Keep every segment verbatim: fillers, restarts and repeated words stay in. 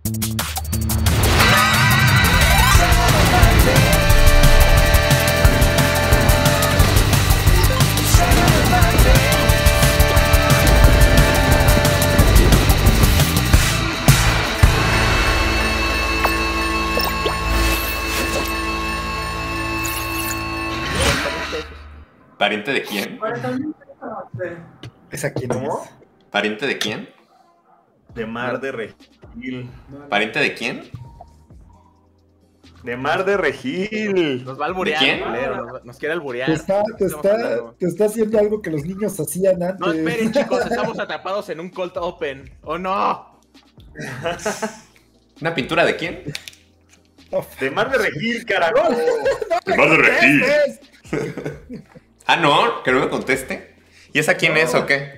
¿Pariente de quién? ¿Esa quién ¿Cómo? es? ¿Pariente de quién? De Mar de Regil. ¿Pariente de quién? De Mar de Regil. Nos va a alburear, ¿De quién? culero, Nos, nos quiere alburear. Te está, te, Estamos está, hablando. te está haciendo algo que los niños hacían antes. No, esperen, chicos, estamos atrapados en un cold open. ¡Oh, no! ¿Una pintura de quién? De Mar de Regil, carajo. ¡De Mar de Regil! ¿Ves? Ah, no, que no me conteste. ¿Y esa quién es o qué?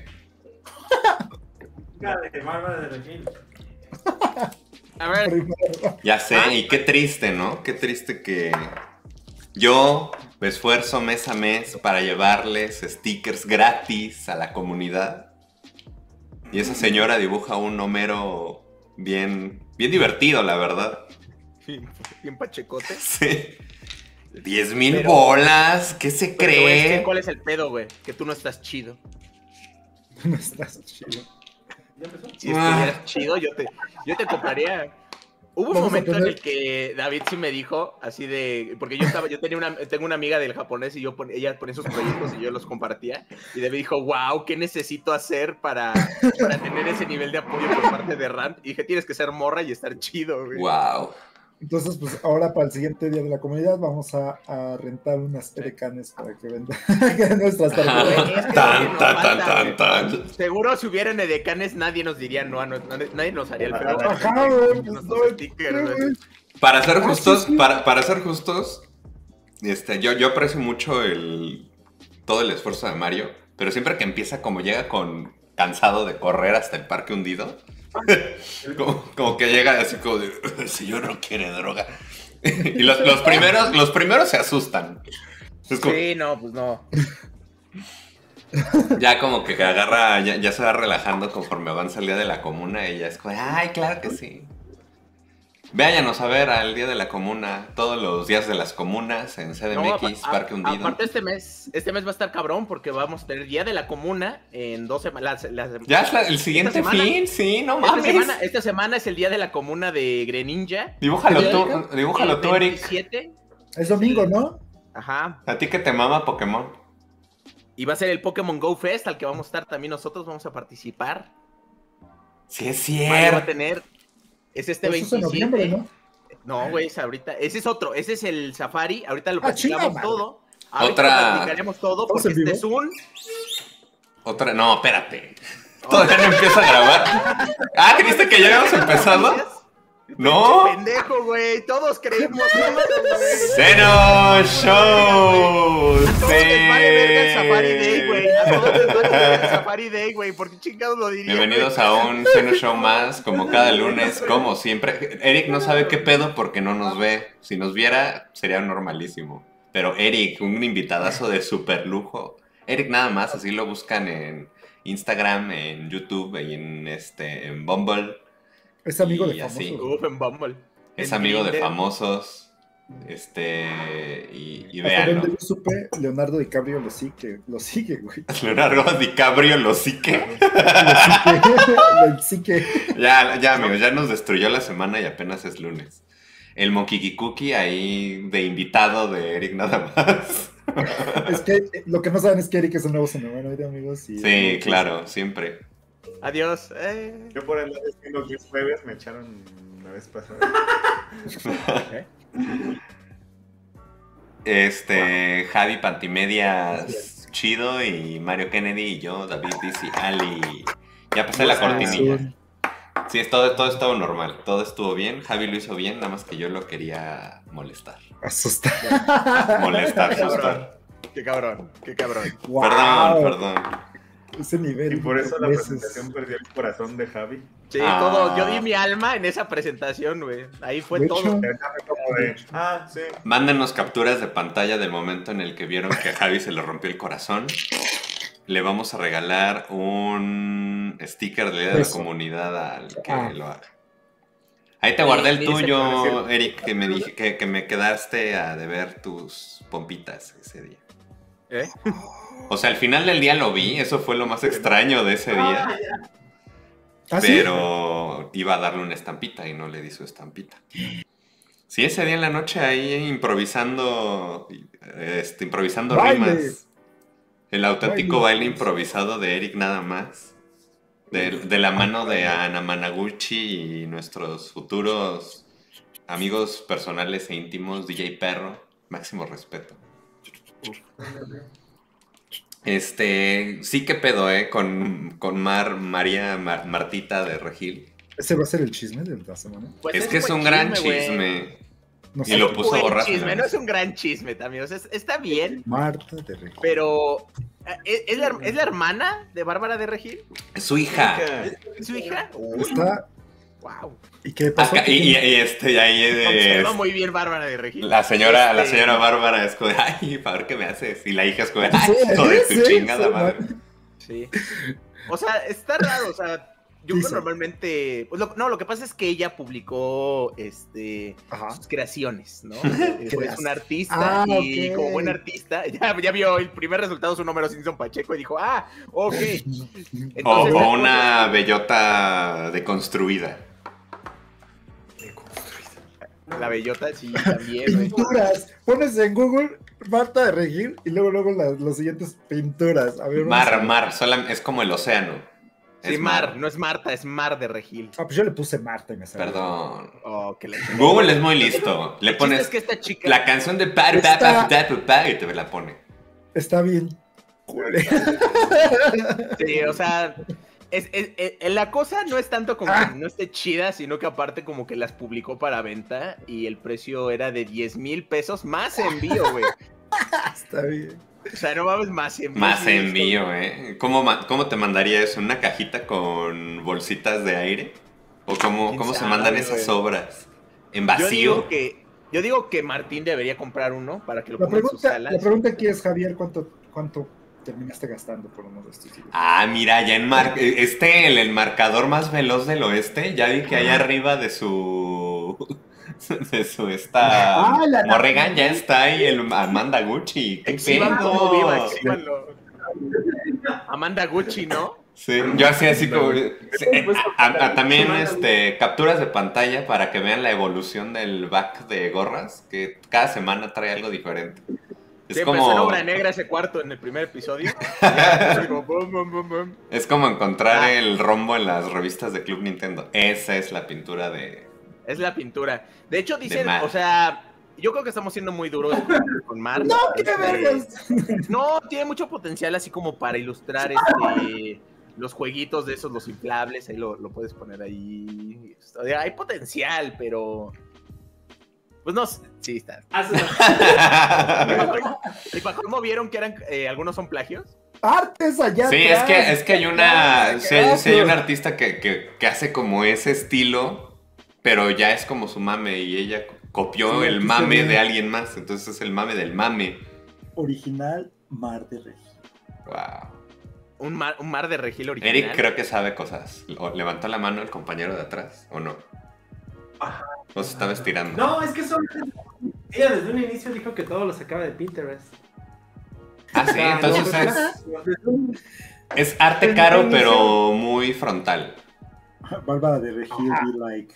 De Mar de Regil. A ver, Primero. Ya sé, y qué triste, ¿no? Qué triste que yo me esfuerzo mes a mes para llevarles stickers gratis a la comunidad. Y esa señora dibuja un Homero bien, bien divertido, la verdad. bien pachecote. Sí. Diez mil Pero- bolas, ¿qué se Pero es que, cree? ¿cuál es el pedo, güey? Que tú no estás chido. No estás chido. Si Ah. estuvieras chido, yo te, yo te compraría. Hubo un Vamos a momento en tener- el que David sí me dijo, así de, porque yo estaba, yo tenía una, tengo una amiga del japonés y yo pon- ella ponía sus proyectos y yo los compartía. Y David dijo, wow, ¿qué necesito hacer para, para tener ese nivel de apoyo por parte de Rand? Y dije, tienes que ser morra y estar chido, güey. Wow. Entonces, pues ahora para el siguiente día de la comunidad vamos a, a rentar unas edecanes para que vendan nuestras tarjetas. Güey, es que Tan, nos tan, falta, tan, güey. tan, tan. Seguro si hubieran edecanes nadie nos diría no, no, no, nadie nos haría el feo. Ajá, güey, pues, Nuestros no, stickers, güey. güey. Para ser Ah, justos, sí, sí. Para, para ser justos, este, yo, yo aprecio mucho el, todo el esfuerzo de Mario, pero siempre que empieza como llega con cansado de correr hasta el parque hundido, como, como que llega así como de, el señor no quiere droga. Y los, los primeros, los primeros se asustan. Es como- Sí, no, pues no. Ya como que agarra, ya, ya se va relajando conforme avanza el día de la comuna y ya es como, ay, claro que sí. Váyanos a ver al día de la comuna, todos los días de las comunas en C D M X, No, a- Parque a- Hundido. Aparte este mes, este mes va a estar cabrón porque vamos a tener Día de la Comuna en dos semanas. Ya es la- el siguiente esta semana- fin, sí, no Esta mames. semana, esta semana es el Día de la Comuna de Greninja. Dibújalo El tú, dibújalo tú, Eric. veintisiete. Es domingo, ¿no? Ajá. A ti que te mama Pokémon. Y va a ser el Pokémon Go Fest al que vamos a estar también nosotros, vamos a participar. Sí, es Mario va a cierto. tener. Es este Eso es en veintisiete. noviembre, ¿no? No, güey, es ahorita. Ese es otro. Ese es el Safari. Ahorita lo Ah, chinga platicamos madre. todo. Ahorita Otra- lo platicaremos todo ¿Estamos porque en este vivo? es un. Otra, no, espérate. Todavía no empieza a grabar. Ah, ¿creíste que ya habíamos empezado? No. Pendejo, güey. Todos creemos eso, güey. Seno Show. A todos les vale verga el Safari Day, güey. A todos les vale verga el Safari Day, güey. ¿Por qué chingados lo diría? Bienvenidos a un Seno Show más, como cada lunes, como siempre. Eric no sabe qué pedo porque no nos ve. Si nos viera, sería normalísimo. Pero Eric, un invitadazo de super lujo. Eric nada más, así lo buscan en Instagram, en YouTube y en, este, en Bumble. Es amigo Y de así. famosos. Uf, en Bumble. Es En amigo de Grindr. famosos. Este. Y, y Hasta véanlo. donde yo supe, Leonardo DiCaprio lo sigue, lo sigue, güey. Leonardo DiCaprio lo sigue. Lo sigue. Ya, ya, amigos, ya nos destruyó la semana y apenas es lunes. El Mokikikuki ahí de invitado de Eric nada más. Es que eh, lo que no saben es que Eric es un nuevo cinemano, ¿eh, amigos? Y, Sí, claro, siempre. Adiós. Eh. Yo por el lado de los diez jueves me echaron la vez pasada. Este, Javi Pantimedias chido y Mario Kennedy y yo, David Dizzy Ali. Ya pasé la cortinilla. Sí, es todo, todo estuvo normal, todo estuvo bien. Javi lo hizo bien, nada más que yo lo quería molestar. Asusta. Molestar, Qué cabrón. asustar. Qué cabrón. Qué cabrón. Wow. Perdón, perdón. Ese nivel. Y por eso la veces. presentación perdió el corazón de Javi. Sí, Ah. todo. Yo di mi alma en esa presentación, güey. Ahí fue De todo. hecho, Ya fue como de, ah, sí. Mándenos capturas de pantalla del momento en el que vieron que a Javi se le rompió el corazón. Le vamos a regalar un sticker de Día de la Eso. Comunidad al que Ah. lo haga. Ahí te guardé el Ni- ni sé tuyo, cuál es el- Eric, que me dije que, que me quedaste a deber tus pompitas ese día. ¿Eh? O sea, al final del día lo vi, eso fue lo más extraño de ese día. ¿Ah, sí? Pero iba a darle una estampita y no le di su estampita. Sí, ese día en la noche ahí improvisando, este, improvisando Baile. rimas. El auténtico Baile. baile improvisado de Eric nada más. De, de la mano de Ana Managuchi y nuestros futuros amigos personales e íntimos, D J Perro. Máximo respeto. Este, sí que pedo, ¿eh? Con, con Mar, María Mar- Martita de Regil. ¿Ese va a ser el chisme de la semana? Pues es que es buen un gran güey. chisme. No Y sé. lo Es un puso buen borracho. chisme, no es un gran chisme también. O sea, es- está bien, Marta de Regil. pero. eh, ¿Es, es la, es la hermana de Bárbara de Regil? Es su hija. ¿Es su hija? Está. Wow. ¿Y qué pasó? Acá- y, y- y este, y ahí Observa es- muy bien Bárbara de Regil. la señora, la Este, señora Bárbara es como de, ay, para ver qué me haces. Y la hija es como de, ay, Sí, hijo de tu sí, chingada sí, madre. Sí. O sea, está raro, o sea, yo creo Dice. normalmente. Pues lo- no, lo que pasa es que ella publicó este Ajá. sus creaciones, ¿no? Eh, pues, es una artista Ah, y ok. como buena artista, ya, ya vio el primer resultado, su número Simpson Pacheco y dijo, ah, ok. O, Entonces, o una bellota deconstruida. La bellota, sí, también, güey. Pinturas. Pones en Google Marta de Regil y luego luego las, las siguientes pinturas. A ver, vamos a Mar, ver. mar, solam- es como el océano. Sí, Es Mar, no es Marta, es Mar de Regil. Ah, pues yo le puse Marta y me salió. Perdón. Oh, que la Google es muy listo. Le El chiste pones es que esta chica. la canción de pa, pa, Está- pa, pa, pa, pa, y te la pone. Está bien. Cule. Sí, o sea, es, es- es- la cosa no es tanto como Ah. que no esté chida, sino que aparte como que las publicó para venta y el precio era de diez mil pesos más envío, güey. Está bien. O sea, no mames, más envío. Más sí, esto- envío, ¿eh? ¿Cómo, ma- ¿Cómo te mandaría eso? ¿Una cajita con bolsitas de aire? ¿O cómo, ¿Quién cómo se sabe, mandan esas güey? obras? ¿En Yo vacío? digo que, yo digo que Martín debería comprar uno para que lo La ponga en sus pregunta, salas. la pregunta aquí es, Javier, ¿cuánto, cuánto terminaste gastando por uno de estos libros? Ah, mira, ya en mar... este, el, el marcador más veloz del oeste, ya vi que allá arriba de su... de su esta... Ah, la- Morrigan ya está ahí el Amanda Gucci. ¡Qué Exhiban pedo! como viva, exhíbanlo. Amanda Gucci, ¿no? Sí, yo hacía así como... sí, eh, a- a- también este, capturas de pantalla para que vean la evolución del back de gorras, que cada semana trae algo diferente. Es Sí, empezó en como, obra negra ese cuarto en el primer episodio. Ya, empezó como bum, bum, bum, bum. es como encontrar Ah. el rombo en las revistas de Club Nintendo. Esa es la pintura de... Es la pintura. De hecho, dicen, Mar. o sea, yo creo que estamos siendo muy duros con Mar. ¡No, qué Este, vergas! No, tiene mucho potencial así como para ilustrar este, los jueguitos de esos, los inflables. Ahí lo, lo puedes poner ahí. O sea, hay potencial, pero... Pues no sé. Sí, está. ¿Y para cómo vieron que eran eh, algunos son plagios? Artes allá Sí, es atrás. que, es que hay una... Sí, hay- sí hay Carajo. un artista que, que, que hace como ese estilo, pero ya es como su mame y ella copió Sí, el aquí se mame ve. de alguien más. Entonces es el mame del mame. Original Mar de Regil. Wow. Un mar, un mar de Regil original. Eric creo que sabe cosas. O- ¿Levantó la mano el compañero de atrás o no? O se estaba estirando. No, es que son. Ella desde un inicio dijo que todo lo sacaba de Pinterest. Ah, sí, Ah, no, entonces pues, es, es arte caro, pero muy frontal. Bárbara de Regil, Ajá. be like.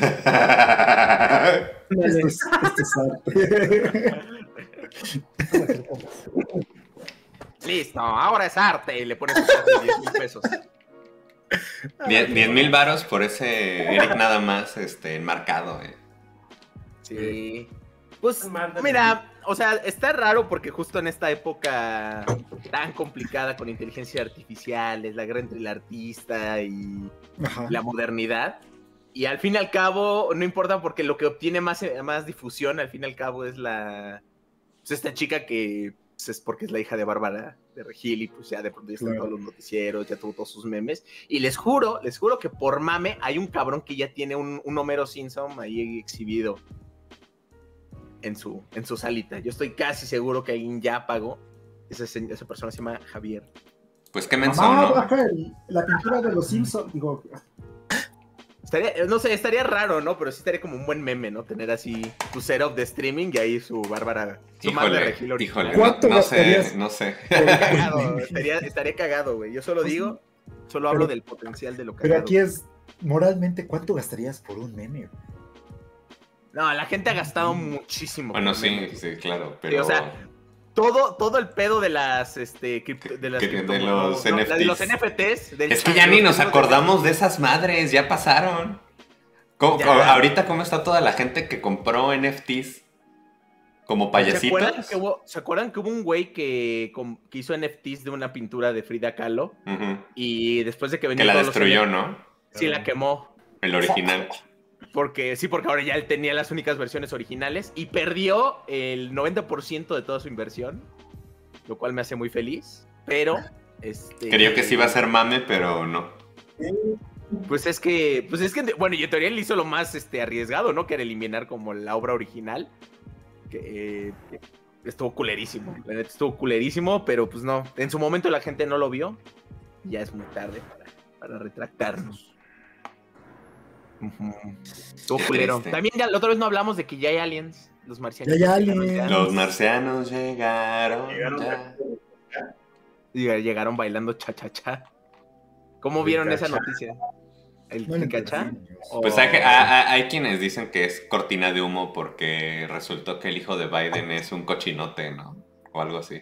Esto es, esto es arte. Listo, ahora es arte. Y le pones diez mil pesos. diez mil varos por ese Eric nada más este, enmarcado. Eh. Sí. Pues, Un mar de mira, o sea, está raro porque justo en esta época tan complicada con inteligencias artificiales, la guerra entre el artista y Ajá. la modernidad, y al fin y al cabo, no importa porque lo que obtiene más, más difusión, al fin y al cabo, es la... Pues esta chica que pues, es porque es la hija de Bárbara de Regil y pues ya de pronto ya están Claro. todos los noticieros, ya tuvo todos sus memes, y les juro, les juro que por mame hay un cabrón que ya tiene un, un Homero Simpson ahí exhibido en su, en su salita. Yo estoy casi seguro que alguien ya pagó. Esa, se- esa persona se llama Javier. Pues qué menso, Mamá, ¿no? baja el- la pintura de los Simpsons. Digo, Estaría, no sé, estaría raro, ¿no? Pero sí estaría como un buen meme, ¿no? Tener así tu setup de streaming y ahí su Bárbara, su madre Híjole, regil original. híjole, ¿Cuánto no, no sé, gastarías? no sé. Estaría cagado, estaría, estaría cagado, güey. Yo solo Pues digo, solo pero- hablo del potencial de lo cagado. Pero aquí es, moralmente, ¿cuánto gastarías por un meme? güey? No, la gente ha gastado muchísimo. Bueno, por sí, memes. sí, claro, Sí, pero... o sea, todo, todo el pedo de las, este, cripto- de, las Que- de cripto- los no, la de los N F Ts. N F Ts. del Es que chat, ya ni los nos tipos acordamos de esas madres, ya pasaron. ¿Cómo- Ya. cómo- ahorita cómo está toda la gente que compró N F Ts como ¿Se acuerdan, payasitos? que hubo, ¿Se acuerdan que hubo un güey que, com- que hizo N F Ts de una pintura de Frida Kahlo? Ujú. Y después de que Que vendió la todos los destruyó, N F Ts, ¿no? sí, la quemó. El original. Porque, sí, porque ahora ya él tenía las únicas versiones originales y perdió el noventa por ciento de toda su inversión, lo cual me hace muy feliz, pero... Este, Creyó que sí iba a ser mame, pero no. Pues es que, pues es que, bueno, y en teoría él hizo lo más este, arriesgado, ¿no? Que era eliminar como la obra original, que eh, estuvo culerísimo, la neta estuvo culerísimo, pero pues no, en su momento la gente no lo vio, y ya es muy tarde para, para retractarnos. Ujú. Estuvo Qué culero. triste. También ya la otra vez no hablamos de que ya hay aliens, los marcianos. Ya hay llegaron aliens. Los marcianos llegaron. Llegaron ya. Y llegaron bailando cha-cha-cha. ¿Cómo vieron esa Ricacha. noticia? ¿El No le Ricacha? entendí. O- Pues hay, hay- hay- hay quienes dicen que es cortina de humo porque resultó que el hijo de Biden es un cochinote, ¿no? O algo así.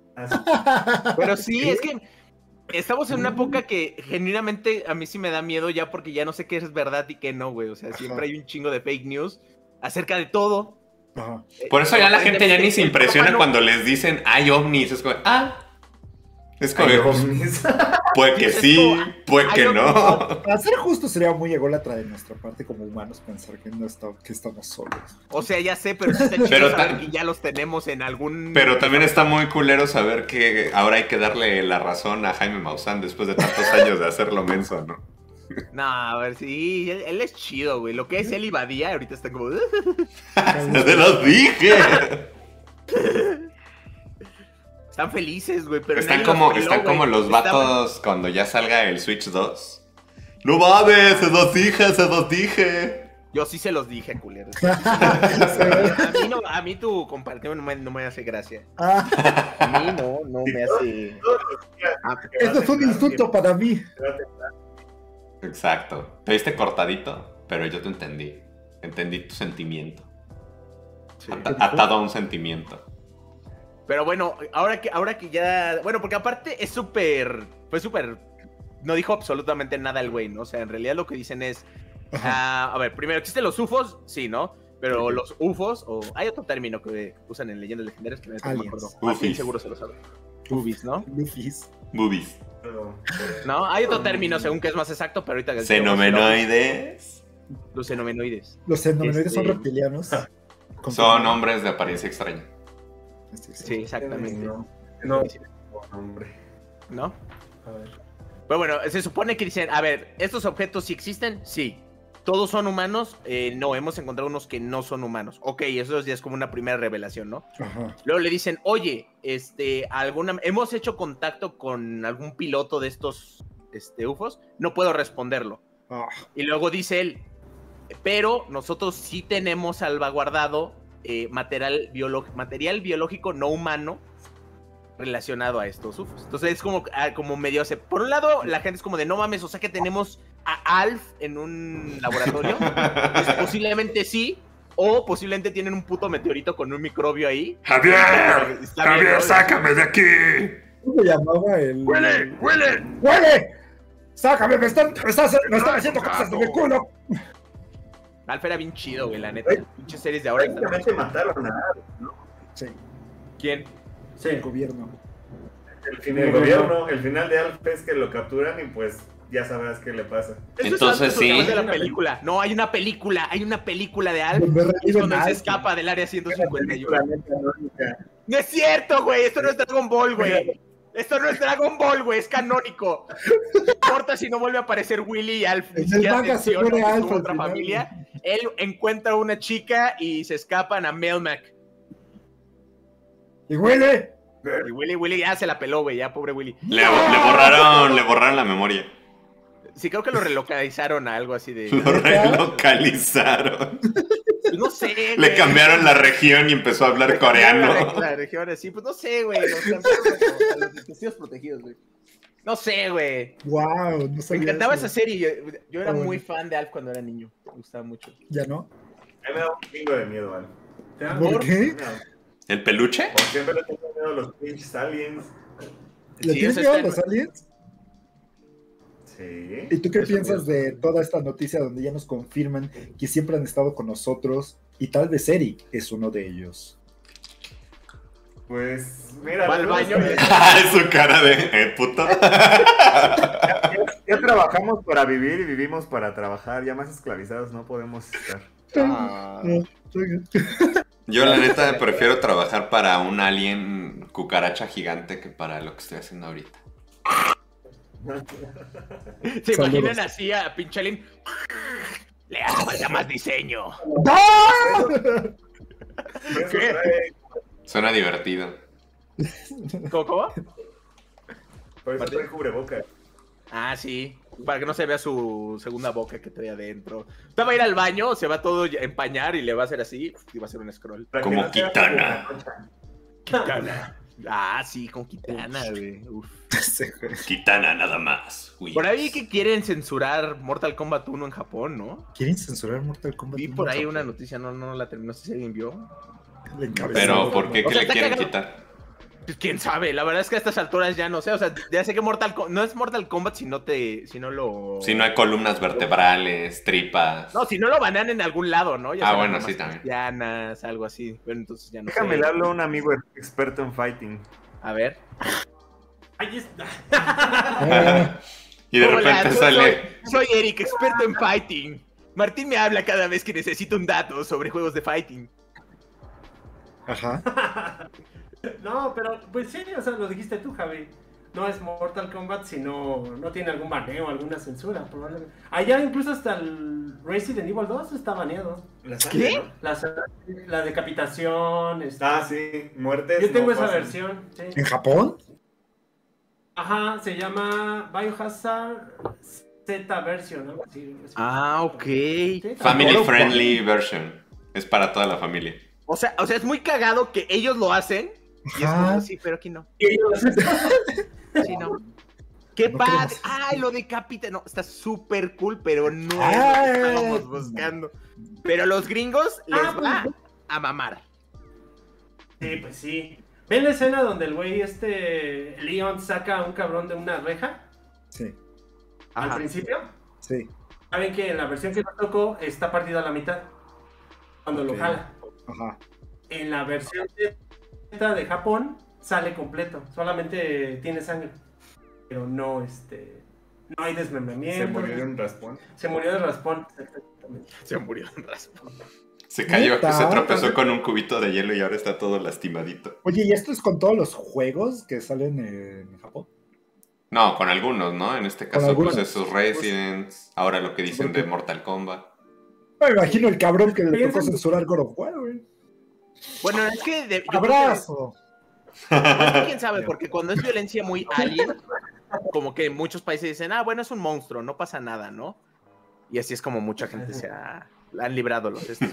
Pero sí, es que estamos en una época que genuinamente a mí sí me da miedo ya porque ya no sé qué es verdad y qué no, güey. O sea, siempre hay un chingo de fake news acerca de todo. Ajá. Por eso ya la gente ya ni se El impresiona papá no- cuando les dicen hay ovnis. Es como, ah. Es como, Ay, ovnis. puede que Es sí, como, puede hay que ovnis. no. Para ser justo, sería muy ególatra de nuestra parte como humanos pensar que no está- que estamos solos. O sea, ya sé, pero sí está chido Pero saber ta- que ya los tenemos en algún... Pero también está muy culero saber que ahora hay que darle la razón a Jaime Maussan después de tantos años de hacerlo menso, ¿no? No, a ver, sí, él, él es chido, güey. Lo que es él y Badía, ahorita están como... ¡Te lo dije! Están felices, güey, pero Están nadie los como, peló, están güey. como los Están- vatos cuando ya salga el Switch dos. ¡No mames! ¡Se los dije! ¡Se los dije! Yo sí se los dije, culeros. A mí, no, a mí tu compartido no me, no me hace gracia. Ah, A mí no, no me hace... Ah, esto es un insulto para mí. Exacto. Te viste cortadito, pero yo te entendí. Entendí tu sentimiento. sí. Ata- atado a un sentimiento. Pero bueno, ahora que, ahora que ya... Bueno, porque aparte es súper... Fue súper... No dijo absolutamente nada el güey, ¿no? O sea, en realidad lo que dicen es... ah, a ver, primero, ¿existen los U F Os? Sí, ¿no? Pero los U F Os, o hay otro término que usan en leyendas legendarias que no me Aliens. acuerdo. Ufis. Martín seguro se lo sabe. Ufis, ¿no? Luffy's. Boobies. No, hay otro término según que es más exacto, pero ahorita... Xenomenoides. Los xenomenoides. Los xenomenoides son Este- reptilianos. Son hombres de apariencia extraña. Sí, exactamente. No, no, hombre. ¿No? A ver. Pero bueno, se supone que dicen, a ver, ¿estos objetos sí existen? Sí. ¿Todos son humanos? Eh, no, hemos encontrado unos que no son humanos. Ok, eso ya es como una primera revelación, ¿no? Ajá. Luego le dicen, oye, este, alguna, hemos hecho contacto con algún piloto de estos este, U F Os, no puedo responderlo. Ah, Y luego dice él, pero nosotros sí tenemos salvaguardado eh, material, biolo- material biológico no humano relacionado a estos U F Os. Entonces es como, ah, como medio... hace- Por un lado, la gente es como de, no mames, o sea que tenemos a Alf en un laboratorio. Pues posiblemente sí, o posiblemente tienen un puto meteorito con un microbio ahí. ¡Javier! Está bien, ¡Javier, ¿no? sácame de aquí! ¿Cómo se llamaba el...? ¡Huele! ¡Huele! ¡Huele! ¡Sácame! ¡Me están, me estás, me están haciendo cosas de mi culo! Alf era bien chido, güey, la neta. Pinches series de ahora están bien Prácticamente chidas. mataron a Alf, ¿no? Sí, ¿Quién? Sí. el gobierno. El, fin, el gobierno, el final de Alf es que lo capturan y pues ya sabrás qué le pasa. Eso Entonces, es antes o sí. después de la película. No, hay una película, hay una película de Alf. Donde Es reviven cuando a se Alf. escapa del área ciento cincuenta y Película uno. neta, canónica. No es cierto, güey. Esto no es Dragon Ball, güey. Esto no es Dragon Ball, güey. Es canónico. No importa si no vuelve a aparecer Willy y Alf. Ni En el siquiera manga se mencionan muere que Alf tuvo al otra final. familia. Él encuentra a una chica y se escapan a Melmac. ¡Y huele! Y Willy, Willy ya se la peló, güey. Ya, pobre Willy. Le, le borraron, le borraron la memoria. Sí, creo que lo relocalizaron a algo así de... Lo relocalizaron. No sé, güey. Le cambiaron la región y empezó a hablar coreano. La, la región así, pues no sé, güey. Los cambiaron a, a los testigos protegidos, güey. No sé, güey. Wow, no Me sabía encantaba eso. esa serie. Yo, yo era Ah, muy bueno. fan de Alf cuando era niño. Me gustaba mucho. ¿Ya no? A mí me da un chingo de miedo, Al. ¿Te dan ¿Por por- qué? ¿El peluche? Por siempre le tengo miedo a los pinches aliens. ¿Le Sí, tienes o sea, miedo a está- los aliens? Sí. ¿Y tú qué Eso piensas miedo. de toda esta noticia donde ya nos confirman que siempre han estado con nosotros y tal vez Eric es uno de ellos? Pues, mira. Va al la baño. verdad es que Ah, es su cara de eh, puto. Ya, ya trabajamos para vivir y vivimos para trabajar. Ya más esclavizados no podemos estar. Ah. Yo la neta prefiero trabajar para un alien cucaracha gigante que para lo que estoy haciendo ahorita. ¿Se Saludos. imaginan así a pinche Alien? Le hace falta más diseño. Por eso ¿Qué? trae, Suena divertido. ¿Cómo, cómo? por eso Martín. trae cubrebocas. Ah, sí. Para que no se vea su segunda boca que trae adentro. Usted va a ir al baño, se va todo a empañar y le va a hacer así y va a hacer un scroll. Para Como que no sea Kitana. como una Kitana. Ah, sí, con Kitana, güey. Uf. Sí, güey. Kitana nada más. Uy. Por ahí que quieren censurar Mortal Kombat uno en Japón, ¿no? ¿Quieren censurar Mortal Kombat? Vi uno, por ahí Japón? una noticia, no, no la terminó, no sé si alguien vio. Le encabezó. Pero ¿por qué? O ¿Qué sea, le está quieren cagado. quitar? Pues quién sabe, la verdad es que a estas alturas ya no sé, o sea, ya sé que Mortal Kombat, no es Mortal Kombat si no te, si no lo... Si no hay columnas vertebrales, tripas. No, si no lo banean en algún lado, ¿no? Ya Ah, sea bueno, las sí, ramas también. cristianas, algo así, pero entonces ya no Déjame sé. le hablo a un amigo experto en fighting. A ver. Ahí está. Ah, Y de Hola, repente soy- sale. Soy, soy Eric, experto en fighting. Martín me habla cada vez que necesito un dato sobre juegos de fighting. ajá. No, pero pues sí, o sea, lo dijiste tú, Javi. No es Mortal Kombat si no, no tiene algún baneo, alguna censura, probablemente. Allá incluso hasta el Resident Evil dos está baneado. La ¿Qué? sangre, ¿no? La, la decapitación. este- Ah, sí, muertes. Yo tengo no esa pasan. versión. Sí. ¿En Japón? Ajá, se llama Biohazard Z version, algo así. Ah, ok. Sí, Family Tampoco. friendly version. Es para toda la familia. O sea, o sea, es muy cagado que ellos lo hacen. Y es Ajá. como, sí, pero aquí no. Sí, no. ¡Qué No padre! queremos- ¡Ay, lo decapita! No, está súper cool, pero no es lo Ay. que estábamos buscando. Pero a los gringos les Ah, pues, va a mamar. Sí, pues sí. ¿Ven la escena donde el güey este Leon saca a un cabrón de una reja Sí, al Ajá. principio? sí. Saben que en la versión que nos tocó está partida a la mitad cuando Ok. lo jala. Ajá. En la versión de, de Japón sale completo, solamente tiene sangre, pero no este no hay desmembramiento. Se murió de un raspón. Se murió de raspón, exactamente. Se murió en raspón. Se cayó, ¿Neta? se tropezó con un cubito de hielo y ahora está todo lastimadito. Oye, ¿y esto es con todos los juegos que salen en Japón? No, con algunos, ¿no? En este Con caso, pues algunos. esos Residents. Ahora lo que dicen de Mortal Kombat. Me imagino el cabrón que le tocó Piensen- censurar God of War, güey. Bueno, es que de- yo creo que- ¡Abrazo! pues, quién sabe, porque cuando es violencia muy alien, como que muchos países dicen, ah, bueno, es un monstruo, no pasa nada, ¿no? Y así es como mucha gente se ha, han librado los estos.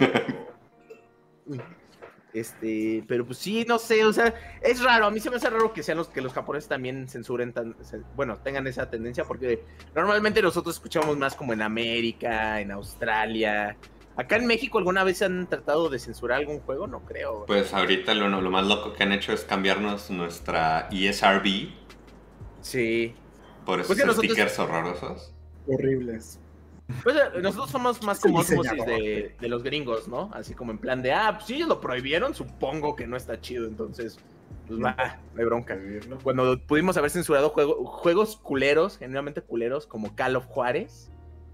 Uy. Este, pero pues sí, no sé, o sea, es raro, a mí se me hace raro que sean los que los japoneses también censuren tan, se- bueno, tengan esa tendencia, porque normalmente nosotros escuchamos más como en América, en Australia. Acá en México alguna vez han tratado de censurar algún juego, no creo. Pues ahorita lo, lo más loco que han hecho es cambiarnos nuestra E S R B Sí. por esos Pues que nosotros- stickers horrorosos. Horribles. Pues eh, nosotros somos más Es el como osmosis diseñador. de, de los gringos, ¿no? Así como en plan de, ah, pues si ellos lo prohibieron, supongo que no está chido, entonces, pues va, no hay bronca. Vivirlo. Cuando pudimos haber censurado juego- juegos culeros, genuinamente culeros, como Call of Juárez,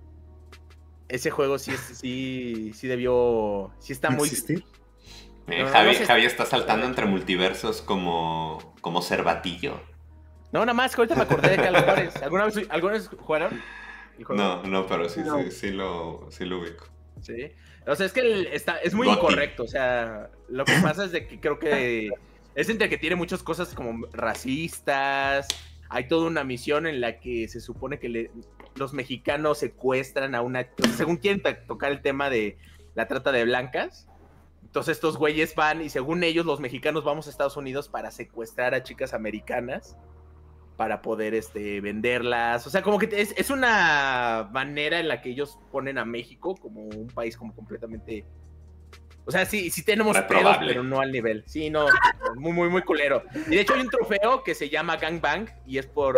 ese juego sí, es, sí, sí debió, sí está muy... ¿Existir? Eh, No, no, Javi, no sé- Javi está saltando entre multiversos como, como cervatillo. No, nada más, que ahorita me acordé de Call of Juárez. ¿Alguna vez, ¿alguna vez jugaron? el juego? No, no, pero sí, No. sí, sí lo, sí lo ubico. Sí. O sea, es que el- está, es muy Goti. incorrecto. O sea, lo que pasa es de que creo que es entre que tiene muchas cosas como racistas. Hay toda una misión en la que se supone que le. los mexicanos secuestran a una... Según quieren to- tocar el tema de la trata de blancas, entonces estos güeyes van y según ellos los mexicanos vamos a Estados Unidos para secuestrar a chicas americanas para poder este, venderlas. O sea, como que es, es una manera en la que ellos ponen a México como un país como completamente... O sea, sí, sí tenemos pedos, Reprobable. pero no al nivel. Sí, no, muy, muy, muy culero. Y de hecho hay un trofeo que se llama Gangbang y es por...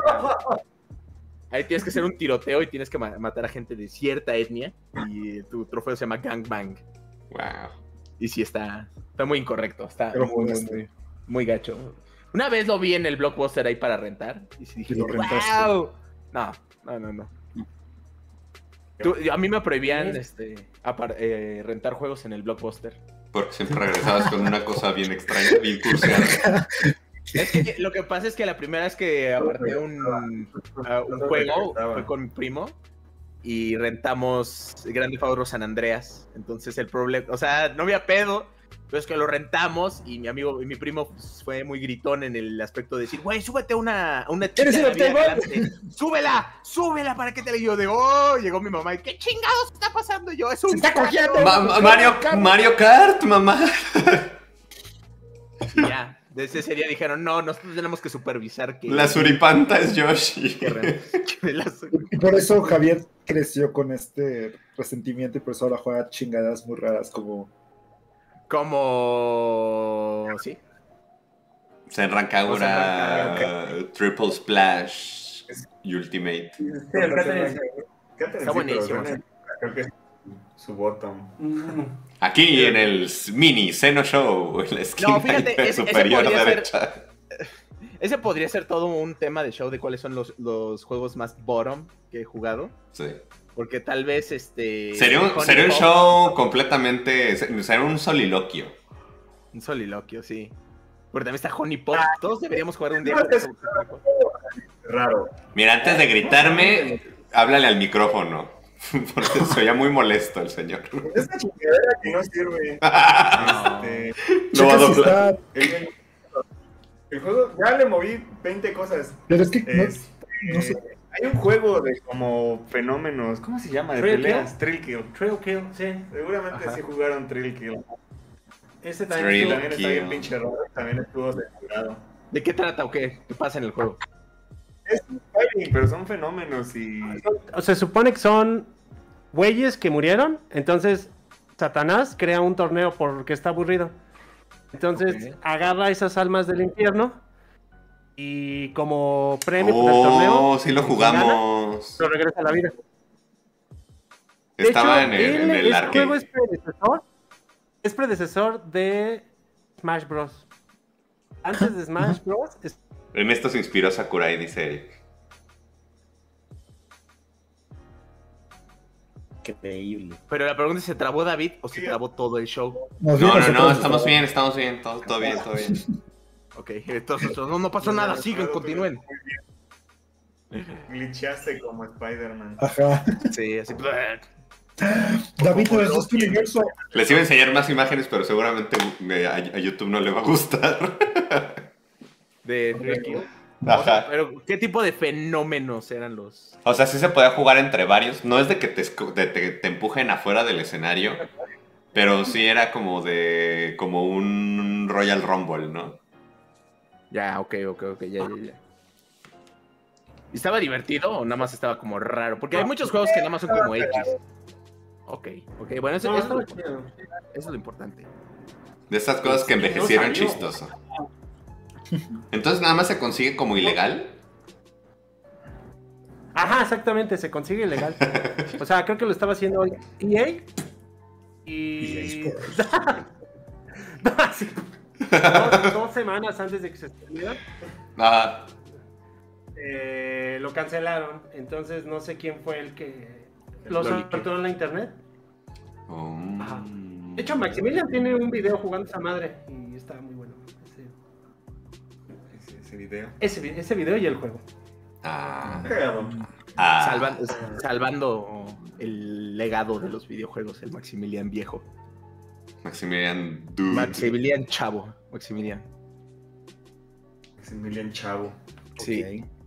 Ahí tienes que hacer un tiroteo y tienes que ma- matar a gente de cierta etnia y tu trofeo se llama Gangbang. Wow. Y sí, está, está muy incorrecto, está Pero muy, muy, jugaste. muy, muy gacho. Una vez lo vi en el Blockbuster ahí para rentar y sí dije, Y lo rentaste. ¡wow! No, no, no, no. Tú- a mí me prohibían este, apar- eh, rentar juegos en el Blockbuster. Porque siempre regresabas con una cosa bien extraña, bien curseada. Es que lo que pasa es que la primera vez que aparté un, a un juego fue con mi primo y rentamos Grand Theft Auto San Andreas. Entonces el problema, o sea, no había pedo, pero es que lo rentamos y mi amigo y mi primo pues, fue muy gritón en el aspecto de decir, güey, súbete a una, a una chica ¿Eres de la el vida Octavio? galante. ¡Súbela! ¡Súbela! ¿Para qué te le yo de, oh, llegó mi mamá y ¿qué chingados está pasando? Yo, es un... ¡Se está cogiendo! Ma- ma- Mario, Mario Kart, mamá. Y ya, desde ese día dijeron, no, nosotros tenemos que supervisar que... La suripanta es Yoshi. que re- que la sur- Y por eso Javier creció con este resentimiento y por eso ahora juega chingadas muy raras como... Como... Sí. Senran Kagura, Triple Splash y Ultimate. Sí, el Catherine- Catherine Está sí, buenísimo, pero sí. creo que es su bottom. Mm. Aquí en el mini Xeno Show, en la esquina No, fíjate, ese- ese superior podría ser- derecha. Ese podría ser todo un tema de show de cuáles son los, los juegos más bottom que he jugado. Sí. Porque tal vez este... Sería un, Honey sería un Pop- show completamente. Sería un soliloquio. Un soliloquio, sí. Pero también está Honey Pop. Todos deberíamos jugar un día. no, con es- eso. Raro. Mira, antes de gritarme, háblale al micrófono. Porque se oía muy molesto el señor. Esta chingadera que no sirve. No. Este, Lo va a Checa si doblar. está... el, el juego, ya le moví veinte cosas. Pero es que no, Es, no sé. eh, hay un juego de como fenómenos, ¿cómo se llama? De Thrill peleas, Thrill Kill. Trail Kill, sí. Seguramente Ajá. sí jugaron Thrill Kill. Ese Thrill también estuvo- También está bien Kill. pinche raro, también estuvo censurado. ¿De qué trata o qué? ¿Qué pasa en el juego? Es un fighting, pero son fenómenos y... O se supone que son güeyes que murieron, entonces Satanás crea un torneo porque está aburrido. Entonces Ok. agarra esas almas del infierno y como premio por el torneo Oh, sí lo jugamos. lo regresa a la vida. De Estaba hecho, en el, él- en el ese juego es arcade. predecesor, es predecesor de Smash Bros. Antes de Smash Bros. es- En esto se inspiró Sakurai, dice Eric. Increíble. Pero la pregunta es, ¿se trabó David o se trabó todo el show? Nos No, vimos no, no, nosotros, estamos ¿no? bien, estamos bien, todo, todo bien, todo bien. Ok, entonces no, no pasó nada, sigan, continúen. Glitchaste como Spider-Man. Ajá. Sí, así. David, no es tu universo. Les iba a enseñar más imágenes, pero seguramente me- a, a YouTube no le va a gustar. De Thrill Kill. Ajá. Pero, ¿qué tipo de fenómenos eran los...? O sea, sí se podía jugar entre varios. No es de que te, esco- de- te, te empujen afuera del escenario, pero sí era como de como un Royal Rumble, ¿no? Ya, ok, ok, ok, ya, ya, ya. ¿Y estaba divertido o nada más estaba como raro? Porque hay muchos juegos que nada más son como X. Ok, ok, bueno, eso, No, eso, estaba chido. eso es lo importante. De estas cosas que Sí, no envejecieron salió. chistoso. Entonces nada más se consigue como ilegal. Ajá, exactamente, se consigue ilegal. O sea, creo que lo estaba haciendo hoy E A. Y. E A No, sí. dos, dos semanas antes de que se estrenara, Ah, eh, lo cancelaron. Entonces no sé quién fue el que lo Lo liqueó. soltó en la internet. oh. Ajá. De hecho, Maximilian tiene un video jugando esa madre y está muy bueno. Ese, Ese, ese video. ese, vi- ese video y el juego. Ah, Cagado. ah. Salvan- salvando el legado de los videojuegos, el Maximilian viejo. Maximilian Dude. Maximilian chavo, Maximilian. Maximilian Chavo. Sí. Ok.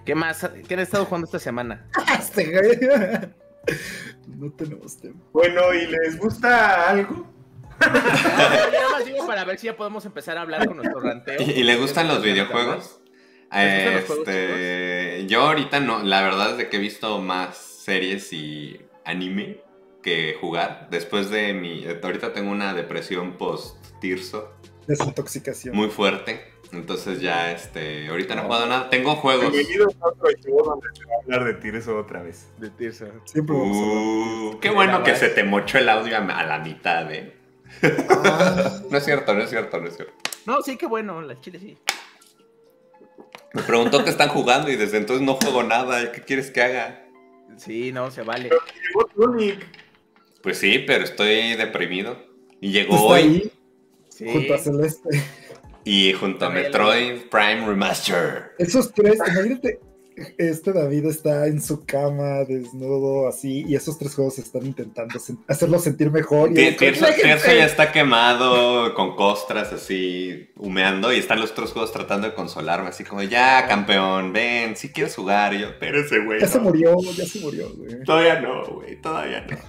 ¿Qué más? ¿Qué han estado jugando esta semana? Este güey. No tenemos tiempo. Bueno, ¿y les gusta algo? No, yo nada más digo para ver si ya podemos empezar a hablar con nuestro ranteo. ¿Y, y le gustan los videojuegos? ¿Les gustan los juegos, Este, yo ahorita no, la verdad es de que he visto más series y anime que jugar. Después de mi, ahorita tengo una depresión post-tirso Desintoxicación. muy fuerte. Entonces ya, este, ahorita no he jugado nada. Tengo juegos. Bienvenidos a otro show donde se va a hablar de Tirso otra vez. De Tirso. Siempre vamos a hablar. Uh, qué bueno que se te mochó el audio a, a la mitad, eh. Ah, No es cierto, no es cierto, no es cierto. No, sí, qué bueno, la chile sí. Me preguntó qué están jugando y desde entonces no juego nada. ¿Qué quieres que haga? Sí, no, se vale. Llegó Tunic. Pues sí, pero estoy deprimido. Y llegó está hoy. ahí, Sí. junto a Celeste. Y junto a Metroid Prime Remaster. Esos tres, imagínate, este David está en su cama, desnudo, así, y esos tres juegos están intentando sen- hacerlo sentir mejor. Y Ti- él, Tirso "Déjense". Tirso ya está quemado, con costras así, humeando. Y están los otros juegos tratando de consolarme. Así como, ya, campeón, ven, si quieres jugar. Y yo, pero ese güey. Ya se no. murió, ya se murió, güey. Todavía no, güey, todavía no.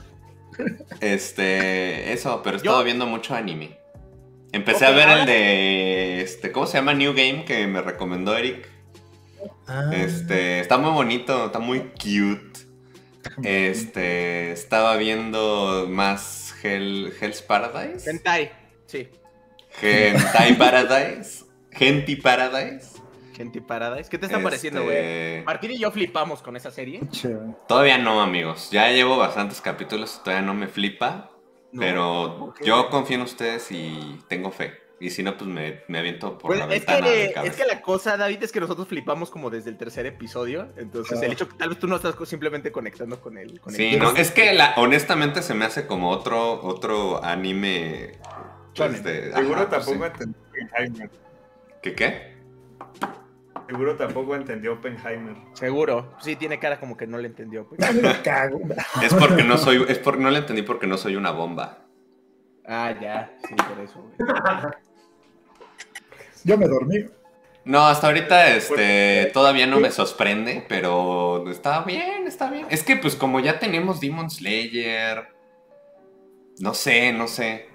Este, eso, pero he estado Yo- viendo mucho anime. Empecé Ok, a ver ahora- el de, este, ¿cómo se llama? New Game, que me recomendó Eric. Ah, Este, está muy bonito, está muy cute. Este, estaba viendo más Hell, Hell's Paradise. Hentai, sí. Hentai Paradise. Genti Paradise. Hentai Paradise. ¿Qué te está Este, pareciendo, güey? Martín y yo flipamos con esa serie. chévere. Todavía no, amigos. Ya llevo bastantes capítulos y todavía no me flipa. No, Pero ok. yo confío en ustedes y tengo fe. Y si no, pues me, me aviento por Pues, la es, ventana que, de es cabeza. que la cosa, David, es que nosotros flipamos como desde el tercer episodio. Entonces, Ah. el hecho que tal vez tú no estás co- simplemente conectando con él. Con Sí, el no, es que la, honestamente se me hace como otro, otro anime. pues, Shonen. de- Seguro ajá, pues, tampoco sí. entendió Oppenheimer. ¿Qué qué? Seguro tampoco entendió Oppenheimer. Seguro. Sí, tiene cara como que no le entendió. pues. Ya me cago. Es porque no soy, es por, no lo entendí porque no soy una bomba. Ah, ya. Sí, por eso, güey. Yo me dormí. No, hasta ahorita este Pues, todavía no me sorprende, pero está bien, está bien. Es que pues como ya tenemos Demon Slayer, no sé, no sé.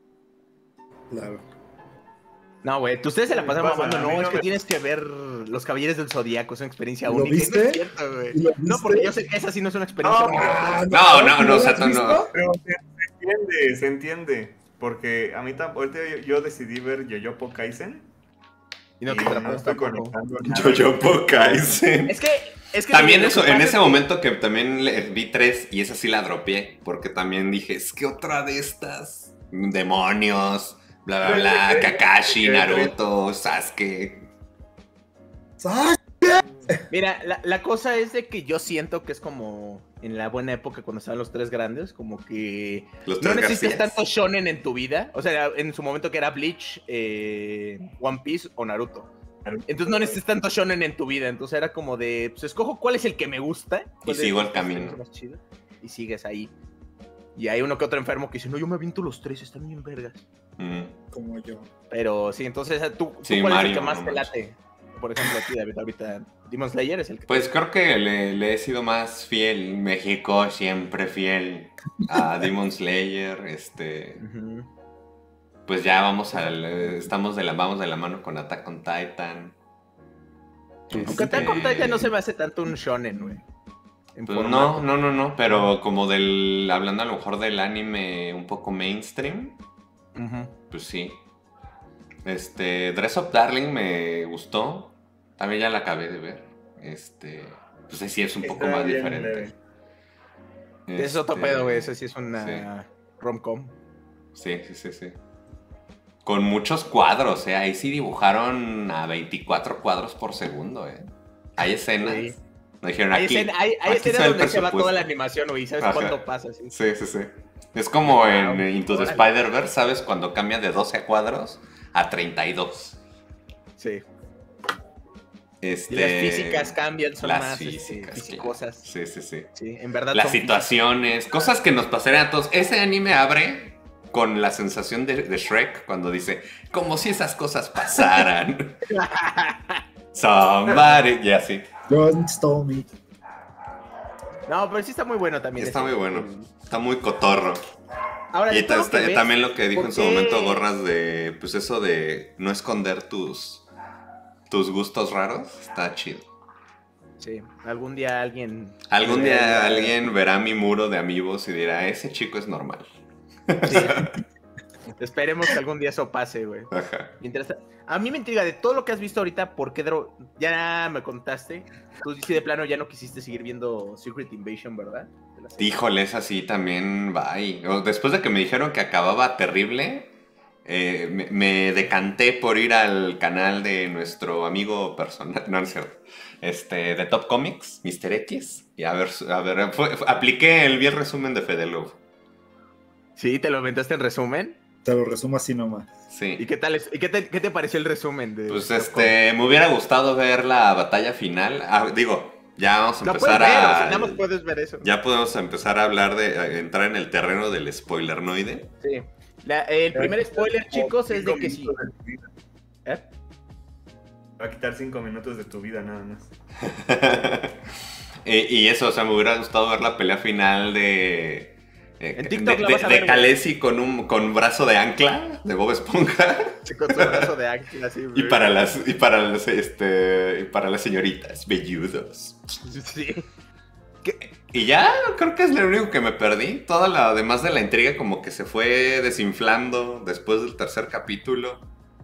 Claro. No, güey, tú ustedes se la pasan Pasa, mamando. a mí No, no es que me- tienes que ver Los Caballeros del Zodíaco, es una experiencia ¿Lo única. Y viste? No es cierto, güey. ¿Lo No, viste? porque yo sé que esa sí no es una experiencia No, única. Ah, No, no, no, ¿lo o sea, has tú no. visto? Pero se, se entiende, se entiende. Porque a mí tampoco. Ahorita yo, yo decidí ver Yoyopo Kaisen. Y no y te no atrapas estoy tampoco. conectando nada. Yoyopo Kaisen. Es que, es que También lo eso, que en pasa ese es que- momento que también le vi tres y esa sí la dropeé, porque también dije, es que otra de estas demonios, bla bla bla, Kakashi, Naruto, Sasuke. ¡Ah! Mira, la, la cosa es de que yo siento que es como en la buena época cuando estaban los tres grandes, como que Los no tres necesitas Garcías. tanto shonen en tu vida. O sea, en su momento que era Bleach, eh, One Piece o Naruto. Entonces no necesitas tanto shonen en tu vida. Entonces era como de, pues escojo cuál es el que me gusta. cuál de sigo el estos camino. es más chido, y sigues ahí. Y hay uno que otro enfermo que dice, no, yo me aviento los tres, están bien vergas. Mm. Como yo. Pero sí, entonces tú, tú Sí, ¿cuál es el Mario, que más no te manches. late? Por ejemplo, a ti, David, ahorita Demon Slayer es el que... Pues creo que le, le he sido más fiel, México siempre fiel a Demon Slayer, este, Ujú. pues ya vamos al, eh, estamos de la, vamos de la mano con Attack on Titan. Aunque Attack on Titan no se me hace tanto un shonen, güey. En Pues formato. no, no, no, no, pero como del, hablando a lo mejor del anime un poco mainstream, Ujú. pues sí. Este, Dress Up Darling me gustó, también ya la acabé de ver, este, pues sí es un poco Está más bien diferente. leve. Es otro Este, pedo, güey. Ese sí es una sí. rom-com. Sí, sí, sí, sí. Con muchos cuadros, ¿eh? Ahí sí dibujaron a veinticuatro cuadros por segundo, ¿eh? Hay escenas. Sí. No dijeron Hay, aquí. escena- hay, hay aquí escenas está el donde se va toda la presupuesto. animación, güey. ¿Sabes Ajá. cuánto pasa? Sí. Sí, sí, sí. Es como en Wow. eh, Into the Órale. Spider-Verse, ¿sabes? Cuando cambia de doce cuadros a treinta y dos. Sí. Este... Y las físicas cambian, son las más físicas, este, claro. fisicosas. Sí, sí, sí. Sí, en verdad. Las son situaciones, cosas que nos pasarían a todos. Ese anime abre con la sensación de, de Shrek cuando dice, como si esas cosas pasaran. Somebody, y así. Don't stole me. No, pero sí está muy bueno también. Está ese. muy bueno. Está muy cotorro. Ahora, Y de todo ta- lo que ta- ves, también lo que dijo ¿por en su qué? momento Gorras de, pues eso de no esconder tus, tus gustos raros, está chido. Sí, algún día alguien... Algún Eh, día alguien verá mi muro de amigos y dirá, ese chico es normal. Sí. Esperemos que algún día eso pase, güey. Ajá. Mientras, a mí me intriga de todo lo que has visto ahorita, ¿por qué dro- ya me contaste? Tú sí de plano ya no quisiste seguir viendo Secret Invasion, ¿verdad? De la serie. Híjole, es así también, bye. O después de que me dijeron que acababa terrible, eh, me, me decanté por ir al canal de nuestro amigo personal, no, no es cierto, este, de Top Comics, mister X, y a ver, a ver, fue- fue- apliqué el bien resumen de Fede Lobo. Sí, te lo aventaste en resumen. Te lo resumo así nomás. Sí. ¿Y qué tal es? ¿Y qué te, qué te pareció el resumen de Pues Top este, me hubiera gustado ver la batalla final. Ah, digo, ya vamos a Comics? Lo puedes empezar ver, a. o sea, nada más puedes ver eso. Ya podemos empezar a hablar de. A entrar en el terreno del spoilernoide. Sí. La- el primer spoiler, chicos, es de que sí. Cinco minutos de tu vida. ¿Eh? Va a quitar cinco minutos de tu vida nada más. y, y eso, o sea, me hubiera gustado ver la pelea final de. eh, En TikTok de, la de- vas a de ver, güey. Khaleesi con un con brazo de ancla de Bob Esponja. Sí, con su brazo de ángel así. y para las y para las este y para las señoritas velludos. Sí. Y ya creo que es lo único que me perdí. Todo lo demás de la intriga como que se fue desinflando después del tercer capítulo.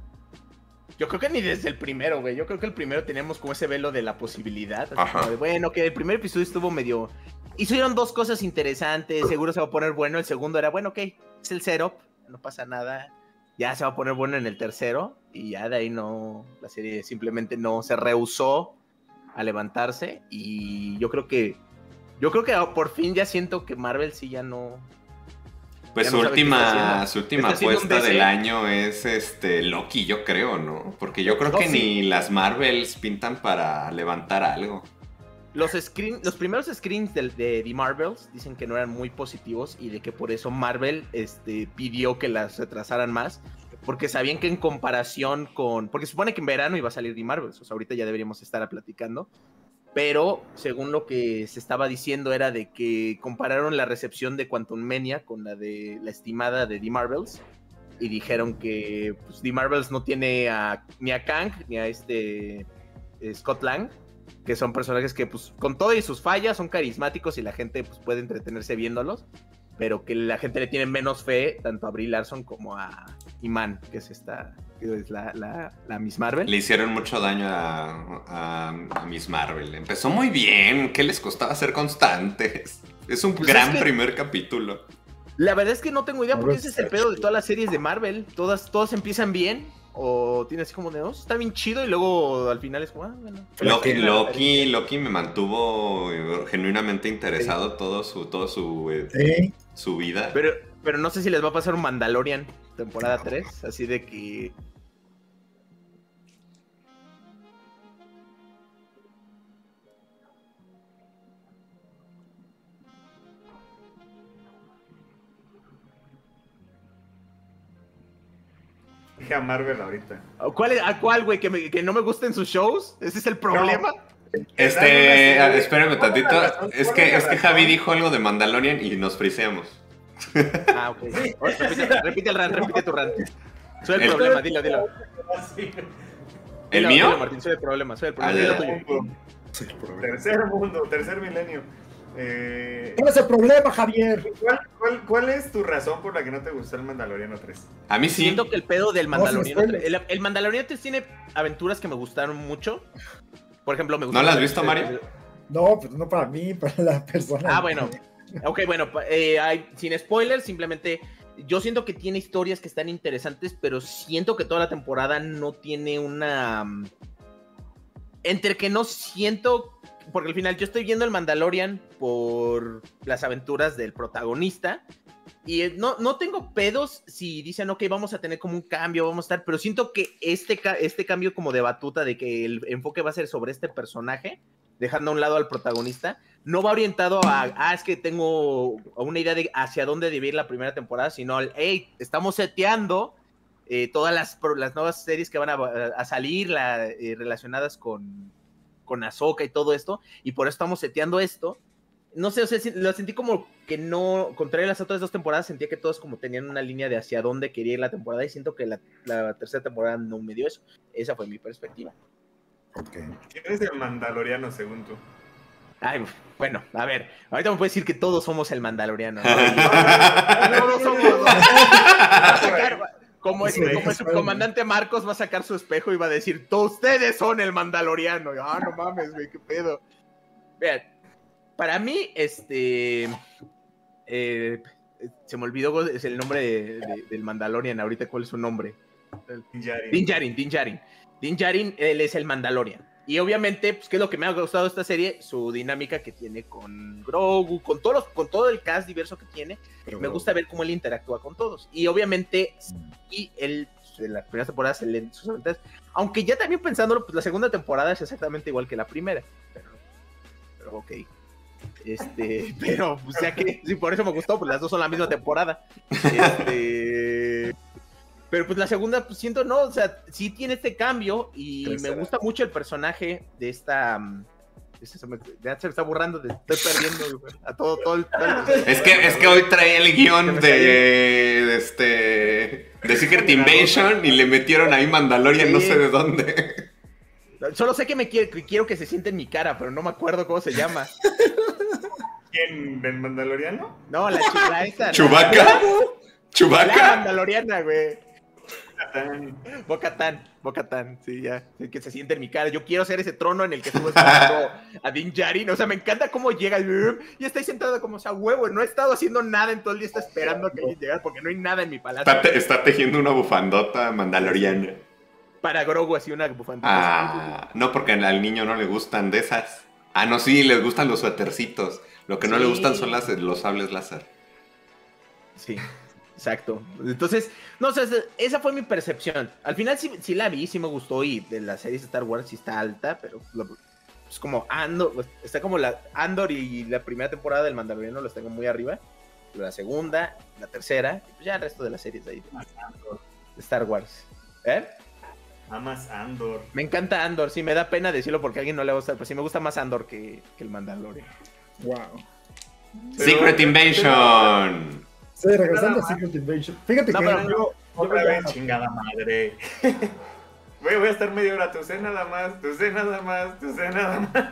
Yo creo que ni desde el primero, güey. Yo creo que el primero teníamos como ese velo de la posibilidad. Así Ajá. como de, bueno, que el primer episodio estuvo medio... Hicieron dos cosas interesantes, seguro se va a poner bueno. El segundo era, bueno, ok, es el setup, no pasa nada. Ya se va a poner bueno en el tercero. Y ya de ahí no, la serie simplemente no se rehusó a levantarse. Y yo creo que, yo creo que por fin ya siento que Marvel sí ya no... Pues Ya su no sabe qué está última, haciendo. su última Está haciendo un apuesta D C. del año es este Loki, yo creo, ¿no? Porque yo creo No, que sí. ni las Marvels pintan para levantar algo. Los, screen, los primeros screens de, de The Marvels dicen que no eran muy positivos y de que por eso Marvel este, pidió que las retrasaran más, porque sabían que en comparación con... Porque supone que en verano iba a salir The Marvels, o sea, ahorita ya deberíamos estar platicando, pero según lo que se estaba diciendo era de que compararon la recepción de Quantum Mania con la de la estimada de The Marvels y dijeron que pues, The Marvels no tiene a, ni a Kang ni a este eh, Scott Lang, que son personajes que pues con todo y sus fallas son carismáticos y la gente pues puede entretenerse viéndolos, pero que la gente le tiene menos fe tanto a Brie Larson como a Iman, que es esta, que es la, la, la Miss Marvel. Le hicieron mucho daño a, a, a Miss Marvel. Empezó muy bien. ¿Qué les costaba ser constantes? Es un Pues gran es que- primer capítulo. La verdad es que no tengo idea porque Marvel ese es el está pedo de chido. todas las series de Marvel. Todas, todas empiezan bien o tienes como de, oh, está bien chido y luego al final es como, ah, bueno. Loki, Sí, Loki, Loki me mantuvo eh, genuinamente interesado todo su, todo su, eh, Sí. su vida. Pero, pero no sé si les va a pasar un Mandalorian temporada tres, así de que... Dije a Marvel ahorita. ¿Cuál, es- ¿A cuál, güey? ¿Que, me- ¿Que no me gusten sus shows? ¿Ese es el problema? Este, Dale una espérame serie. tantito. Ponle la razón, Es ponle que, la es que razón. Javi dijo algo de Mandalorian y nos friseamos. Ah, ok. Oh, repite, repite el rant, repite tu rant. Soy el, El- problema, dilo, dilo. Así. ¿El Dilo, mío? dilo, Martín, soy el problema, soy el problema. Ah, Dilo ya. tuyo. Sí, el problema. Tercer mundo, tercer milenio. Eh, ¿Cuál es el problema, Javier? ¿cuál, cuál, cuál es tu razón por la que no te gustó el Mandaloriano tres? A mí sí. Siento que el pedo del No, Mandaloriano... sin el, el Mandaloriano tres tiene aventuras que me gustaron mucho. Por ejemplo, me gustó... ¿No las has visto, Mario? No, pues no para mí, para la persona. Ah, bueno. Ok, bueno, pa- eh, hay- sin spoilers, simplemente yo siento que tiene historias que están interesantes, pero siento que toda la temporada no tiene una... mm, Entre que no siento... Porque al final yo estoy viendo el Mandalorian por las aventuras del protagonista y eh, no, no tengo pedos si dicen, ok, vamos a tener como un cambio, vamos a estar, pero siento que este, ca- este cambio como de batuta, de que el enfoque va a ser sobre este personaje, dejando a un lado al protagonista, no va orientado a, ah, es que tengo una idea de hacia dónde debe ir la primera temporada, sino al, hey, estamos seteando eh, todas las, pro- las nuevas series que van a, a salir la, eh, relacionadas con, con Ahsoka y todo esto, y por eso estamos seteando esto. No sé, o sea, lo sentí como que no, contrario a las otras dos temporadas, sentía que todos como tenían una línea de hacia dónde quería ir la temporada, y siento que la, la tercera temporada no me dio eso. Esa fue mi perspectiva. Okay. ¿Quién es el Mandaloriano según tú? Ay, bueno, a ver, ahorita me puedes decir que todos somos el Mandaloriano, ¿no? Todos somos. Va a sacar, como, es, como el subcomandante Marcos va a sacar su espejo y va a decir, todos ustedes son el Mandaloriano. Y, ah, no mames, güey, qué pedo. Vean, para mí, este... Eh, se me olvidó es el nombre de, de, del Mandalorian, ahorita cuál es su nombre. Din Djarin. Din Djarin, Din Djarin. Din Djarin, él es el Mandalorian. Y obviamente, pues, ¿qué es lo que me ha gustado de esta serie? Su dinámica que tiene con Grogu, con, todos los, con todo el cast diverso que tiene. Pero me gusta ver cómo él interactúa con todos. Y obviamente, y él, en las primeras temporadas, se leen sus aventuras. Aunque ya también pensándolo, pues la segunda temporada es exactamente igual que la primera. Pero, pero ok. Este, pero, o sea que, sí, por eso me gustó, pues las dos son la misma temporada. Este... Pero pues la segunda, pues siento, no, o sea, sí tiene este cambio y Tercera. Me gusta mucho el personaje de esta... Este, se me, ya se me está borrando, de, estoy perdiendo a todo, todo el... Todo el es, que, es que hoy traía el guión de, de este... de Secret Invasion y le metieron ahí Mandalorian, sí. No sé de dónde. Solo sé que me quiere, que quiero que se siente en mi cara, pero no me acuerdo cómo se llama. ¿Quién? ¿El Mandaloriano? No, la chica esta. ¿Chubaca? ¿Chubaca? La Mandaloriana, güey. Bo-Katan, Bo-Katan, sí, ya, que se siente en mi cara. Yo quiero ser ese trono en el que estuvo esperando a Din Djarin. O sea, me encanta cómo llega y está ahí sentado como, o sea, huevo, no he estado haciendo nada en todo el día, está esperando a que alguien llegue porque no hay nada en mi palacio. Está, te, está tejiendo una bufandota mandaloriana. Para Grogu, así una bufandota. Ah, no, porque al niño no le gustan de esas. Ah, no, sí, les gustan los suétercitos. Lo que no sí. le gustan son las, los sables láser. Sí. Exacto. Entonces, no sé, esa fue mi percepción. Al final sí, sí la vi, sí me gustó y de las series de Star Wars sí está alta, pero lo, es como Andor, está como la Andor y la primera temporada del Mandaloriano las tengo muy arriba. La segunda, la tercera, y pues ya el resto de las series de ahí de, de Star Wars. ¿Eh? Amas Andor. Me encanta Andor, sí, me da pena decirlo porque a alguien no le gusta, pero sí me gusta más Andor que, que el Mandalorian. Wow. Pero, Secret Invasion. Pero... Sí, regresando a Secret Invasion. Fíjate no, que pero yo... yo otra yo vez, a... chingada madre. Voy, voy a estar media hora, tú sé nada más, tú sé nada más, tú sé nada más.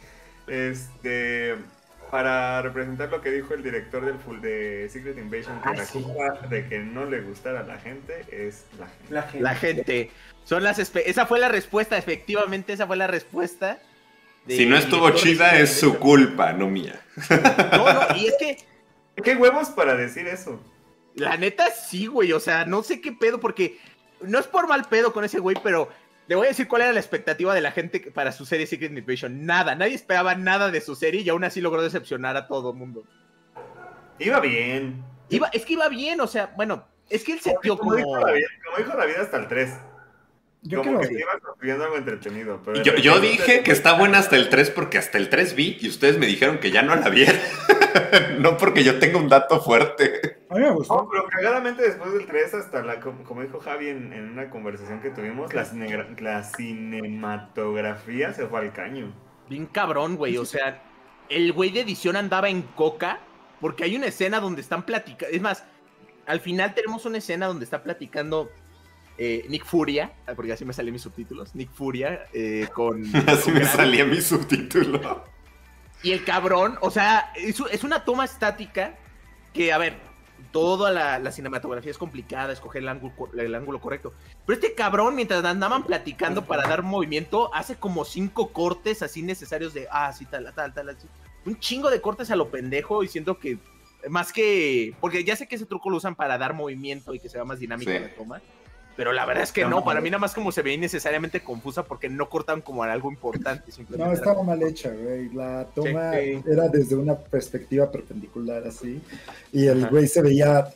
Este... Para representar lo que dijo el director del full de Secret Invasion, que ah, la sí. culpa de que no le gustara a la gente es la gente. La gente. La gente. Son las espe- esa fue la respuesta, efectivamente, esa fue la respuesta. De si no estuvo chida, es su culpa, no mía. No, no, y es que... ¿Qué huevos para decir eso? La neta sí, güey, o sea, no sé qué pedo, porque no es por mal pedo con ese güey, pero le voy a decir cuál era la expectativa de la gente para su serie Secret Invasion. Nada, nadie esperaba nada de su serie y aún así logró decepcionar a todo el mundo. Iba bien. Iba, es que iba bien, o sea, bueno, es que él se dio como... Como dijo David, como dijo David hasta el tres. Yo como creo que, que iba construyendo algo entretenido. Pero yo yo dije que está buena hasta el tres porque hasta el tres vi y ustedes me dijeron que ya no la vieron. No porque yo tenga un dato fuerte. A mí me gustó. No, pero cagadamente después del tres, hasta la, como, como dijo Javi en, en una conversación que tuvimos, la, cine, la cinematografía se fue al caño. Bien cabrón, güey. O sea, el güey de edición andaba en coca porque hay una escena donde están platicando. Es más, al final tenemos una escena donde está platicando eh, Nick Furia, porque así me salían mis subtítulos. Nick Furia eh, con... así con me Gran... salía mi subtítulo. Y el cabrón, o sea, es, es una toma estática que, a ver, toda la, la cinematografía es complicada, escoger el ángulo, el ángulo correcto. Pero este cabrón, mientras andaban platicando para dar movimiento, hace como cinco cortes así necesarios de, ah, sí, tal, tal, tal, así. Un chingo de cortes a lo pendejo y siento que, más que, porque ya sé que ese truco lo usan para dar movimiento y que sea más dinámico sí. la toma. Pero la verdad es que no, para mí nada más como se ve innecesariamente confusa porque no cortan como algo importante. Simplemente no, estaba mal hecha, güey. La toma sí, sí. era desde una perspectiva perpendicular así. Y el Ajá. güey se veía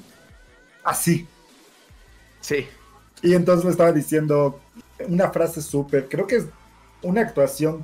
así. Sí. Y entonces me estaba diciendo una frase súper, creo que es una actuación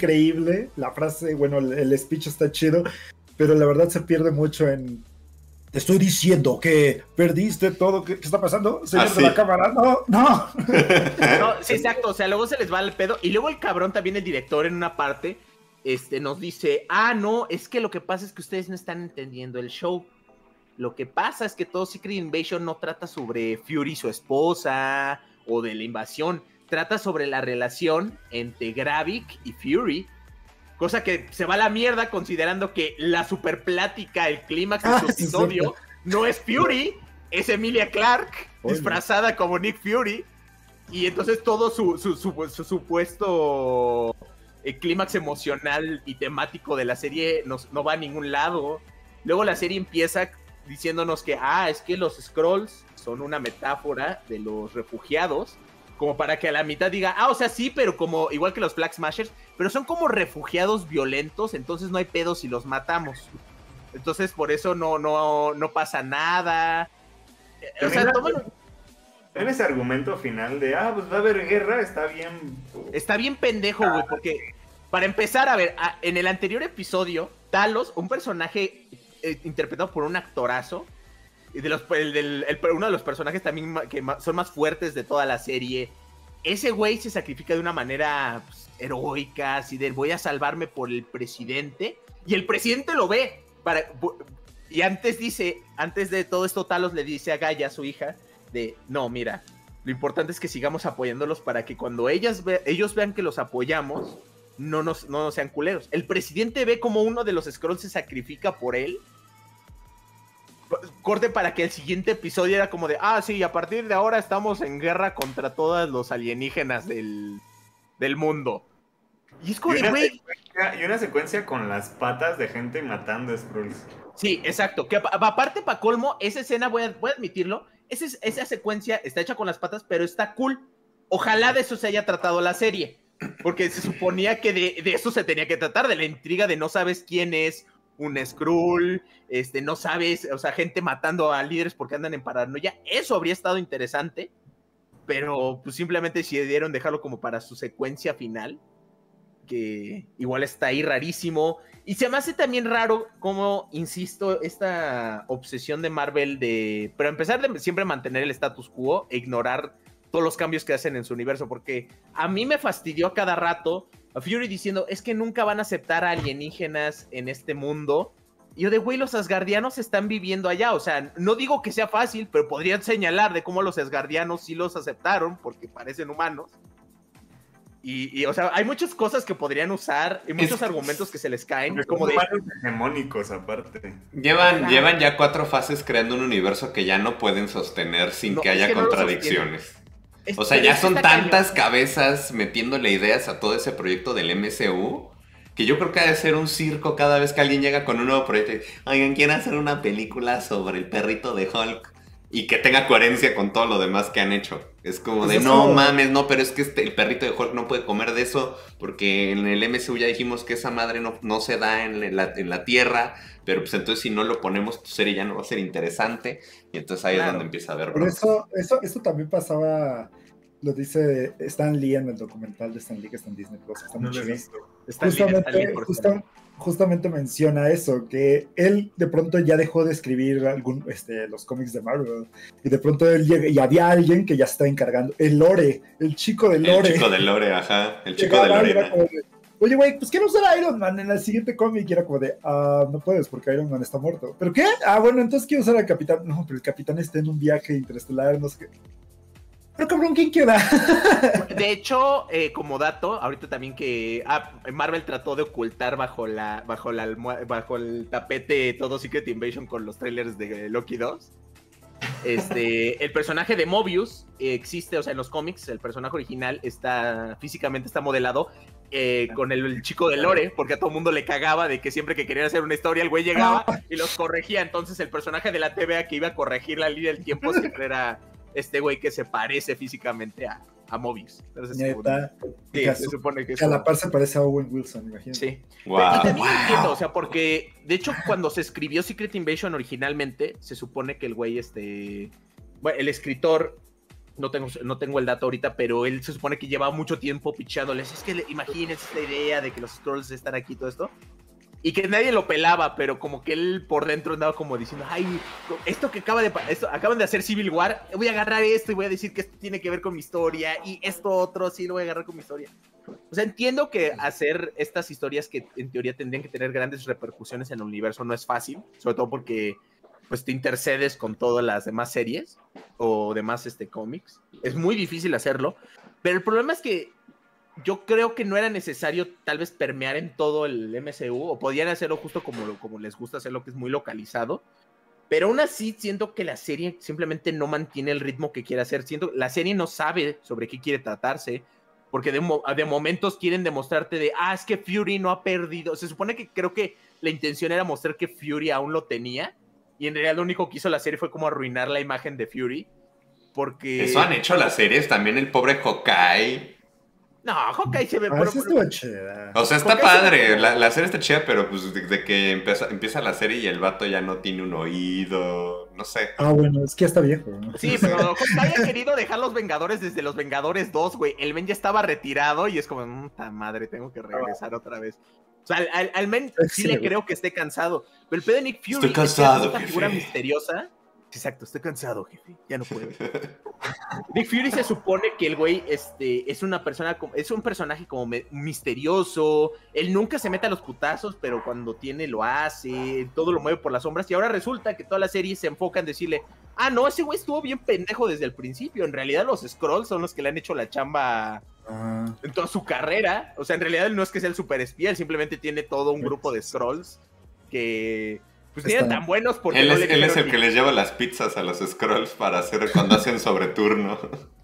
increíble. La frase, bueno, el, el speech está chido, pero la verdad se pierde mucho en... te estoy diciendo que perdiste todo. ¿Qué, qué está pasando? Señor ¿Ah, de la sí? cámara, no, no. No, sí, exacto, o sea, luego se les va el pedo. Y luego el cabrón, también el director en una parte, este, nos dice, ah, no, es que lo que pasa es que ustedes no están entendiendo el show. Lo que pasa es que todo Secret Invasion no trata sobre Fury y su esposa, o de la invasión. Trata sobre la relación entre Gravik y Fury. Cosa que se va a la mierda considerando que la super plática, el clímax de Ah, su sí, episodio, cierto. no es Fury, es Emilia Clarke, Oye. disfrazada como Nick Fury. Y entonces todo su, su, su, su supuesto eh, clímax emocional y temático de la serie no, no va a ningún lado. Luego la serie empieza diciéndonos que, ah, es que los Skrulls son una metáfora de los refugiados, como para que a la mitad diga, ah, o sea, sí, pero como, igual que los Flag Smashers, pero son como refugiados violentos, entonces no hay pedo si los matamos. Entonces por eso no, no, no pasa nada. O sea, tómalo. En ese argumento final de, ah, pues va a haber guerra, está bien. Está bien pendejo, güey, porque para empezar, a ver, a, en el anterior episodio, Talos, un personaje eh, interpretado por un actorazo, y de los, el, del, el, uno de los personajes también que son más fuertes de toda la serie, ese güey se sacrifica de una manera pues, heroica, así de voy a salvarme por el presidente, y el presidente lo ve, para, y antes dice, antes de todo esto, Talos le dice a Gaia, su hija, de, no, mira, lo importante es que sigamos apoyándolos para que cuando ellas ve, ellos vean que los apoyamos, no nos, no nos sean culeros. El presidente ve como uno de los Skrulls se sacrifica por él. Corte para que el siguiente episodio era como de, ah, sí, a partir de ahora estamos en guerra contra todos los alienígenas del, del mundo. Y es como y de, una, güey. secuencia, y una secuencia con las patas de gente matando Skrulls. Sí, exacto. Que aparte, pa' colmo, esa escena, voy a, voy a admitirlo, esa, esa secuencia está hecha con las patas, pero está cool. Ojalá de eso se haya tratado la serie. Porque se suponía que de, de eso se tenía que tratar, de la intriga de no sabes quién es un Skrull, este, no sabes, o sea, gente matando a líderes porque andan en paranoia. Eso habría estado interesante, pero pues simplemente decidieron dejarlo como para su secuencia final, que igual está ahí rarísimo. Y se me hace también raro, como, insisto, esta obsesión de Marvel de, pero empezar de siempre mantener el status quo e ignorar todos los cambios que hacen en su universo, porque a mí me fastidió a cada rato a Fury diciendo, es que nunca van a aceptar a alienígenas en este mundo. Y yo de, güey, los asgardianos están viviendo allá, o sea, no digo que sea fácil, pero podrían señalar de cómo los asgardianos sí los aceptaron, porque parecen humanos. Y, y, o sea, hay muchas cosas que podrían usar y muchos es, argumentos que se les caen. Son como de humanos hegemónicos, aparte. Llevan, ah. llevan ya cuatro fases creando un universo que ya no pueden sostener sin no, que haya es que contradicciones. No o sea, ya son tantas cañón. cabezas metiéndole ideas a todo ese proyecto del M C U que yo creo que ha de ser un circo cada vez que alguien llega con un nuevo proyecto y, oigan, quieren hacer una película sobre el perrito de Hulk y que tenga coherencia con todo lo demás que han hecho. Es como pues de, no como... mames, no, pero es que este, el perrito de Hulk no puede comer de eso porque en el M C U ya dijimos que esa madre no, no se da en la, en la Tierra, pero pues entonces si no lo ponemos, tu serie ya no va a ser interesante. Y entonces ahí claro. es donde empieza a haber Por eso, eso, eso también pasaba, lo dice Stan Lee en el documental de Stan Lee que está en Disney Plus. Está no muy chido. Justamente, justa, justamente menciona eso, que él de pronto ya dejó de escribir algún, este, los cómics de Marvel, y de pronto él llega, y había alguien que ya se estaba encargando, el Lore, el chico de Lore. El chico de Lore, ajá, el chico de Lorena. Oye, güey, pues quiero usar a Iron Man en el siguiente cómic. Y era como de, ah, no puedes porque Iron Man está muerto. ¿Pero qué? Ah, bueno, entonces quiero usar al Capitán. No, pero el Capitán está en un viaje interestelar, no sé qué. Pero cabrón, ¿quién queda? De hecho, eh, como dato, ahorita también que ah, Marvel trató de ocultar bajo la bajo la bajo el tapete todo Secret Invasion con los trailers de Loki dos. Este, el personaje de Mobius eh, existe, o sea, en los cómics, el personaje original está físicamente está modelado eh, con el, el chico de Lore, porque a todo el mundo le cagaba de que siempre que querían hacer una historia, el güey llegaba y los corregía. Entonces, el personaje de la T V A que iba a corregir la línea del tiempo siempre era este güey que se parece físicamente a, a Mobius. Entonces, Neta, sí, que se su, supone que, que a la par se parece a Owen Wilson, imagínate. Sí. Wow. Y también wow. entiendo, o sea, porque de hecho cuando se escribió Secret Invasion originalmente, se supone que el güey, este, bueno, el escritor, no tengo, no tengo el dato ahorita, pero él se supone que llevaba mucho tiempo pichándoles. Es que imagínense esta idea de que los Skrulls están aquí y todo esto. y que nadie lo pelaba, pero como que él por dentro andaba como diciendo, ay, esto que acaba de esto, acaban de hacer Civil War, voy a agarrar esto y voy a decir que esto tiene que ver con mi historia, y esto otro sí lo voy a agarrar con mi historia. O sea, entiendo que hacer estas historias que en teoría tendrían que tener grandes repercusiones en el universo no es fácil, sobre todo porque pues te intercedes con todas las demás series o demás este, cómics. Es muy difícil hacerlo, pero el problema es que yo creo que no era necesario tal vez permear en todo el M C U, o podían hacerlo justo como, como les gusta hacerlo, que es muy localizado, pero aún así siento que la serie simplemente no mantiene el ritmo que quiere hacer. Siento que la serie no sabe sobre qué quiere tratarse, porque de, mo de momentos quieren demostrarte de, ah, es que Fury no ha perdido. Se supone que creo que la intención era mostrar que Fury aún lo tenía, y en realidad lo único que hizo la serie fue como arruinar la imagen de Fury, porque... Eso han hecho las series, también el pobre Hawkeye. No, Hawkeye se ve... Ah, pero, sí estuvo chida. O sea, está Hawkeye padre, se... la, la serie está chida, pero pues de, de que empieza, empieza la serie y el vato ya no tiene un oído, no sé. Ah, bueno, es que ya está viejo, ¿no? Sí, pero Hawkeye ha querido dejar los Vengadores desde los Vengadores dos, güey. El men ya estaba retirado y es como, puta madre, tengo que regresar otra vez. O sea, al, al, al men sí le creo que esté cansado. Pero el pedo de Nick Fury estoy cansado, es una jefe. figura misteriosa. Exacto, estoy cansado, jefe. Ya no puedo. Nick Fury se supone que el güey este, es una persona, es un personaje como misterioso. Él nunca se mete a los putazos, pero cuando tiene lo hace. Todo lo mueve por las sombras. Y ahora resulta que toda la serie se enfoca en decirle, ah, no, ese güey estuvo bien pendejo desde el principio. En realidad los Skrulls son los que le han hecho la chamba ah. en toda su carrera. O sea, en realidad él no es que sea el super espía, él simplemente tiene todo un grupo de Skrulls que... pues ni eran tan buenos porque él no es, le él es el ni... que les lleva las pizzas a los Skrulls para hacer cuando hacen sobreturno.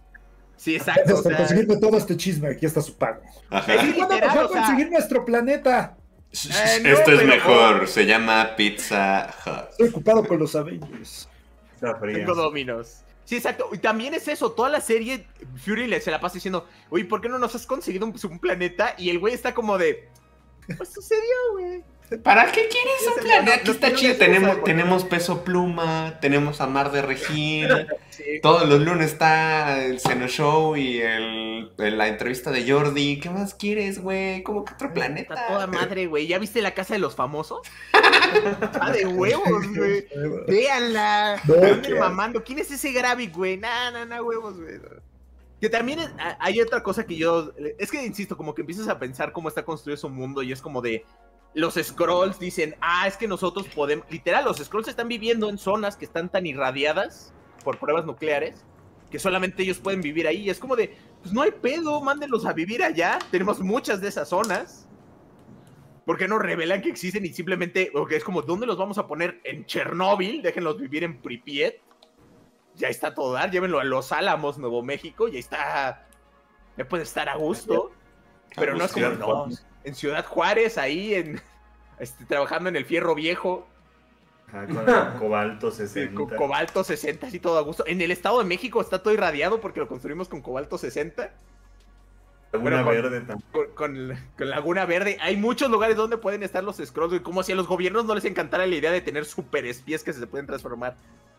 Sí, exacto. Para o sea... conseguirme todo este chisme, aquí está su pago. Ajá. ¿Y cuándo nos va a conseguir nuestro planeta? Eh, no, Esto es mejor, por... se llama Pizza Hut. Estoy ocupado con los Avengers. Tengo Dominos. Sí, exacto. Y también es eso, toda la serie, Fury le se la pasa diciendo, oye, ¿por qué no nos has conseguido un, un planeta? Y el güey está como de, pues sucedió, güey. ¿Para qué quieres un planeta? Aquí no, está no chido. Tenemos, tenemos Peso Pluma, tenemos a Mar de Regina. Sí. Todos los lunes está el Seno Show y el, la entrevista de Jordi. ¿Qué más quieres, güey? ¿Cómo que otro planeta? Está toda madre, güey. ¿Ya viste La Casa de los Famosos? Está de huevos, güey. Véanla. No, mamando. ¿Quién es ese Gravik, güey? Nah, nah, nah, huevos, güey. Que también es, hay otra cosa que yo... Es que, insisto, como que empiezas a pensar cómo está construido su mundo y es como de... Los Skrulls dicen, ah, es que nosotros podemos... Literal, los Skrulls están viviendo en zonas que están tan irradiadas por pruebas nucleares que solamente ellos pueden vivir ahí. Y es como de, pues no hay pedo, mándenlos a vivir allá. Tenemos muchas de esas zonas. ¿Por qué no revelan que existen y simplemente... Porque es como, ¿dónde los vamos a poner? En Chernóbil, déjenlos vivir en Pripyat. Ya está todo dar, llévenlo a Los Álamos, Nuevo México, y ahí está... Me puede estar a gusto. Pero no es como, no... En Ciudad Juárez, ahí, en este, trabajando en el Fierro Viejo. Ajá, con cobalto sesenta. Con cobalto sesenta, así todo a gusto. En el Estado de México está todo irradiado porque lo construimos con cobalto sesenta. Laguna con, Verde también. Con, con, con Laguna Verde. Hay muchos lugares donde pueden estar los Skrulls, como si a los gobiernos no les encantara la idea de tener super espías que se pueden transformar.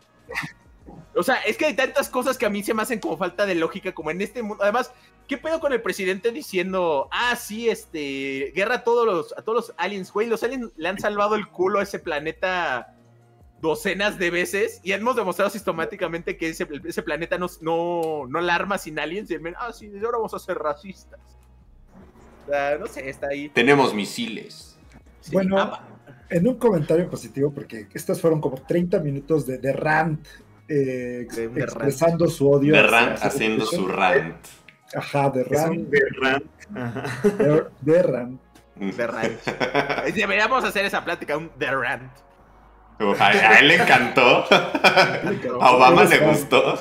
O sea, es que hay tantas cosas que a mí se me hacen como falta de lógica, como en este mundo. Además, ¿qué pedo con el presidente diciendo, ah, sí, este, guerra a todos los, a todos los aliens, güey? Los aliens le han salvado el culo a ese planeta docenas de veces y hemos demostrado sistemáticamente que ese, ese planeta no, no, no la arma sin aliens. Y el men, ah, sí, desde ahora vamos a ser racistas. O sea, no sé, está ahí. Tenemos misiles. Sí, bueno, ah, en un comentario positivo, porque estos fueron como treinta minutos de, de rant. Eh, de, de expresando rant. Su odio. De rant, haciendo su rant. Ajá, de rant. De rant. Ajá. De, de rant. De rant. Deberíamos hacer esa plática, un de rant. Uf, a, a él le encantó. A Obama le gustó.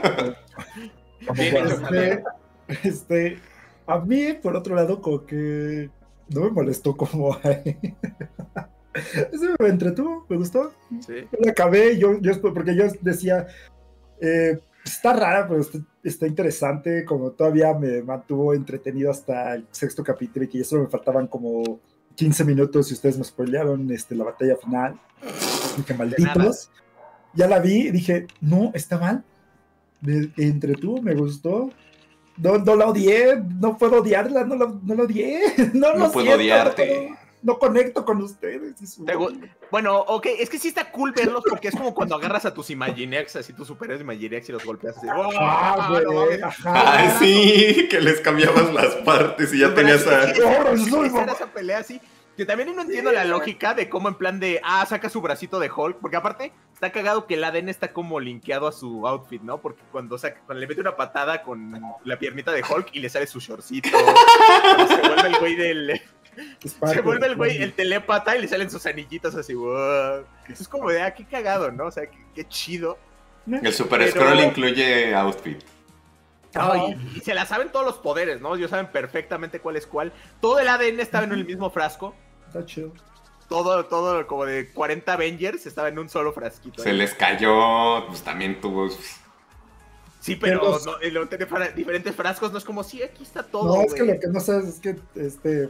Este, este, a mí, por otro lado, como que no me molestó como ahí. Ese me entretuvo, me gustó. Sí. La acabé, yo, yo, porque yo decía, eh, está rara, pero está, está interesante, como todavía me mantuvo entretenido hasta el sexto capítulo y que ya solo me faltaban como quince minutos y ustedes me spoilearon este, la batalla final. Dije, malditos. Ya la vi y dije, no, está mal. Me entretuvo, me gustó. No, no la odié, no puedo odiarla, no la, no la odié. No, no puedo siento, odiarte. No, no conecto con ustedes. Y su- Te gu- Bueno, ok, es que sí está cool verlos porque es como cuando agarras a tus Imagineers, así tus superhéroes Imagineers y los golpeas así. ¡Oh, Ah, no güey, mames! ajá. Ay, sí, que les cambiabas las partes y ya tenías a... Ahora soy Esa era mamá. esa pelea así. Que también no entiendo la lógica de cómo en plan de, ah, saca su bracito de Hulk, porque aparte está cagado que el A D N está como linkeado a su outfit, ¿no? Porque cuando, saca, cuando le mete una patada con la piernita de Hulk y le sale su shortcito, se vuelve el güey del... Es parte Se vuelve el güey, de- el telépata y le salen sus anillitos así, wow. Es como de, ah, qué cagado, ¿no? O sea, qué, qué chido. El Super Pero- Scroll incluye outfit. Ay, y, y se la saben todos los poderes, ¿no? Ellos saben perfectamente cuál es cuál. Todo el A D N estaba en el mismo frasco. Está chido. Todo, todo como de cuarenta Avengers estaba en un solo frasquito. Se ahí. les cayó, pues también tuvo... Sí, pero Pero los- no, el no tener fra- diferentes frascos no es como, sí, aquí está todo, No, güey. es que lo que no sabes es que este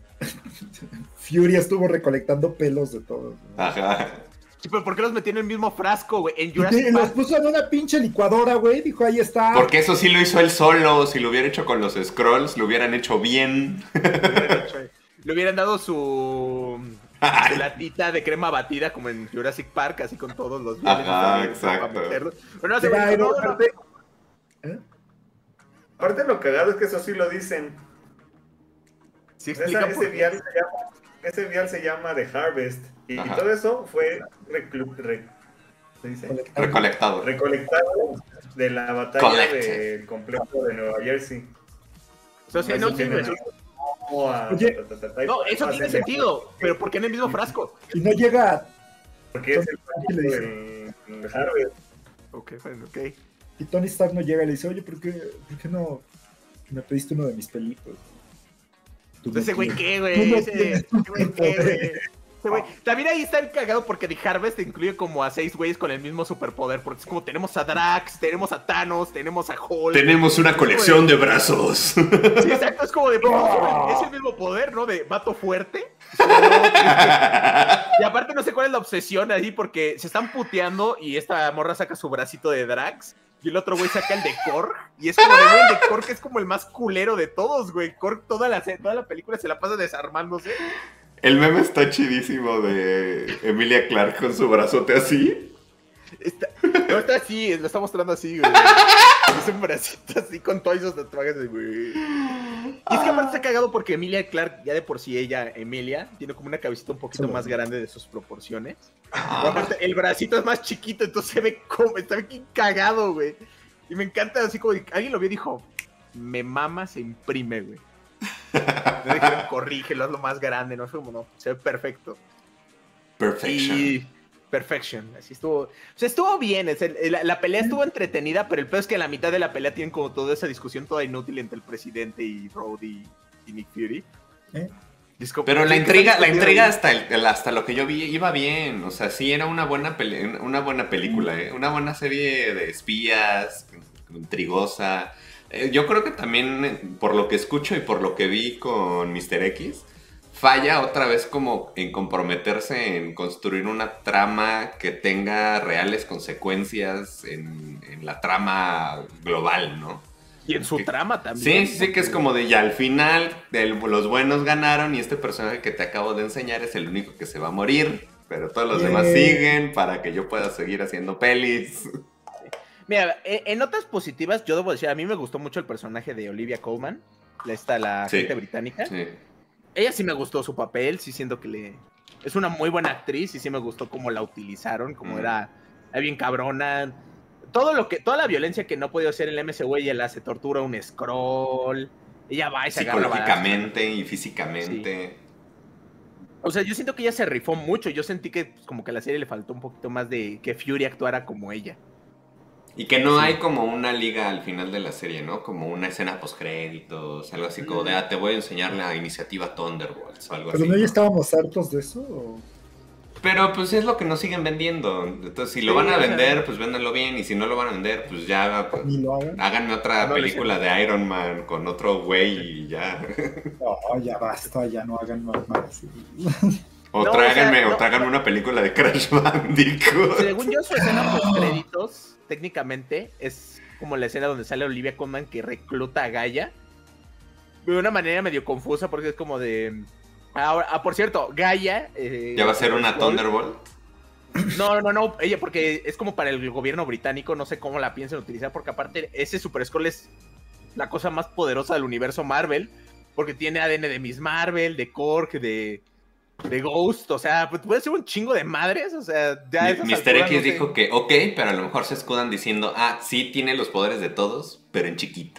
Fury estuvo recolectando pelos de todos. ¿no? Ajá. Sí, pero ¿por qué los metió en el mismo frasco, güey? En Y Jurassic los Park. puso en una pinche licuadora, güey. Dijo, ahí está. Porque eso sí lo hizo él solo. Si lo hubiera hecho con los Scrolls, lo hubieran hecho bien. Le hubieran dado su, su latita de crema batida como en Jurassic Park, así con todos los bienes. Ajá, para exacto. meterlos. Pero no, se Era no, Iron no, no. Man. ¿Eh? Aparte lo cagado es que eso sí lo dicen. Sí Esa- explica por ese, qué. vial se llama, ese vial se llama The Harvest. Y, y Ajá. todo eso fue reclu- re- ¿se dice? Recolectado. recolectado de la batalla Collected. del complejo de Nueva Jersey. O sea, sí, no, sí, tiene güey. como a- Oye. ta, ta, ta, ta, No, eso ta, tiene ta, sentido, pero ¿por qué en el mismo frasco? Y no llega. Porque es el ¿Qué le dice? del del Harvest. Ok, bueno, ok. Y Tony Stark no llega y le dice, oye, ¿por qué, por qué no me pediste uno de mis pelitos? Tú no Ese güey, tienes- ¿qué, tú güey? no Ese tienes ese güey, ¿qué, güey? superpoder. Ese güey. También ahí está el cagado porque The Harvest incluye como a seis güeyes con el mismo superpoder. Porque es como tenemos a Drax, tenemos a Thanos, tenemos a Hulk. Tenemos una colección de brazos. Sí, exacto, es como de. Es el mismo poder, ¿no? De vato fuerte. Y aparte no sé cuál es la obsesión ahí porque se están puteando y esta morra saca su bracito de Drax y el otro güey saca el de Korg y es como de güey, el de Korg es como el más culero de todos, güey. Korg toda la, toda la película se la pasa desarmándose. El meme está chidísimo de Emilia Clarke con su brazote así. Está, no está así, lo está mostrando así, güey. Es un bracito así con todos esos tatuajes de güey. Y es que aparte está cagado porque Emilia Clarke, ya de por sí ella, Emilia, tiene como una cabecita un poquito Sí. más grande de sus proporciones. Pero aparte, el bracito es más chiquito, entonces se ve como, está bien cagado, güey. Y me encanta así como, alguien lo vio y dijo, me mama, se imprime, güey. Me dijeron, corrígelo, hazlo más grande, no fue como, no, se ve perfecto. Perfection. Y Perfection, así estuvo. O sea, estuvo bien. Es el- la, la pelea estuvo entretenida, pero el peor es que a la mitad de la pelea tienen como toda esa discusión toda inútil entre el presidente y Rhodey y Nick Fury. ¿Eh? Y es como, Pero la ¿qué intriga, están la discutiendo intriga ahí? hasta, el- el- hasta lo que yo vi iba bien. O sea, sí era una buena peli- una buena película, ¿eh? Una buena serie de espías, intrigosa. Eh, yo creo que también, eh, por lo que escucho y por lo que vi con mister X, falla otra vez como en comprometerse en construir una trama que tenga reales consecuencias en, en la trama global, ¿no? Y en su trama también. Sí, sí, sí, que es como de ya al final el- los buenos ganaron y este personaje que te acabo de enseñar es el único que se va a morir, pero todos los Yay. demás siguen para que yo pueda seguir haciendo pelis. Mira, en, en notas positivas, yo debo decir, a mí me gustó mucho el personaje de Olivia Colman, la, esta, la Sí. gente británica. Sí. Ella sí me gustó su papel, sí siento que le... Es una muy buena actriz y sí me gustó cómo la utilizaron, como Mm. era, era bien cabrona. Todo lo que, toda la violencia que no ha podido hacer en el M C U, ella la hace, tortura a un scroll, ella va y se agarra balazos. Psicológicamente y físicamente. O sea, yo siento que ella se rifó mucho, yo sentí que pues, como que a la serie le faltó un poquito más de que Fury actuara como ella. Y que no Sí. hay como una liga al final de la serie, ¿no? Como una escena postcréditos, algo así como de, ah, te voy a enseñar la iniciativa Thunderbolts o algo Pero así. no ya ¿no? estábamos hartos de eso. ¿O? Pero pues es lo que nos siguen vendiendo. Entonces, si lo Sí, van a o sea, vender, pues véndanlo bien. Y si no lo van a vender, pues ya pues, Ni lo hagan. háganme otra No, película de Iron Man con otro güey y ya. No, ya basta, ya no hagan más. más. O No, tráiganme, o sea, o no. tráiganme una película de Crash Bandicoot. Según yo, su escena post créditos, técnicamente, es como la escena donde sale Olivia Colman que recluta a Gaia. De una manera medio confusa porque es como de... Ahora, ah, por cierto, Gaia... eh, ¿Ya va a ser una Scroll- Thunderbolt? No, no, no, ella, porque es como para el gobierno británico, no sé cómo la piensan utilizar, porque aparte ese Super Skrull es la cosa más poderosa del universo Marvel, porque tiene A D N de Miss Marvel, de Korg, de, de Ghost, o sea, pues, puede ser un chingo de madres, o sea, ya... a esas mister alturas X no sé. dijo que ok, pero a lo mejor se escudan diciendo, ah, sí tiene los poderes de todos, pero en chiquito.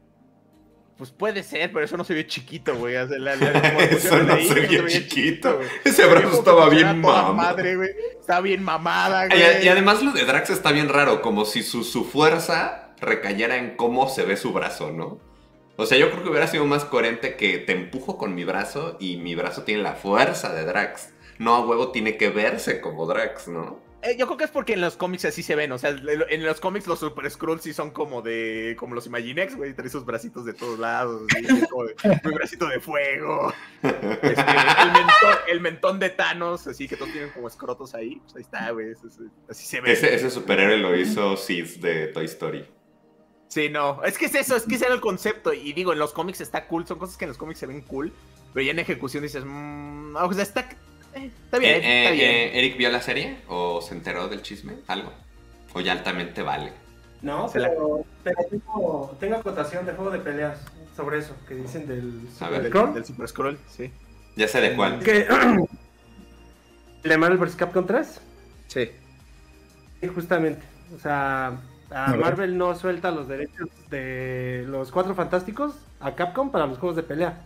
Pues puede ser, pero eso no se vio chiquito, güey. O sea, la- la- como lo Eso pusieron no ahí, se no vio chiquito. güey. Ese Se brazo vio como estaba que bien fuera toda mamado. madre, güey. Estaba bien mamada, Y, güey. y además lo de Drax está bien raro, como si su, su fuerza recayera en cómo se ve su brazo, ¿no? O sea, yo creo que hubiera sido más coherente que te empujo con mi brazo y mi brazo tiene la fuerza de Drax. No a huevo tiene que verse como Drax, ¿no? Eh, yo creo que es porque en los cómics así se ven. O sea, en los cómics los Super Skrulls sí son como de... Como los Imaginex, güey. Trae sus bracitos de todos lados. ¿Sí? Es como de, mi bracito de fuego. Este, el, mentón, el mentón de Thanos, así que todos tienen como escrotos ahí. Pues ahí está, güey. eso es- Así se ve. Ese, ese superhéroe lo hizo Sid de Toy Story. Sí, no, es que es eso, es que ese era el concepto. Y digo, en los cómics está cool, son cosas que en los cómics se ven cool, pero ya en ejecución dices, mmm, o sea, está, eh, está bien, Eh, está eh, bien. eh, ¿Eric vio la serie? ¿O se enteró del chisme? ¿Algo? ¿O ya altamente vale? No, Se la- pero, pero tengo, tengo acotación de juego de peleas sobre eso, que dicen del A Super ver. Del, Skrull. del Super Scroll, sí. Ya sé de cuál. Que el de Marvel versus. Capcom tres. Sí. Sí, justamente. O sea, a A ver. Marvel no suelta los derechos de los Cuatro Fantásticos a Capcom para los juegos de pelea.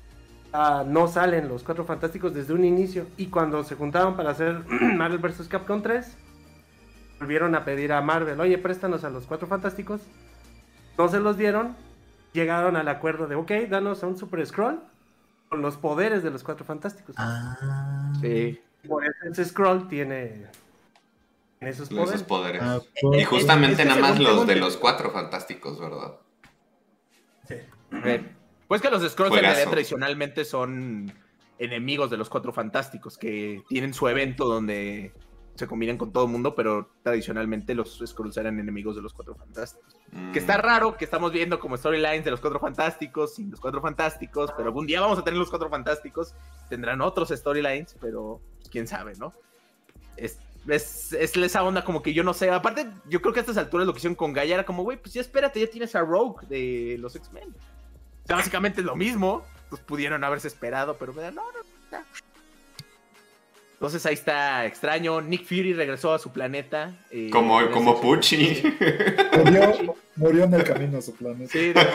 Ah, no salen los Cuatro Fantásticos desde un inicio. Y cuando se juntaron para hacer Marvel versus. Capcom tres, volvieron a pedir a Marvel, oye, préstanos a los Cuatro Fantásticos. No se los dieron. Llegaron al acuerdo de, ok, danos a un Super Skrull con los poderes de los Cuatro Fantásticos. Ah. Sí. Por eso ese Skrull tiene esos poderes. Esos poderes. Ah, Y pues. justamente es que nada más según los tengo de ente- los cuatro fantásticos, ¿verdad? Sí. Eh, Pues que los Skrulls en Juegazo. realidad tradicionalmente son enemigos de los Cuatro Fantásticos, que tienen su evento donde se combinan con todo el mundo, pero tradicionalmente los Skrulls eran enemigos de los Cuatro Fantásticos. Mm. Que está raro que estamos viendo como storylines de los Cuatro Fantásticos, sin los Cuatro Fantásticos, pero algún día vamos a tener los Cuatro Fantásticos, tendrán otros storylines, pero quién sabe, ¿no? Es, es, es esa onda como que yo no sé, aparte yo creo que a estas alturas lo que hicieron con Gaia era como, güey, pues ya espérate, ya tienes a Rogue de los X-Men. O sea, básicamente es lo mismo, pues pudieron haberse esperado, pero no, no, no. Entonces ahí está extraño, Nick Fury regresó a su planeta. eh, Como, gracias como a su- Pucci. Murió, murió en el camino a su planeta. Sí, de-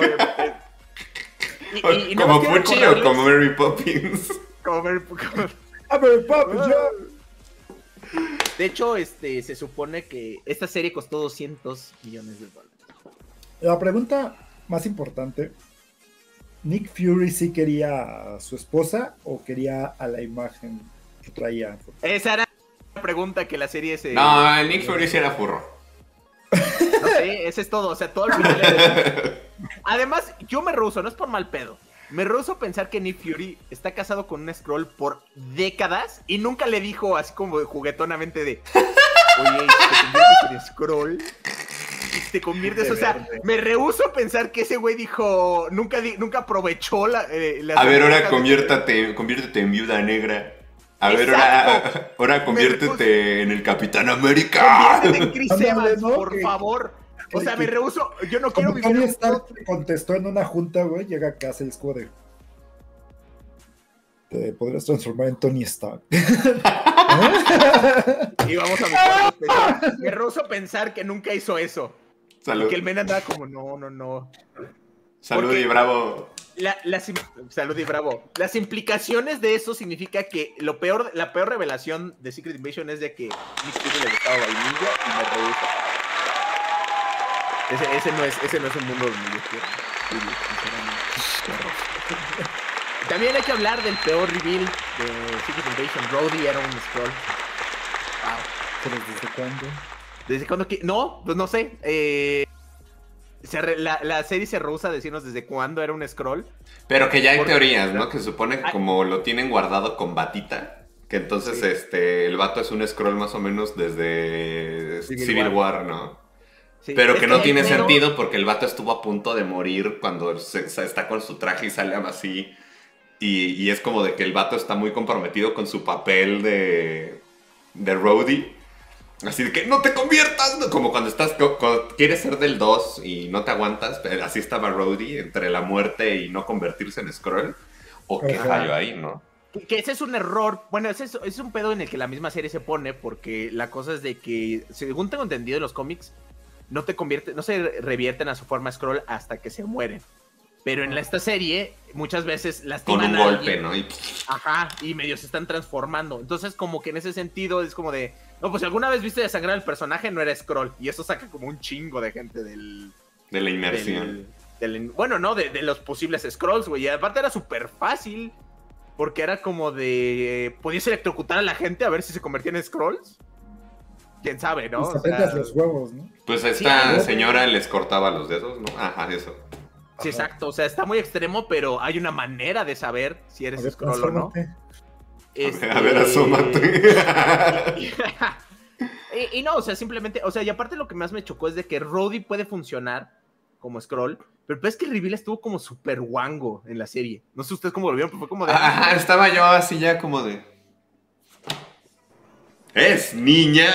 y- y- y nada ¿Como más quiero Pucci o recordarles- como Mary Poppins? como Mary- como- A ver, papi, Ah. yo. De hecho, este, se supone que esta serie costó doscientos millones de dólares. La pregunta más importante: ¿Nick Fury sí quería a su esposa o quería a la imagen que traía? Esa era la pregunta que la serie se... No, el Nick Fury sí era furro. No sé, ese es todo, o sea, todo el final era- Además, yo me rehuso, no es por mal pedo. Me rehuso pensar que Nick Fury está casado con un Skrull por décadas y nunca le dijo así como juguetonamente de, oye, te conviertes en Skrull. Y te conviertes, o sea, me rehuso pensar que ese güey dijo, nunca, di- nunca aprovechó la... eh, las A ver, ahora ventajas de- conviértate, conviértete en viuda negra. A ver, Exacto. ahora, ahora conviértete en el Capitán América. Conviértete en Chris Ándale, Evans, ¿no? por Que- favor. O sea, que- me rehuso, yo no quiero Como vivir en Tony un Stark le contestó en una junta, güey, llega a casa y es como de. Te podrías transformar en Tony Stark. Y vamos a mejorar los pesos. Me rehuso pensar que nunca hizo eso. Y Salud, que el men andaba como, no, no, no. salud porque- y bravo. La, las im- Salud y bravo. Las implicaciones de eso significa que lo peor, la peor revelación de Secret Invasion es de que Nick Fury le gustaba vainilla y me rehuso. Ese, ese, no es, ese no es un mundo donde yo quiero vivir, sinceramente. También hay que hablar del peor reveal de Secret Invasion. Rhodey era un Skrull. Wow. Pero ¿desde cuándo? ¿Desde cuándo? que- No, pues no sé. Eh, se re- la, la serie se rehúsa a decirnos desde cuándo era un scroll. Pero que ya hay Porque- teorías, ¿no? Que se supone que Ay. como lo tienen guardado con batita, que entonces Sí. este el vato es un scroll más o menos desde Civil Civil, War. War. ¿no? Sí, Pero es que no tiene pero- sentido porque el vato estuvo a punto de morir cuando se- se está con su traje y sale así y, y es como de que el vato está muy comprometido con su papel de, de Rhodey. Así de que no te conviertas, ¿no? Como cuando estás cuando quieres ser del dos y no te aguantas, pero así estaba Rhodey entre la muerte y no convertirse en Skrull. O qué Ajá. fallo ahí, ¿no? Que ese es un error, bueno, ese es, ese es un pedo en el que la misma serie se pone, porque la cosa es de que, según tengo entendido en los cómics, no te convierte, no se revierten a su forma Skrull hasta que se mueren. Pero en esta serie, muchas veces Con lastiman un a golpe, alguien. ¿no? Y, Ajá, y medio se están transformando. Entonces, como que en ese sentido es como de, no, pues si alguna vez viste desangrar al personaje, no era Skrull. Y eso saca como un chingo de gente del... de la inmersión. del- del- bueno, no, de, de los posibles Skrulls, güey. Y aparte era súper fácil. Porque era como de... ¿Podías electrocutar a la gente a ver si se convertían en Skrulls? Quién sabe, ¿no? Pues O sea, apretas los huevos, ¿no? Pues esta Sí. señora les cortaba los dedos, ¿no? Ajá, eso. sí, exacto. O sea, está muy extremo, pero hay una manera de saber si A eres ver, Skrull o no. transfórmate. Este- A ver, asómate. y, y no, o sea, simplemente, o sea, y aparte lo que más me chocó es de que Rhodey puede funcionar como Skrull, pero pues es que el reveal estuvo como súper guango en la serie. No sé ustedes cómo lo vieron, pero fue como de... Ajá, estaba yo así ya como de... ¿Es niña?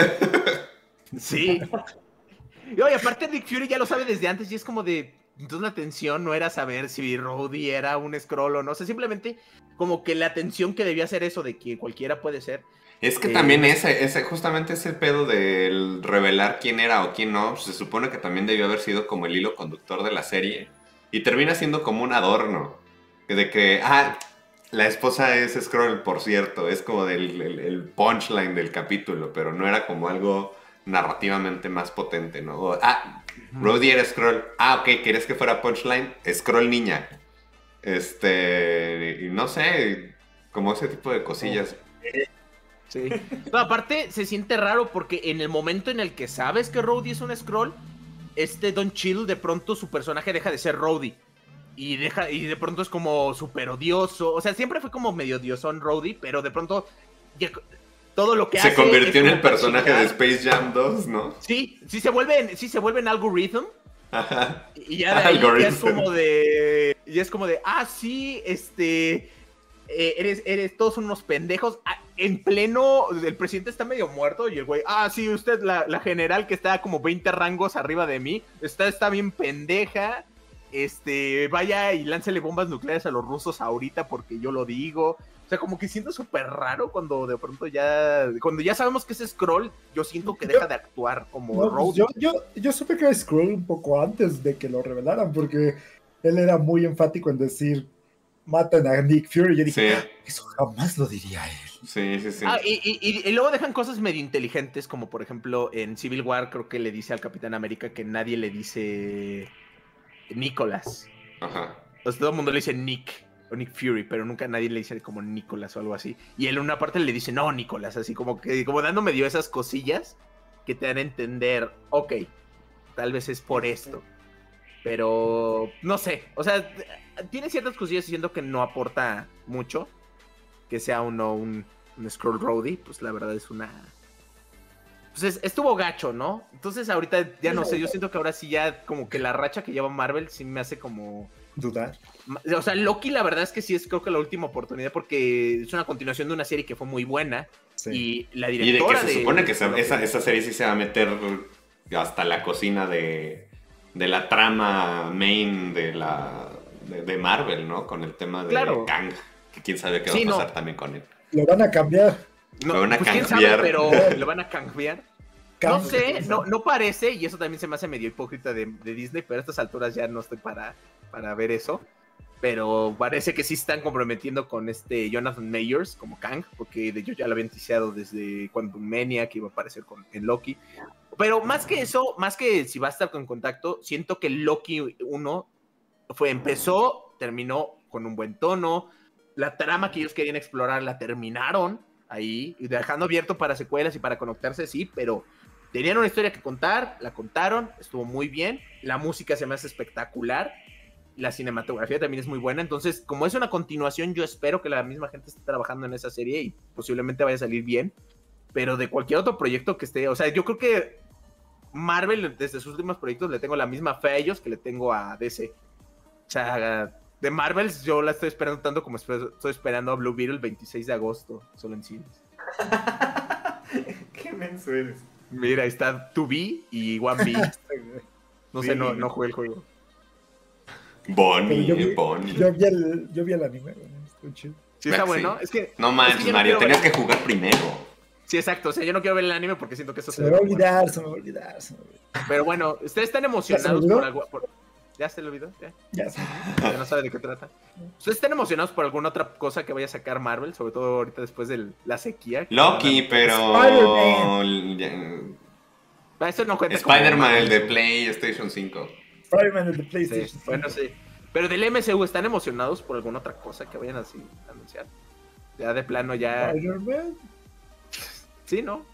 Sí. Y oye, aparte Nick Fury ya lo sabe desde antes y es como de... Entonces la tensión no era saber si Rhodey era un Skrull o no, o sea, simplemente como que la atención que debía ser eso de que cualquiera puede ser. Es que Eh, también ese, ese, justamente ese pedo del revelar quién era o quién no, se supone que también debió haber sido como el hilo conductor de la serie. Y termina siendo como un adorno. De que, ah, la esposa es Skrull, por cierto. Es como del, el, el punchline del capítulo, pero no era como algo narrativamente más potente, ¿no? O, ah, Rhodey era Skrull. Ah, ok, ¿querías que fuera punchline? Skrull niña. Este, y no sé, como ese tipo de cosillas. Sí. No, aparte se siente raro porque en el momento en el que sabes que Rhodey es un Skrull, este Don Cheadle de pronto su personaje deja de ser Rhodey y deja y de pronto es como súper odioso, o sea, siempre fue como medio odiosón Rhodey, pero de pronto ya, todo lo que Se hace convirtió es en como el para personaje chingar. de Space Jam dos, ¿no? Sí, sí se vuelve en, sí se vuelve en Algorithm. Ajá. Y ya de ahí ya es Algorithm. como de. Ya es como de. Ah, sí, este. eh, eres, eres, todos son unos pendejos. Ah, en pleno. El presidente está medio muerto. Y el güey. Ah, sí, usted, la, la general que está como veinte rangos arriba de mí. Está, está bien pendeja. Este. Vaya y láncele bombas nucleares a los rusos ahorita porque yo lo digo. O sea, como que siento súper raro cuando de pronto ya. Cuando ya sabemos que es Skrull, yo siento que deja de actuar como No, pues Rhodey. yo, yo, yo supe que era Skrull un poco antes de que lo revelaran, porque él era muy enfático en decir, matan a Nick Fury. Yo dije, Sí. "Ah, eso jamás lo diría él". Sí, sí, sí. Ah, y, y- y- y luego dejan cosas medio inteligentes, como por ejemplo en Civil War creo que le dice al Capitán América que nadie le dice Nicholas. Ajá. O sea, todo el mundo le dice Nick o Nick Fury, pero nunca nadie le dice como Nicholas o algo así. Y él en una parte le dice, no, Nicholas, así como que como dando medio esas cosillas que te dan a entender, ok, tal vez es por esto. Pero no sé, o sea, tiene ciertas cosillas diciendo que no aporta mucho. Que sea uno un, un Skrull Rhodey, pues la verdad es una... Pues es- estuvo gacho, ¿no? Entonces ahorita ya no sé, yo siento que ahora sí ya como que la racha que lleva Marvel sí me hace como... Dudar. O sea, Loki la verdad es que sí es creo que la última oportunidad porque es una continuación de una serie que fue muy buena Sí. y la Y de que directora se de... supone que se- Loki- esa, esa serie sí se va a meter hasta la cocina de, de la trama main de la de, de Marvel, ¿no? Con el tema de Claro. Kang, que quién sabe qué Sí, va a no. pasar también con él. Lo van a cambiar. No, Lo van a pues quién sabe, cambiar. pero lo van a cambiar. No Cam- sé, no, no parece, y eso también se me hace medio hipócrita de, de Disney, pero a estas alturas ya no estoy para, para ver eso. Pero parece que sí están comprometiendo con este Jonathan Mayers como Kang, porque de yo ya lo habían ticiado desde Quantum Mania, que iba a aparecer con, en Loki. Pero más que eso, más que si va a estar con contacto, siento que Loki uno fue, empezó, terminó con un buen tono. La trama que ellos querían explorar la terminaron ahí, y dejando abierto para secuelas y para conectarse, sí, pero tenían una historia que contar, la contaron, estuvo muy bien, la música se me hace espectacular, la cinematografía también es muy buena, entonces como es una continuación, yo espero que la misma gente esté trabajando en esa serie y posiblemente vaya a salir bien, pero de cualquier otro proyecto que esté, o sea, yo creo que Marvel desde sus últimos proyectos le tengo la misma fe a ellos que le tengo a D C. O sea, De Marvels, yo la estoy esperando tanto como espe- estoy esperando a Blue Beetle el veintiséis de agosto, solo en cines. Qué menso eres. Mira, ahí está two B y one B. No sé, Sí. no, no jugué el juego. Pero Bonnie, yo vi, Bonnie. yo vi el, yo vi el anime, güey, estuvo chido. Sí, está Sí. bueno. Es que. No es manches, que yo no Mario, quiero tenías ver- que jugar primero. Sí, exacto. O sea, yo no quiero ver el anime porque siento que eso Se me va a olvidar, se me va a olvidar. Se me va a olvidar. Pero bueno, ustedes están ¿Ya se emocionados olvidó? por algo. por- ¿Ya se lo olvidó? ¿Ya? Ya se me Ya no sabe de qué trata. ¿Ustedes están emocionados por alguna otra cosa que vaya a sacar Marvel? Sobre todo ahorita después de la sequía. Loki, pero... Spider-Man. Ah, eso no cuenta como Spider-Man, el Marvel. de PlayStation cinco. Spider-Man de Sí, PlayStation. bueno, sí. Pero del M C U, ¿están emocionados por alguna otra cosa que vayan así a anunciar? Ya de plano, ya... Spider-Man. Sí, ¿no?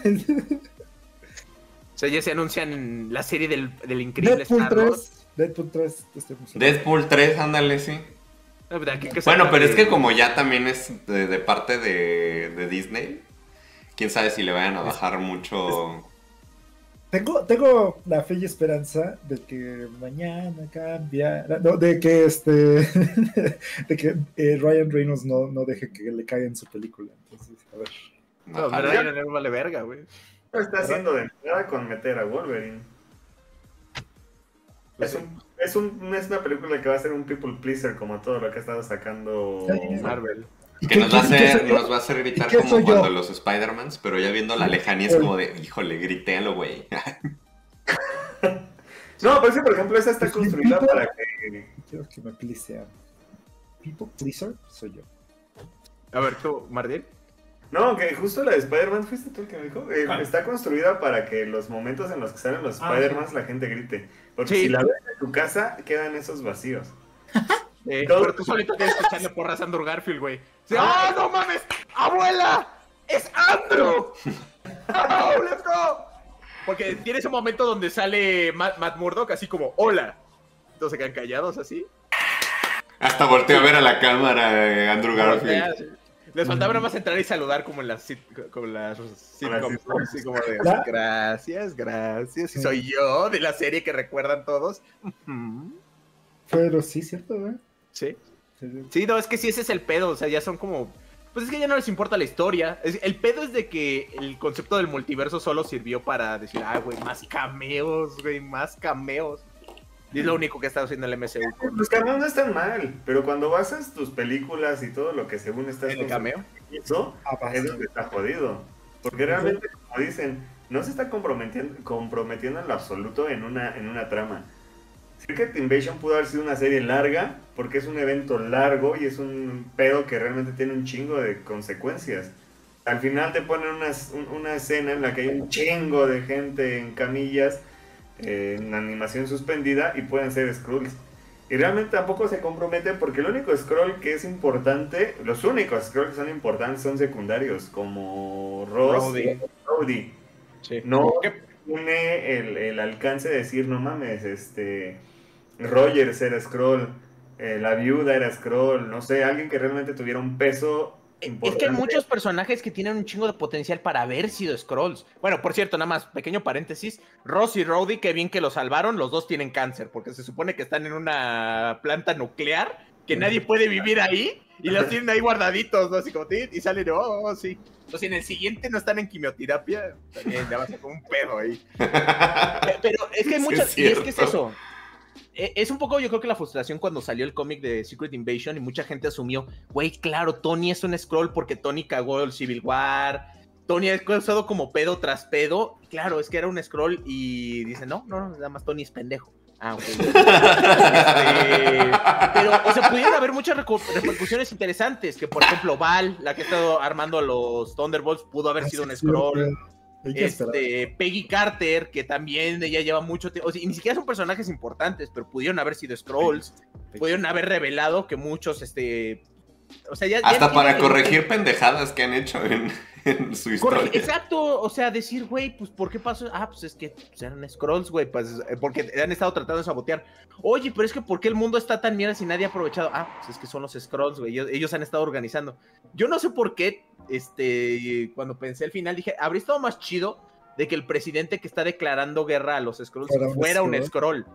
O sea, ya se anuncian la serie del, del increíble Deadpool Star-Lord. tres. Deadpool tres. Estoy emocionado. Deadpool tres, ándale, sí. Ah, ¿verdad? ¿Qué- qué se Bueno, trata pero es de- que como ya también es de, de parte de, de Disney, quién sabe si le vayan a bajar mucho... Tengo, tengo la fe y esperanza de que mañana cambia. No, de que este. de que eh, Ryan Reynolds no, no deje que le caiga en su película. Entonces, a ver. No, Ajá. Ryan Reynolds vale verga, güey. Lo está haciendo de entrada con meter a Wolverine. Es, un, es, un, es una película que va a ser un people pleaser como todo lo que ha estado sacando Sí, Marvel. ¿Y Que qué- nos va a qué- qué hacer, soy yo? nos va a hacer gritar ¿Y qué como soy yo? cuando los Spider-Mans, pero ya viendo la lejanía es como de, híjole, gritéalo, güey. No, pero sí, por ejemplo, esa está Pues, construida people- para que... Quiero que me pleasean. People pleaser soy yo. A ver, tú, Martín. No, que justo la de Spider-Man, fuiste tú el que me dijo, eh, ¿Cuál? está construida para que los momentos en los que salen los Ah, Spider-Man la gente grite. Porque Sí. si la ves en tu casa, quedan esos vacíos. Eh, Todo- pero tú solito tienes que echarle porras a Andrew Garfield, güey. Sí, ¡ah, no mames! ¡Abuela! ¡Es Andrew! ¡Oh, let's go! Porque tiene ese momento donde sale Matt, Matt Murdock así como, ¡hola! Entonces se quedan callados así. Hasta volteo a ver a la cámara, eh, Andrew Garfield. Así. Les faltaba nada más entrar y saludar como en las, sit- como en las sitcoms, ¿no? Así como de, La- gracias, gracias. Y soy yo de la serie que recuerdan todos. Ujú. Pero sí, cierto, ¿eh? Sí. Sí, sí. Sí, no, es que sí, ese es el pedo, o sea, ya son como... Pues es que ya no les importa la historia. Es- el pedo es de que el concepto del multiverso solo sirvió para decir, ah, güey, más cameos, güey, más cameos. Y es lo único que ha estado haciendo el M C U. con Los cameos no están mal, pero cuando basas tus películas y todo lo que según estás el cameo. eso, Ah, va, es sí. donde está jodido. Porque realmente, como dicen, no se está comprometiendo, comprometiendo en lo absoluto en una, en una trama. Secret Invasion pudo haber sido una serie larga, porque es un evento largo y es un pedo que realmente tiene un chingo de consecuencias. Al final te ponen una, un- una escena en la que hay un chingo de gente en camillas, eh, en animación suspendida, y pueden ser Skrulls. Y realmente tampoco se compromete porque el único Skrull que es importante, los únicos Skrulls que son importantes son secundarios, como Ross Rhodey. y Rhodey. Sí. No ¿Qué? tiene el, el alcance de decir, no mames, este Rogers era Skrull, eh, la viuda era Skrull, no sé, alguien que realmente tuviera un peso Es importante. que hay muchos personajes que tienen un chingo de potencial para haber sido Skrulls. Bueno, por cierto, nada más, pequeño paréntesis. Ross y Rhodey, qué bien que los salvaron, los dos tienen cáncer, porque se supone que están en una planta nuclear, que nadie puede vivir ahí, y los tienen ahí guardaditos, ¿no? Así como, "Tit", y salen, oh, oh, sí. Entonces, en el siguiente no están en quimioterapia, también ya va a ser como un pedo ahí. Pero es que hay Sí, muchas, es y es que es cierto. eso. Eh, Es un poco, yo creo que la frustración cuando salió el cómic de Secret Invasion y mucha gente asumió, güey, claro, Tony es un Skrull porque Tony cagó el Civil War, Tony ha causado como pedo tras pedo, claro, es que era un Skrull y dice, no, no, nada más Tony es pendejo. Ah, ok. Este, pero, o sea, pudieron haber muchas recu- repercusiones interesantes, que por ejemplo Val, la que ha estado armando a los Thunderbolts, pudo haber Ah, sido sí, un sí, Skrull. hay que esperar. Este, Peggy Carter, que también ella lleva mucho tiempo, o sea, y ni siquiera son personajes importantes, pero pudieron haber sido Skrulls, pudieron haber revelado que muchos, este, o sea, ya... ya Hasta para entienden- corregir pendejadas que han hecho en, en su Corre- historia. exacto, o sea, decir, güey, pues, ¿por qué pasó? Ah, pues es que pues, eran Skrulls, güey, pues, eh, porque han estado tratando de sabotear. Oye, pero es que ¿por qué el mundo está tan mierda si nadie ha aprovechado? Ah, pues es que son los Skrulls, güey, ellos, ellos han estado organizando. Yo no sé por qué, este, cuando pensé al final, dije, habría estado más chido de que el presidente que está declarando guerra a los Skrulls Fuera un fuera un Skrull. Skrull.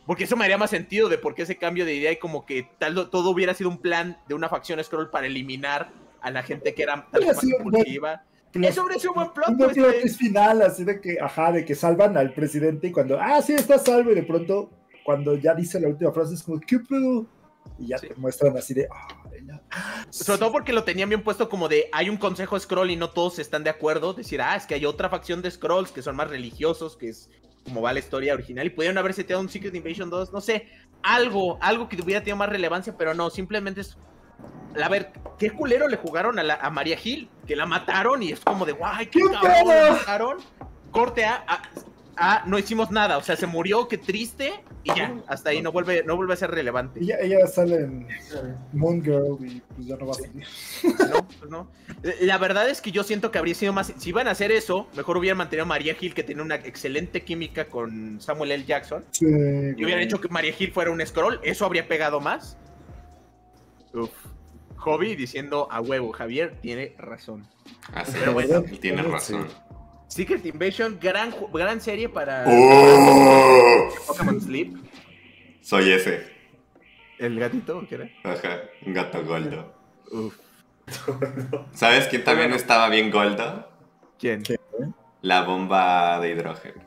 Porque eso me haría más sentido de por qué ese cambio de idea y como que tal todo hubiera sido un plan de una facción Skrull para eliminar a la gente que era tal Hubiera más sido un buen impulsiva. plot- Eso habría sido un buen plot, Un buen pues, plot güey. twist final, así de que, ajá, de que salvan al presidente y cuando, ah, sí, está salvo, y de pronto, cuando ya dice la última frase, es como, ¿qué pedo? Y ya Sí. te muestran así de, ah, ya. Sobre todo porque lo tenían bien puesto como de hay un consejo Skrull y no todos están de acuerdo. Decir, ah, es que hay otra facción de Skrulls que son más religiosos, que es como va la historia original. Y pudieron haber seteado un Secret Invasion dos, no sé, algo, algo que hubiera tenido más relevancia, pero no, simplemente es. A ver, qué culero le jugaron a, la, a Maria Hill, que la mataron y es como de, guay, qué ¡Qué cabrón, pedo! la mataron. Corte a, a, a, no hicimos nada, o sea, se murió, qué triste, y ya, hasta ahí no vuelve, no vuelve a ser relevante. Ella, ella sale en Moon Girl y pues ya no va a salir. No, pues no. La verdad es que yo siento que habría sido más. Si iban a hacer eso, mejor hubieran mantenido a Maria Hill, que tenía una excelente química con Samuel L. Jackson. Sí, Y hubieran hecho que Maria Hill fuera un Skrull. Eso habría pegado más. Uf. Hobby diciendo a huevo, Javier tiene razón. Así Pero es, bueno. y tienes razón. Secret Invasion, gran, ju- gran serie para ¡Oh! Pokémon Sleep. Soy ese. El gatito, ¿qué era? Ajá, un gato goldo. Uf. ¿Sabes quién también estaba bien goldo? ¿Quién? ¿Qué? La bomba de hidrógeno.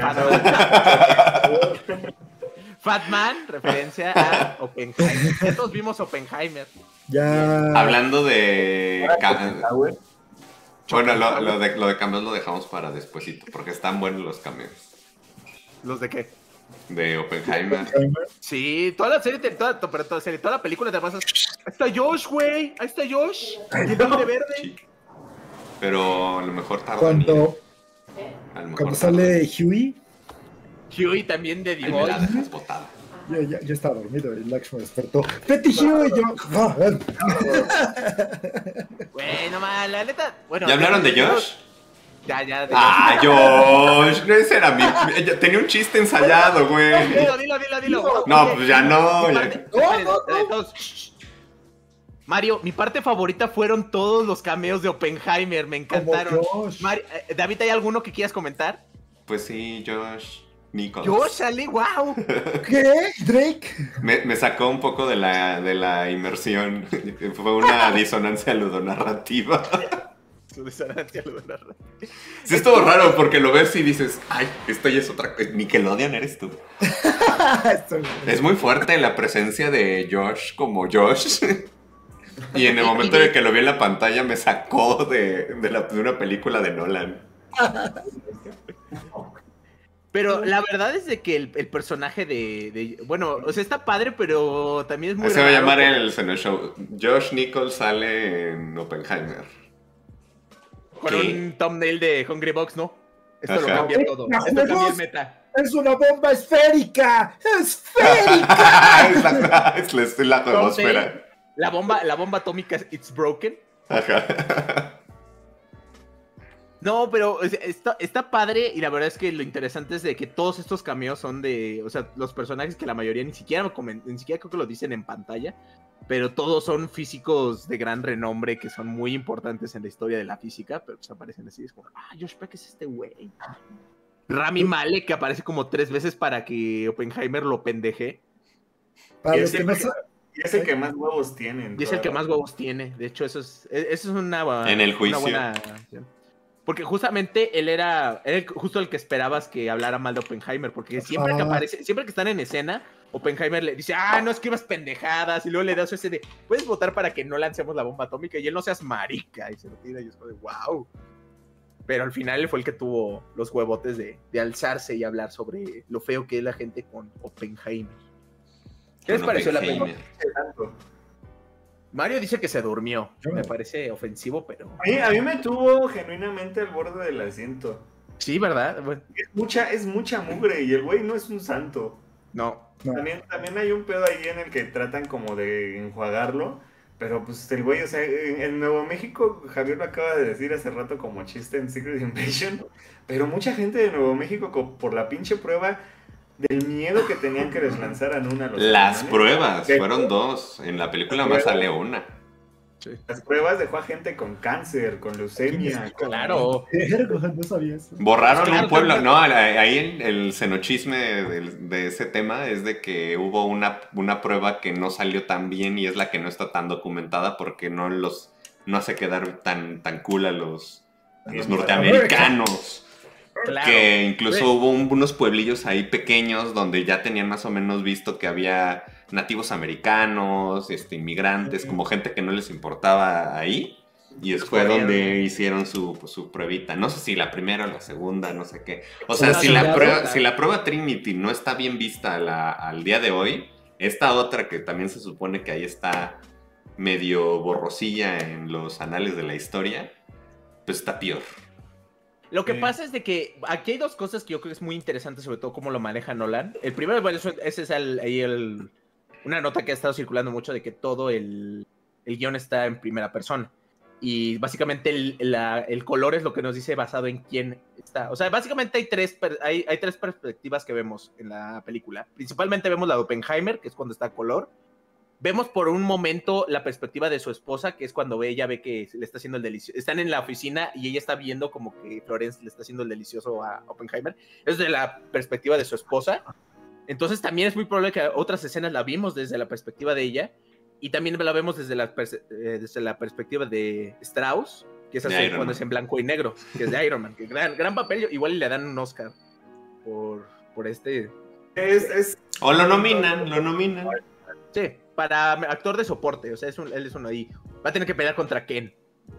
Fat Man, referencia a Oppenheimer. Ya todos vimos Oppenheimer. Ya. Hablando de... ca- Tower. Bueno, lo, lo de, lo de cameos lo dejamos para despuesito, porque están buenos los cameos ¿Los de qué? de Oppenheimer. Sí, toda la serie, te- toda, to- pero toda la serie, toda la película te pasas. Ahí está Josh, güey. Ahí está Josh. Y el Duende verde. Sí. Pero a lo mejor tarda. Cuando, A lo mejor cuando tarda. sale Huey, Huey también de Ahí me Divoy. la dejas botada. ya, ya, ya estaba dormido y Lakshman despertó. Betty Huey, yo. ah, ven. Bueno, man, la neta. Bueno, ¿Ya hablaron de Josh? Ya, ya. De ¡Ah, Josh! No, ese era mi... ella tenía un chiste ensayado, güey. Dilo, dilo, dilo, dilo. No, Ok. pues ya no. Mi ya- parte- No, esperen, no, esperen, todos, shh, shh. Mario, mi parte favorita fueron todos los cameos de Oppenheimer. Me Como encantaron. Josh. Mario, eh, David, ¿hay alguno que quieras comentar? Pues sí, Josh Nichols. Josh, sale, wow. ¿Qué? ¿Drake? Me, me sacó un poco de la, de la inmersión. Fue una disonancia ludonarrativa. Su disonancia lunar. Sí, estuvo raro porque lo ves y dices, ay, esto ya es otra cosa. Nickelodeon eres tú. Esto- Es muy fuerte la presencia de Josh como Josh. Y en el momento en el que lo vi en la pantalla me sacó de, de, la- de una película de Nolan. Pero la verdad es de que el, el personaje de, de- Bueno, o sea, está padre, pero también es muy Se va a raro llamar porque- el Seno Show. Josh Nichols sale en Oppenheimer. Con ¿Qué? un thumbnail de Hungry Box, ¿no? Esto lo Ajá. cambia todo. ¡Ah, Esto cambia juegos! el meta. ¡Es una bomba esférica! ¡Esférica! es la, es la, es la atmósfera. La bomba, la bomba atómica es It's Broken. Ajá. No, pero o sea, está, está padre y la verdad es que lo interesante es de que todos estos cameos son de, o sea, los personajes que la mayoría ni siquiera me comen- ni siquiera creo que lo dicen en pantalla, pero todos son físicos de gran renombre que son muy importantes en la historia de la física, pero pues aparecen así, es como, ah, Josh Peck es este güey. Rami Malek que aparece como tres veces para que Oppenheimer lo pendeje Para Y los ese, que no sa- y es el que más huevos tienen. y es el que más huevos tiene. De hecho, eso es, e, eso es una, En el una juicio. buena acción. Porque justamente él era, era el- justo el que esperabas que hablara mal de Oppenheimer, porque siempre que Ah. aparece, siempre que están en escena, Oppenheimer le dice, ah, no escribas pendejadas, y luego le da su ese de, puedes votar para que no lancemos la bomba atómica, y él no seas marica, y se lo tira, y es como de, wow. Pero al final él fue el que tuvo los huevotes de, de alzarse y hablar sobre lo feo que es la gente con Oppenheimer. ¿Qué les Con pareció la película? Oppenheimer. Mario dice que se durmió, Yo- me parece ofensivo, pero... A mí, a mí me tuvo genuinamente al borde del asiento. Sí, ¿verdad? Bueno, Es mucha, es mucha mugre y el güey no es un santo. no. No. También, también hay un pedo ahí en el que tratan como de enjuagarlo. Pero pues el güey, o sea, en, en Nuevo México, Javier lo acaba de decir hace rato como chiste en Secret Invasion. Pero mucha gente de Nuevo México, co- por la pinche prueba del miedo que tenían que les lanzaran una a los Las alemanes, pruebas, que- fueron dos. En la película más sale una. Sí. Las pruebas dejó a gente con cáncer, con leucemia. con- Claro. Verga, no sabía eso. Borraron Claro, un pueblo, claro. no, ahí el, el xenochisme del- de, ese tema es de que hubo una, una prueba que no salió tan bien y es la que no está tan documentada porque no los no hace quedar tan, tan cool a los, a los norteamericanos. Claro. Que incluso Güey. hubo un- unos pueblillos ahí pequeños donde ya tenían más o menos visto que había nativos americanos, este, inmigrantes, como gente que no les importaba ahí. Y Les fue corrieron. donde hicieron su, pues, su pruebita. No sé si la primera o la segunda, no sé qué. O Son sea, si la, las prueba, soldados. si la prueba Trinity no está bien vista a la- al día de hoy, esta otra que también se supone que ahí está medio borrosilla en los anales de la historia, pues está peor. Lo que Sí. pasa es de que aquí hay dos cosas que yo creo que es muy interesante, sobre todo cómo lo maneja Nolan. El primero, bueno, eso- ese es el, ahí el- una nota que ha estado circulando mucho de que todo el, el guión está en primera persona. Y básicamente el, la- el color es lo que nos dice basado en quién está. O sea, básicamente hay tres, per- hay, hay tres perspectivas que vemos en la película. Principalmente vemos la de Oppenheimer, que es cuando está a color. Vemos por un momento la perspectiva de su esposa, que es cuando ella ve que le está haciendo el delicioso. Están en la oficina y ella está viendo como que Florence le está haciendo el delicioso a Oppenheimer. Es de la perspectiva de su esposa. Entonces también es muy probable que otras escenas la vimos desde la perspectiva de ella. Y también la vemos desde la, perse- eh, desde la perspectiva de Strauss, que es De así Iron cuando Man. es en blanco y negro, que es de Iron Man. Que gran, gran papel, igual le dan un Oscar por, por este... Es, es, O lo nominan, lo nominan. Sí, para actor de soporte, o sea, es un, él es uno ahí. Va a tener que pelear contra Ken.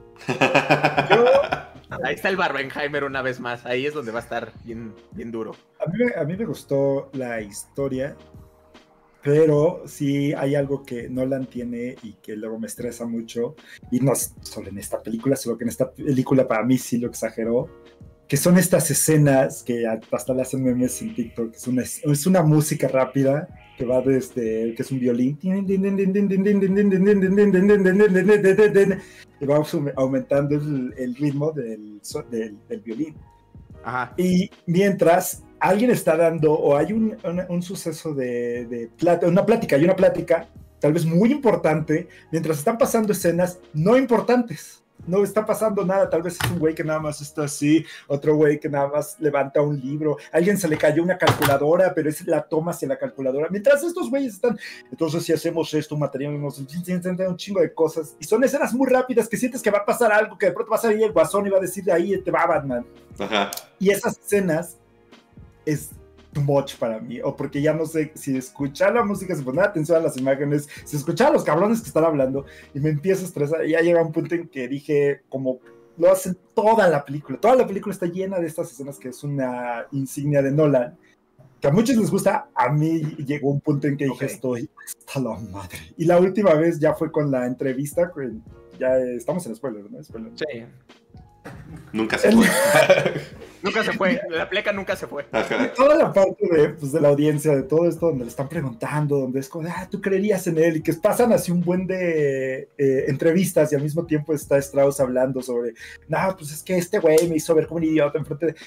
Ahí está el Barbenheimer una vez más. Ahí es donde va a estar bien, bien duro. A mí, me- a mí me gustó la historia, pero sí hay algo que Nolan tiene y que luego me estresa mucho, y no es solo en esta película, solo que en esta película para mí sí lo exageró, que son estas escenas que hasta le hacen memes en TikTok, es una, es una música rápida que va desde, que es un violín, y va aumentando el, el ritmo del, so- del, del violín. Ajá. Y mientras alguien está dando, o hay un, un, un suceso de, de plata, una plática, hay una plática, tal vez muy importante, mientras están pasando escenas no importantes. No está pasando nada, tal vez es un güey que nada más está así, otro güey que nada más levanta un libro, a alguien se le cayó una calculadora, pero es la toma hacia la calculadora, mientras estos güeyes están, entonces si hacemos esto, materialemos un chingo de cosas, y son escenas muy rápidas que sientes que va a pasar algo, que de pronto va a salir el guasón y va a decir, de ahí te va Batman. Ajá. Y esas escenas es too much para mí, o porque ya no sé si escuchar la música, si poner atención a las imágenes, si escuchar a los cabrones que están hablando, y me empiezo a estresar, y ya llega un punto en que dije, como lo hacen toda la película, toda la película está llena de estas escenas que es una insignia de Nolan, que a muchos les gusta, a mí llegó un punto en que dije, Ok. estoy hasta la madre, y la última vez ya fue con la entrevista, con- ya eh, estamos en spoiler, ¿no? Spoiler. Sí. Nunca se fue. Nunca se fue. La pleca nunca se fue. Ajá. Toda la parte de, pues, de la audiencia, de todo esto, donde le están preguntando, donde es como, ah, tú creerías en él, y que pasan así un buen de eh, entrevistas, y al mismo tiempo está Strauss hablando sobre, no, pues es que este güey me hizo ver como un idiota enfrente de...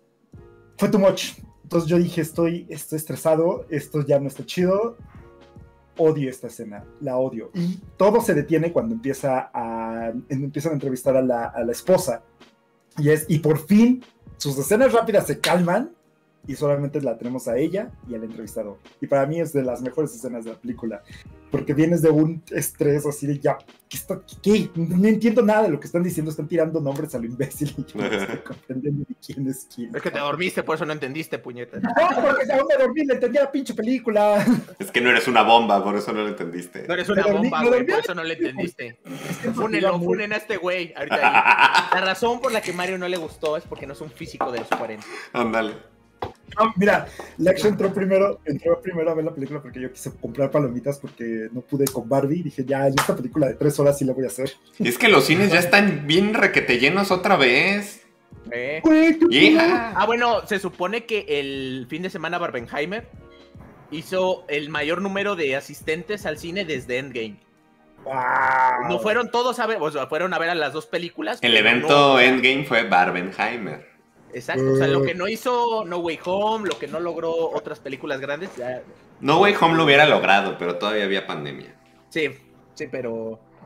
Fue too much. Entonces yo dije, estoy, estoy estresado, esto ya no está chido, odio esta escena, la odio. Y todo se detiene cuando empieza a, empiezan a entrevistar a la, a la esposa, y, es, y por fin sus escenas rápidas se calman y solamente la tenemos a ella y al entrevistador. Y para mí es de las mejores escenas de la película, porque vienes de un estrés así de ya, ¿qué? Está, ¿qué? No entiendo nada de lo que están diciendo, están tirando nombres a lo imbécil y yo no estoy comprendiendo ni quién es quién. Es que te dormiste, por eso no entendiste, puñeta. No, porque aún me dormí, le entendía la pinche película. Es que no eres una bomba, por eso no lo entendiste. No eres una Me dormí- bomba, me güey, dormí. por eso no le entendiste. Iba Fúnenlo, muy- funen a este güey. Ahorita ahí. La razón por la que Mario no le gustó es porque no es un físico de los cuarenta. Ándale. No, mira, Lex entró primero, entró primero a ver la película porque yo quise comprar palomitas porque no pude con Barbie. Dije, ya, en esta película de tres horas sí la voy a hacer. Y es que los cines ya están bien requete llenos otra vez. ¿Eh? Güey, qué Hija. Ah, bueno, se supone que el fin de semana Barbenheimer hizo el mayor número de asistentes al cine desde Endgame. Wow. No fueron todos a ver, o sea, fueron a ver a las dos películas. El pero evento no, o sea, Endgame fue Barbenheimer. Exacto, o sea, lo que no hizo No Way Home, lo que no logró otras películas grandes, ya- No Way Home lo hubiera logrado, pero todavía había pandemia. sí, sí, pero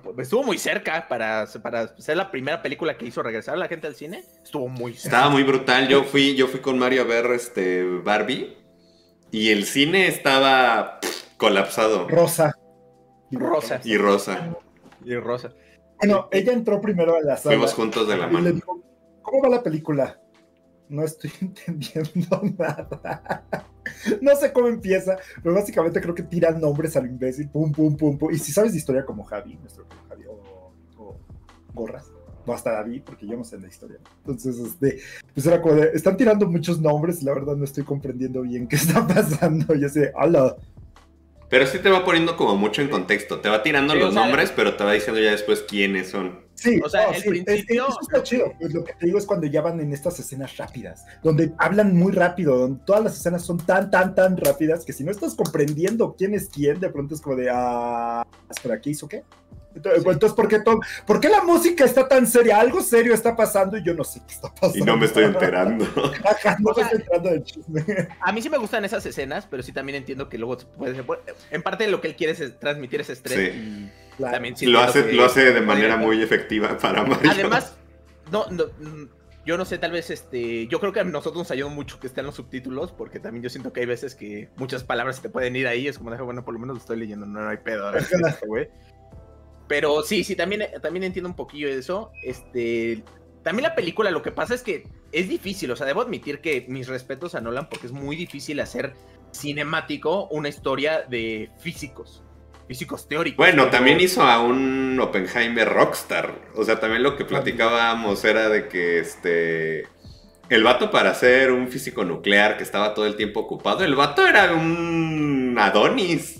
estuvo muy cerca para, para ser la primera película que hizo regresar a la gente al cine. Estuvo muy cerca. Estaba muy brutal. Yo fui, yo fui con Mario a ver este Barbie y el cine estaba pff, colapsado. Rosa. Rosa. Y rosa. Y rosa. Bueno, ella entró primero a la sala. Fuimos juntos de la y mano. le dijo, ¿cómo va la película? No estoy entendiendo nada. No sé cómo empieza, pero básicamente creo que tiran nombres al imbécil, pum, pum, pum, pum. Y si sabes de historia como Javi, nuestro Javi, o, o Gorras, no hasta David, porque yo no sé la historia. Entonces, este, pues era como de, están tirando muchos nombres y la verdad no estoy comprendiendo bien qué está pasando. Y así, ¡hala! Pero sí te va poniendo como mucho en contexto. Te va tirando Sí, los o sea, nombres, pero te va diciendo ya después quiénes son. Sí, o sea, no, el sí, principio... es, es, eso está chido. Pues lo que te digo es cuando ya van en estas escenas rápidas, donde hablan muy rápido, donde todas las escenas son tan, tan, tan rápidas que si no estás comprendiendo quién es quién, de pronto es como de, ah, espera, ¿qué hizo qué? Entonces, sí. entonces ¿por, qué todo, ¿por qué la música está tan seria? Algo serio está pasando y yo no sé qué está pasando. Y no me estoy enterando. Ajá, no o sea, me estoy enterando del chisme. A mí sí me gustan esas escenas, pero sí también entiendo que luego puede ser, en parte lo que él quiere es transmitir ese estrés. Sí. Y Claro. también sí lo, hace, que, lo hace de manera muy efectiva para Mario. Además, no, no, yo no sé, tal vez este, yo creo que a nosotros nos ayuda mucho que estén los subtítulos, porque también yo siento que hay veces que muchas palabras se te pueden ir ahí, es como, bueno, por lo menos lo estoy leyendo, no, no hay pedo, a ver qué es esto, güey. Pero sí, sí, también, también entiendo un poquillo de eso. Este, también la película, lo que pasa es que es difícil, o sea, debo admitir que mis respetos a Nolan, porque es muy difícil hacer cinemático una historia de físicos. Físicos teóricos. Bueno, pero... también hizo a un Oppenheimer rockstar. O sea, también lo que platicábamos era de que este... el vato, para ser un físico nuclear que estaba todo el tiempo ocupado, el vato era un Adonis.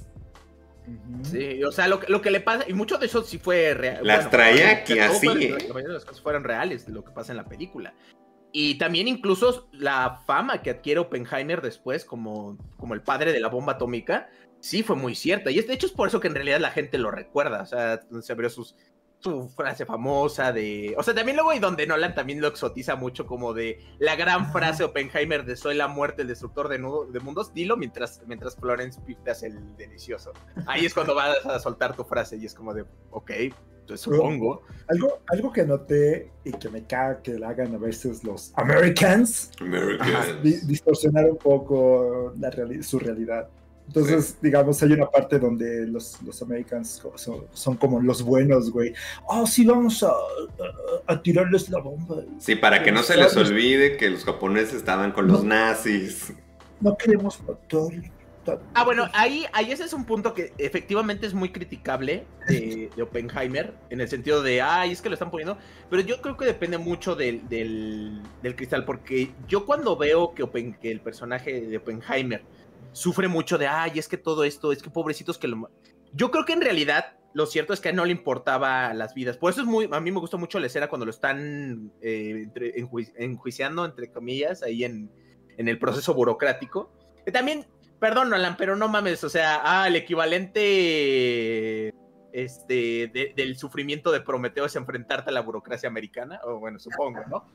Sí, o sea, lo, lo que le pasa, y mucho de eso sí fue real. Las bueno, traía aquí así. Fue, la mayoría de las cosas fueron reales de lo que pasa en la película. Y también incluso la fama que adquiere Oppenheimer después como, como el padre de la bomba atómica, sí fue muy cierta. Y es, de hecho es por eso que en realidad la gente lo recuerda. O sea, se abrió sus, su frase famosa de... O sea, también luego hay donde Nolan también lo exotiza mucho como de la gran frase de Oppenheimer de soy la muerte, el destructor de, nudo, de mundos. Dilo mientras, mientras Florence Pugh te hace el delicioso. Ahí es cuando vas a soltar tu frase y es como de, ok, pues supongo. Algo, algo que noté y que me caga que la hagan a veces los Americans. Americans. Di distorsionar un poco la reali su realidad. Entonces, sí. digamos, hay una parte donde los, los Americans son, son como los buenos, güey. Oh, sí, vamos a, a, a tirarles la bomba. Sí, para que no se les olvide que los japoneses estaban con los no, nazis. No queremos matar. Ah, bueno, ahí, ahí ese es un punto que efectivamente es muy criticable de, de Oppenheimer, en el sentido de, ay, es que lo están poniendo, pero yo creo que depende mucho del, del, del cristal, porque yo cuando veo que, Oppen, que el personaje de Oppenheimer sufre mucho de, ay, es que todo esto, es que pobrecitos que lo... Yo creo que en realidad lo cierto es que no le importaba las vidas. Por eso es muy, a mí me gusta mucho la escena cuando lo están eh, entre, enjuici enjuiciando, entre comillas, ahí en, en el proceso burocrático. Y también, perdón, Nolan, pero no mames, o sea, ah, el equivalente este, de, del sufrimiento de Prometeo es enfrentarte a la burocracia americana, o bueno, supongo, ¿no?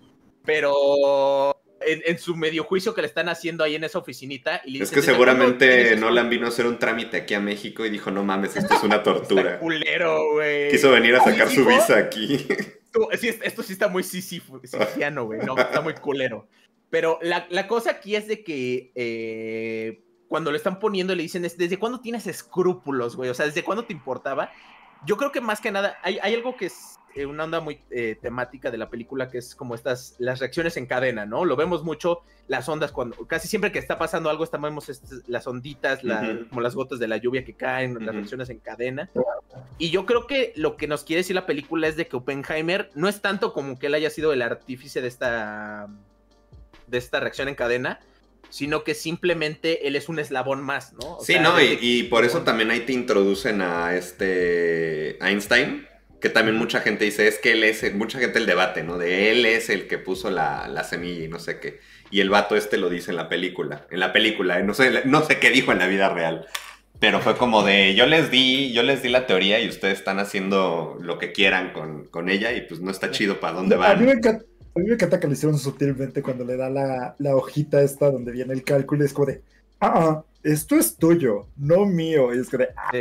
Pero... En, en su medio juicio que le están haciendo ahí en esa oficinita. Y le es dicen, que seguramente Nolan vino a hacer un trámite aquí a México y dijo, no mames, esto es una tortura. Está culero, güey. Quiso venir a sacar su visa aquí. Tú, sí, esto sí está muy sisifiano, güey. No, está muy culero. Pero la, la cosa aquí es de que eh, cuando le están poniendo le dicen, ¿desde cuándo tienes escrúpulos, güey? O sea, ¿desde cuándo te importaba? Yo creo que más que nada, hay, hay algo que es una onda muy eh, temática de la película, que es como estas, las reacciones en cadena, ¿no? Lo vemos mucho, las ondas, cuando casi siempre que está pasando algo, estamos estas, las onditas, la, uh-huh. como las gotas de la lluvia que caen, uh-huh. las reacciones en cadena. Y yo creo que lo que nos quiere decir la película es de que Oppenheimer no es tanto como que él haya sido el artífice de esta, de esta reacción en cadena, sino que simplemente él es un eslabón más, ¿no? O sí, sea, no, y, y por eso también ahí te introducen a este Einstein, que también mucha gente dice, es que él es, mucha gente el debate, ¿no? De él es el que puso la, la semilla y no sé qué. Y el vato este lo dice en la película, en la película, ¿eh? no sé, no sé qué dijo en la vida real. Pero fue como de, yo les di, yo les di la teoría y ustedes están haciendo lo que quieran con, con ella y pues no está chido para dónde van. A mí me encanta. A mí me encanta que lo hicieron sutilmente cuando le da la, la hojita esta donde viene el cálculo y es como de, ah, esto es tuyo, no mío. Y es como de, ah, sí.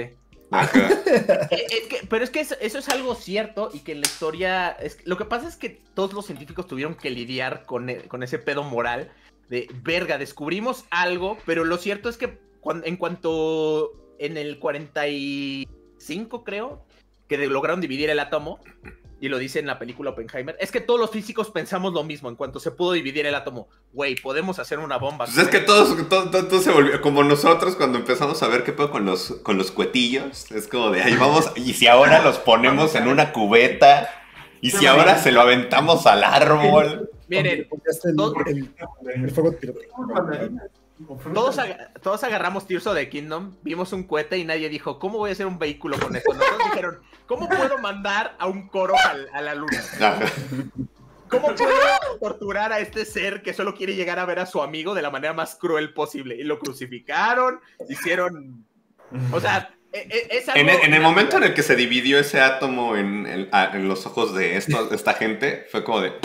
Ajá. Eh, es que, pero es que eso, eso es algo cierto y que en la historia... Es, lo que pasa es que todos los científicos tuvieron que lidiar con, e- con ese pedo moral de, verga, descubrimos algo, pero lo cierto es que cuando, en cuanto en el cuarenta y cinco, creo, que de- lograron dividir el átomo, y lo dice en la película Oppenheimer, es que todos los físicos pensamos lo mismo. En cuanto se pudo dividir el átomo, güey, podemos hacer una bomba. Pues es que todos, todo, todo, todo se volvió, como nosotros cuando empezamos a ver qué pedo con los, con los cuetillos, es como de, ahí vamos, y si ahora los ponemos en una cubeta, y si ahora se lo aventamos al árbol. Miren, Porque este el, todo- el, el fuego pirotécnico. Todos, aga- todos agarramos Tears of the Kingdom, vimos un cohete y nadie dijo, ¿cómo voy a hacer un vehículo con esto? Nosotros dijeron, ¿cómo puedo mandar a un coro al- a la luna? Ajá. ¿Cómo puedo torturar a este ser que solo quiere llegar a ver a su amigo de la manera más cruel posible? Y lo crucificaron, hicieron... O sea, e- e- es algo... En el, en el momento en el que se dividió ese átomo en, en- a- en los ojos de esto, esta gente, fue como de,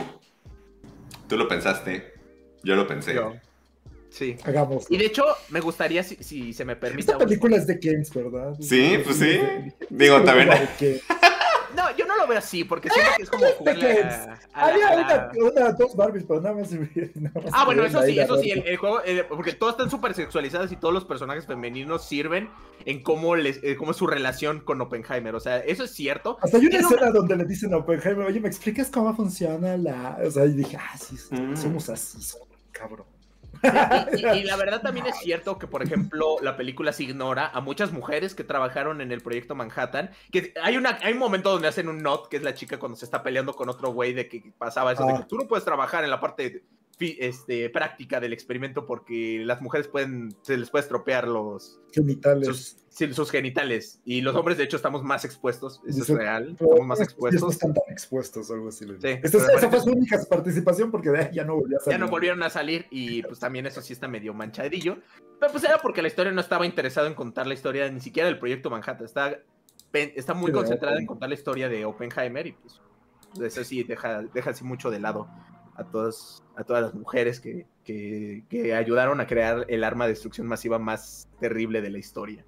tú lo pensaste, yo lo pensé. Yo. Sí. Hagamos. Y de hecho, me gustaría, si, si se me permite... Esta película es de Games, ¿verdad? Sí, pues sí. Digo, también... ¿De qué? No, yo no lo veo así, porque siento que es como jugarle a, a la- Había a la- una, una, dos Barbies, pero nada más. Nada más Ah, bueno, se eso ven sí, ahí eso la sí, el, ropa. el juego, eh, porque todos están súper sexualizados y todos los personajes femeninos sirven en cómo, les, eh, cómo es su relación con Oppenheimer, o sea, eso es cierto. Hasta hay una Tiene escena donde le dicen a Oppenheimer, oye, ¿me explicas cómo funciona la...? O sea, y dije, ah, sí, sí, Mm. somos así, somos, cabrón. Y, y- y la verdad también es cierto que, por ejemplo, la película se ignora a muchas mujeres que trabajaron en el proyecto Manhattan, que hay, una, hay un momento donde hacen un not, que es la chica cuando se está peleando con otro güey de que pasaba eso, de Ah. que tú no puedes trabajar en la parte fi- este, práctica del experimento porque las mujeres pueden, se les puede estropear los... Genitales. Sus, sí, sus genitales. Y los hombres, de hecho, estamos más expuestos. Eso es Dice, real. Pero Estamos más sí, expuestos. no están tan expuestos, algo así. le- Sí, Esta- pero esa parece- fue su única participación porque de ahí ya no volvió a salir. Ya no volvieron a salir y pues también eso sí está medio manchadillo. Pero pues era porque la historia no estaba interesado en contar la historia ni siquiera del proyecto Manhattan. Está, pen- está muy Sí, de concentrada en Oppenheimer. contar la historia de Oppenheimer y pues eso sí deja, deja así mucho de lado a todas, a todas las mujeres que, que, que ayudaron a crear el arma de destrucción masiva más terrible de la historia.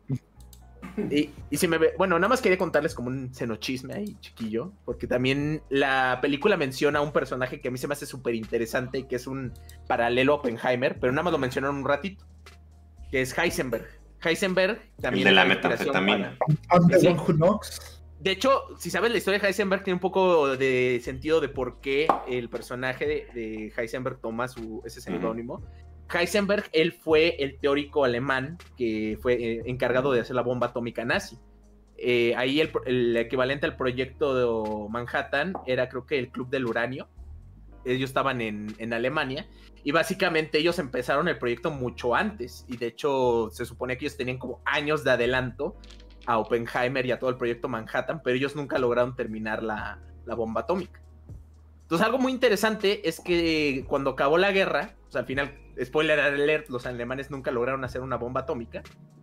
Y, y si me ve, bueno, nada más quería contarles como un xenochisme ahí, chiquillo, porque también la película menciona a un personaje que a mí se me hace súper interesante y que es un paralelo a Oppenheimer, pero nada más lo mencionaron un ratito, que es Heisenberg. Heisenberg también El de la es inspiración metanfetamina. para- I'm the Sí. one who knocks. De hecho, si sabes la historia de Heisenberg, tiene un poco de sentido de por qué el personaje de, de Heisenberg toma su, ese seudónimo. Heisenberg, él fue el teórico alemán que fue eh, encargado de hacer la bomba atómica nazi. Eh, ahí el, el equivalente al proyecto de Manhattan era, creo que, el Club del Uranio. Ellos estaban en, en Alemania y básicamente ellos empezaron el proyecto mucho antes y de hecho se supone que ellos tenían como años de adelanto a Oppenheimer y a todo el proyecto Manhattan, pero ellos nunca lograron terminar la, la bomba atómica. Entonces algo muy interesante es que cuando acabó la guerra, o sea, al final, spoiler alert, los alemanes nunca lograron hacer una bomba atómica,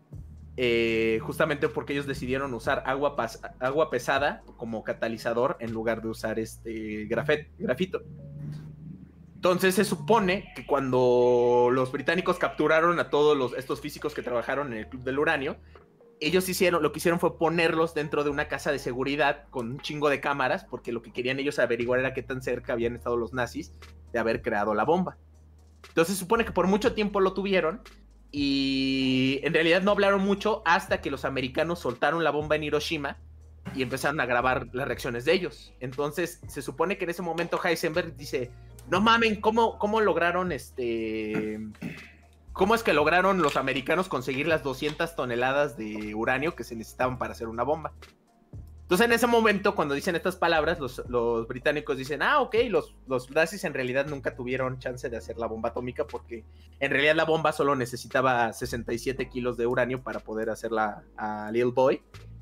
eh, justamente porque ellos decidieron usar agua, pas- agua pesada como catalizador en lugar de usar este grafet, grafito. Entonces se supone que cuando los británicos capturaron a todos los, estos físicos que trabajaron en el Club del Uranio, ellos hicieron, lo que hicieron fue ponerlos dentro de una casa de seguridad con un chingo de cámaras, porque lo que querían ellos averiguar era qué tan cerca habían estado los nazis de haber creado la bomba. Entonces se supone que por mucho tiempo lo tuvieron y en realidad no hablaron mucho hasta que los americanos soltaron la bomba en Hiroshima y empezaron a grabar las reacciones de ellos. Entonces se supone que en ese momento Heisenberg dice, no mamen, ¿cómo, cómo lograron este... ¿Cómo es que lograron los americanos conseguir las doscientas toneladas de uranio que se necesitaban para hacer una bomba? Entonces, en ese momento, cuando dicen estas palabras, los, los británicos dicen, ah, ok, los, los nazis en realidad nunca tuvieron chance de hacer la bomba atómica porque en realidad la bomba solo necesitaba sesenta y siete kilos de uranio para poder hacerla a Little Boy.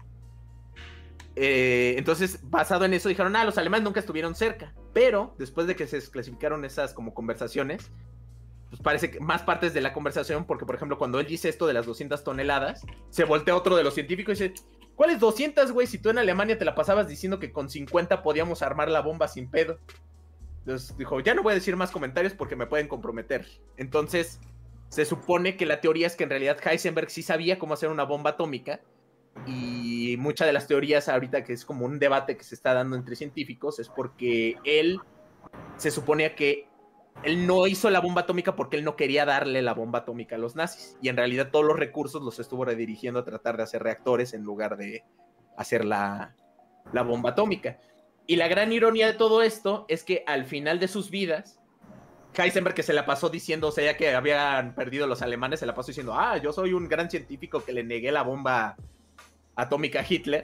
Eh, entonces, basado en eso, dijeron, ah, los alemanes nunca estuvieron cerca. Pero, después de que se desclasificaron esas como conversaciones, pues parece que más partes de la conversación, porque por ejemplo cuando él dice esto de las doscientas toneladas, se voltea otro de los científicos y dice, ¿cuáles doscientas, güey? Si tú en Alemania te la pasabas diciendo que con cincuenta podíamos armar la bomba sin pedo. Entonces dijo, ya no voy a decir más comentarios porque me pueden comprometer. Entonces se supone que la teoría es que en realidad Heisenberg sí sabía cómo hacer una bomba atómica y y muchas de las teorías ahorita que es como un debate que se está dando entre científicos es porque él se suponía que él no hizo la bomba atómica porque él no quería darle la bomba atómica a los nazis. Y en realidad todos los recursos los estuvo redirigiendo a tratar de hacer reactores en lugar de hacer la, la bomba atómica. Y la gran ironía de todo esto es que al final de sus vidas, Heisenberg, que se la pasó diciendo, o sea, ya que habían perdido los alemanes, se la pasó diciendo, ah, yo soy un gran científico que le negué la bomba atómica a Hitler.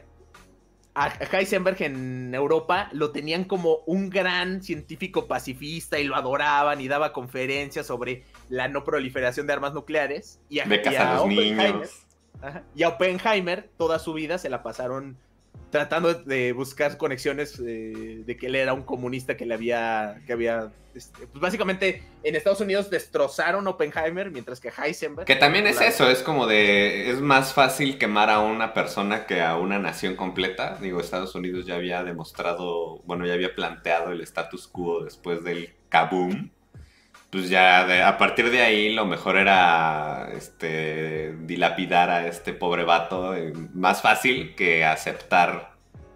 A Heisenberg en Europa lo tenían como un gran científico pacifista y lo adoraban y daba conferencias sobre la no proliferación de armas nucleares. Y a, Becas y a a los Oppenheimer, niños. ajá, y a Oppenheimer toda su vida se la pasaron tratando de buscar conexiones eh, de que él era un comunista que le había, que había, este, pues básicamente en Estados Unidos destrozaron a Oppenheimer, mientras que Heisenberg... Que también es la... eso, es como de, es más fácil quemar a una persona que a una nación completa. Digo, Estados Unidos ya había demostrado, bueno, ya había planteado el status quo después del kaboom. Pues ya de, a partir de ahí lo mejor era este, dilapidar a este pobre vato. Eh, más fácil que aceptar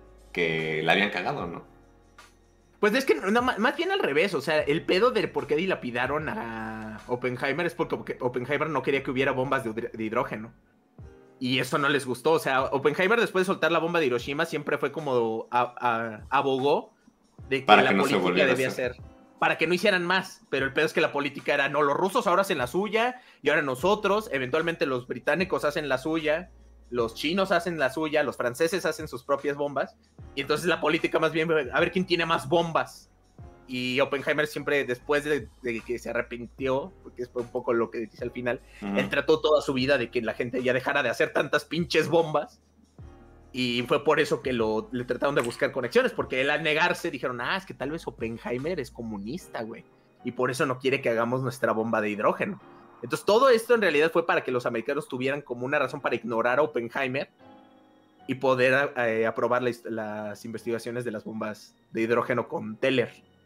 que la habían cagado, ¿no? Pues es que no, más bien al revés, o sea, el pedo de por qué dilapidaron a Oppenheimer es porque Oppenheimer no quería que hubiera bombas de, de hidrógeno. Y eso no les gustó, o sea, Oppenheimer después de soltar la bomba de Hiroshima siempre fue como a, a, abogó de que Para la que no se política volviera a debía hacer. ser... para que no hicieran más, pero el pedo es que la política era, no, los rusos ahora hacen la suya, y ahora nosotros, eventualmente los británicos hacen la suya, los chinos hacen la suya, los franceses hacen sus propias bombas, y entonces la política más bien, a ver quién tiene más bombas. Y Oppenheimer siempre, después de, de que se arrepintió, porque es un poco lo que dice al final, Uh-huh. él trató toda su vida de que la gente ya dejara de hacer tantas pinches bombas, y fue por eso que lo, le trataron de buscar conexiones, porque él al negarse dijeron, ah, es que tal vez Oppenheimer es comunista, güey, y por eso no quiere que hagamos nuestra bomba de hidrógeno. Entonces todo esto en realidad fue para que los americanos tuvieran como una razón para ignorar a Oppenheimer y poder eh, aprobar la, las investigaciones de las bombas de hidrógeno con Teller.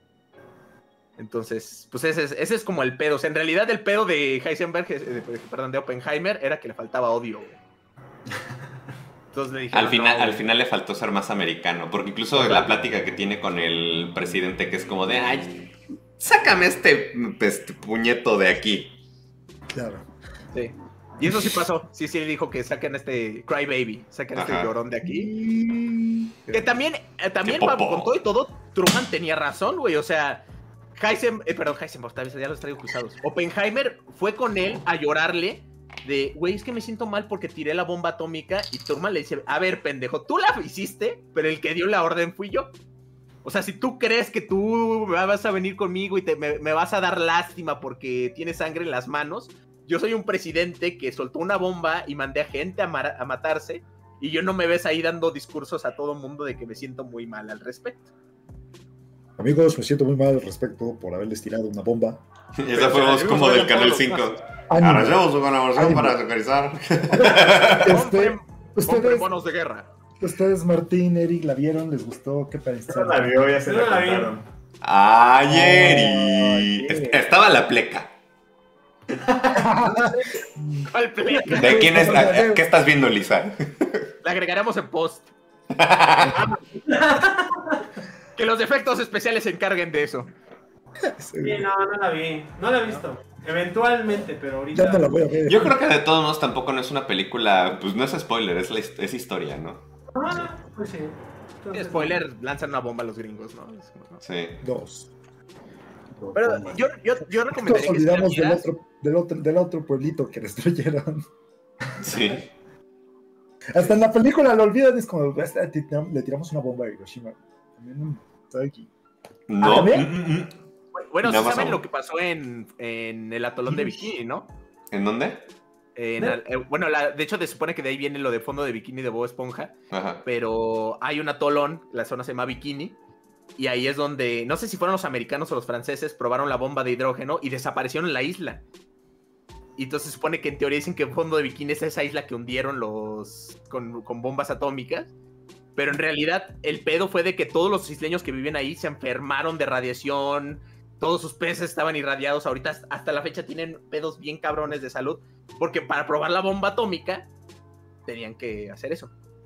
Entonces, pues ese es, ese es como el pedo. O sea, en realidad el pedo de Heisenberg, eh, perdón, de Oppenheimer, era que le faltaba odio, güey. Entonces le dijeron, Al final, no, al final le faltó ser más americano, porque incluso la plática que tiene con el presidente, que es como de, ay, sácame este, este puñeto de aquí. Claro. Sí. Y eso sí pasó. Sí, sí, dijo que saquen este Crybaby, saquen Ajá. este llorón de aquí. Que también, eh, también Qué pa- popó. con todo y todo, Truman tenía razón, güey. O sea, Heisenberg, eh, perdón, Heisenberg, tal vez ya los traigo cruzados. Oppenheimer fue con él a llorarle de, güey, es que me siento mal porque tiré la bomba atómica, y Truman le dice, a ver, pendejo, tú la hiciste, pero el que dio la orden fui yo. O sea, si tú crees que tú vas a venir conmigo y te, me, me vas a dar lástima porque tienes sangre en las manos, yo soy un presidente que soltó una bomba y mandé a gente a, mar- a matarse, y yo no me ves ahí dando discursos a todo mundo de que me siento muy mal al respecto. Amigos, me siento muy mal al respecto por haberles tirado una bomba. Esa fue voz como del Canal cinco. Ánimo. Arrayamos su colaboración Ánimo. para localizar. Este, Compren, compren ustedes, bonos de guerra. ustedes, Martín, Eric, ¿la vieron? ¿Les gustó? ¿Qué pareció? No la vio, ya se Yo la la vi. contaron. Ayer. Ay, Estaba la pleca. ¿Cuál pleca? ¿De quién es? a- ¿Qué estás viendo, Lisa? La agregaremos en post. Que los efectos especiales se encarguen de eso. Sí, no, no la vi. No la he visto. Eventualmente, pero ahorita. Ya no la voy a ver. Yo creo que de todos modos tampoco no es una película, pues no es spoiler, es, la, his- es historia, ¿no? Ah, pues sí. Sí, Entonces, spoiler, lanzan una bomba a los gringos, ¿no? Es como, ¿no? Sí. Dos. Pero yo, yo, yo Nos recomendaría que si la olvidamos del vieras- otro, del, otro, del otro pueblito que destruyeron. Sí. Hasta en la película lo olvidan, es como, "Basta, le tiramos- le tiramos una bomba a Hiroshima. También está aquí. No. ¿también? mm, mm, mm. Bueno, Nada sí más saben aún. lo que pasó en, en el atolón de Bikini, ¿no? ¿En dónde? En ¿Eh? al- eh, bueno, la- de hecho, se supone que de ahí viene lo de fondo de Bikini de Bob Esponja, Ajá. pero hay un atolón, la zona se llama Bikini, y ahí es donde, no sé si fueron los americanos o los franceses, probaron la bomba de hidrógeno y desaparecieron en la isla. Y entonces se supone que en teoría dicen que el fondo de Bikini es esa isla que hundieron los con, con bombas atómicas. Pero en realidad el pedo fue de que todos los isleños que viven ahí se enfermaron de radiación, todos sus peces estaban irradiados, ahorita hasta la fecha tienen pedos bien cabrones de salud, porque para probar la bomba atómica tenían que hacer eso.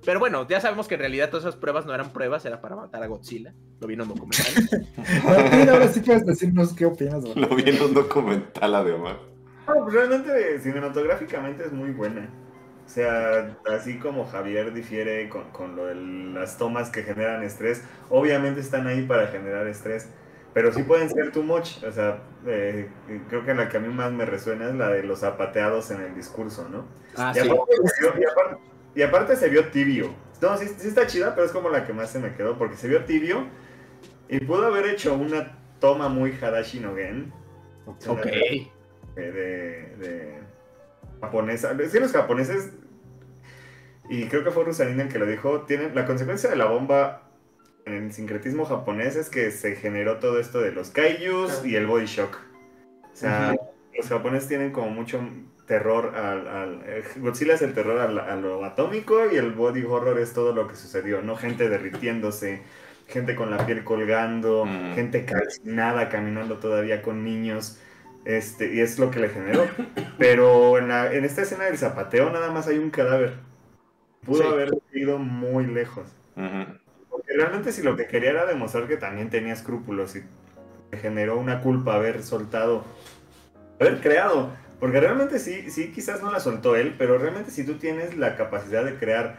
Pero bueno, ya sabemos que en realidad todas esas pruebas no eran pruebas, era para matar a Godzilla. Lo vi en un documental. Martín, ahora sí puedes decirnos qué opinas. ¿No? Lo vi en un documental, además. No, pues realmente cinematográficamente es muy buena. O sea, así como Javier difiere con, con lo de las tomas que generan estrés, obviamente están ahí para generar estrés, pero sí pueden ser too much. O sea, eh, creo que la que a mí más me resuena es la de los zapateados en el discurso, ¿no? Ah, y, sí. aparte, se vio- y, aparte, y aparte se vio tibio. No, sí, sí está chida, pero es como la que más se me quedó, porque se vio tibio y pudo haber hecho una toma muy Hadashi no Gen. Ok. De, de, de japonesa. Sí, los japoneses, y creo que fue Rusarín el que lo dijo, tienen la consecuencia de la bomba en el sincretismo japonés es que se generó todo esto de los kaijus y el body shock. O sea, Ujú. los japoneses tienen como mucho terror al... al eh, Godzilla es el terror al- a lo atómico y el body horror es todo lo que sucedió, ¿no? Gente derritiéndose, gente con la piel colgando, Mm. gente calcinada caminando todavía con niños. Este, y es lo que le generó. Pero en, la, en esta escena del zapateo nada más hay un cadáver. Pudo Sí. haber ido muy lejos. Ujú. Porque realmente si lo que quería era demostrar que también tenía escrúpulos y le generó una culpa haber soltado, haber creado. Porque realmente sí, sí, quizás no la soltó él, pero realmente si tú tienes la capacidad de crear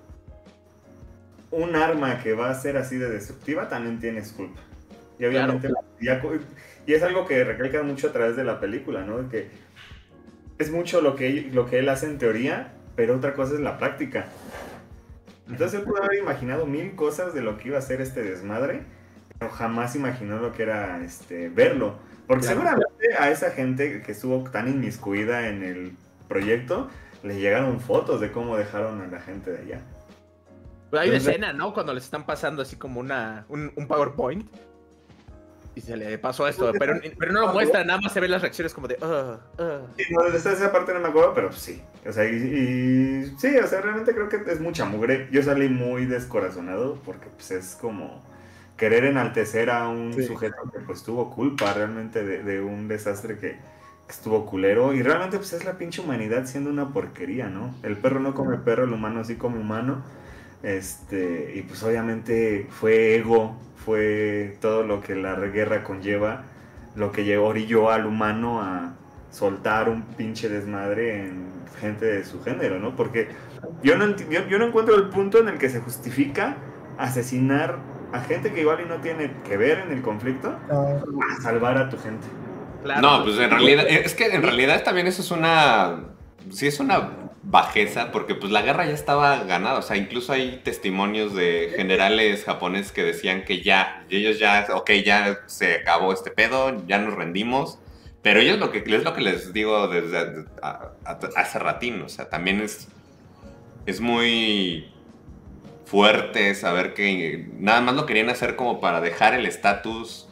un arma que va a ser así de destructiva, también tienes culpa. Y obviamente, ya cu- y es algo que recalca mucho a través de la película, ¿no? Que es mucho lo que, él- lo que él hace en teoría, pero otra cosa es la práctica. Entonces él pudo haber imaginado mil cosas de lo que iba a ser este desmadre, pero jamás imaginó lo que era este, verlo. Porque Claro. seguramente a esa gente que estuvo tan inmiscuida en el proyecto, le llegaron fotos de cómo dejaron a la gente de allá. Pero hay una Entonces- escena, ¿no? Cuando les están pasando así como una, un, un PowerPoint. Y se le pasó esto, pero, pero no lo muestran, nada más se ven las reacciones como de... "Ugh, ugh". Sí, no, de esa, esa parte no me acuerdo, pero sí. O sea, y, y sí, o sea, realmente creo que es mucha mugre. Yo salí muy descorazonado porque pues es como querer enaltecer a un Sí. sujeto que pues tuvo culpa realmente de, de un desastre que, que estuvo culero. Y realmente pues es la pinche humanidad siendo una porquería, ¿no? El perro no come perro, el humano sí come humano. Este, y pues obviamente fue ego, fue todo lo que la guerra conlleva, lo que llevó, orilló al humano a soltar un pinche desmadre en gente de su género, ¿no? Porque yo no, enti- yo, yo no encuentro el punto en el que se justifica asesinar a gente que igual y no tiene que ver en el conflicto Ah, a salvar a tu gente. Claro. No, pues en realidad, es que en realidad también eso es una, sí es una bajeza, porque pues la guerra ya estaba ganada, o sea, incluso hay testimonios de generales japoneses que decían que ya, y ellos ya, ok, ya se acabó este pedo, ya nos rendimos, pero ellos lo que, es lo que les digo desde a- a- hace ratín, o sea, también es, es muy fuerte saber que nada más lo querían hacer como para dejar el estatus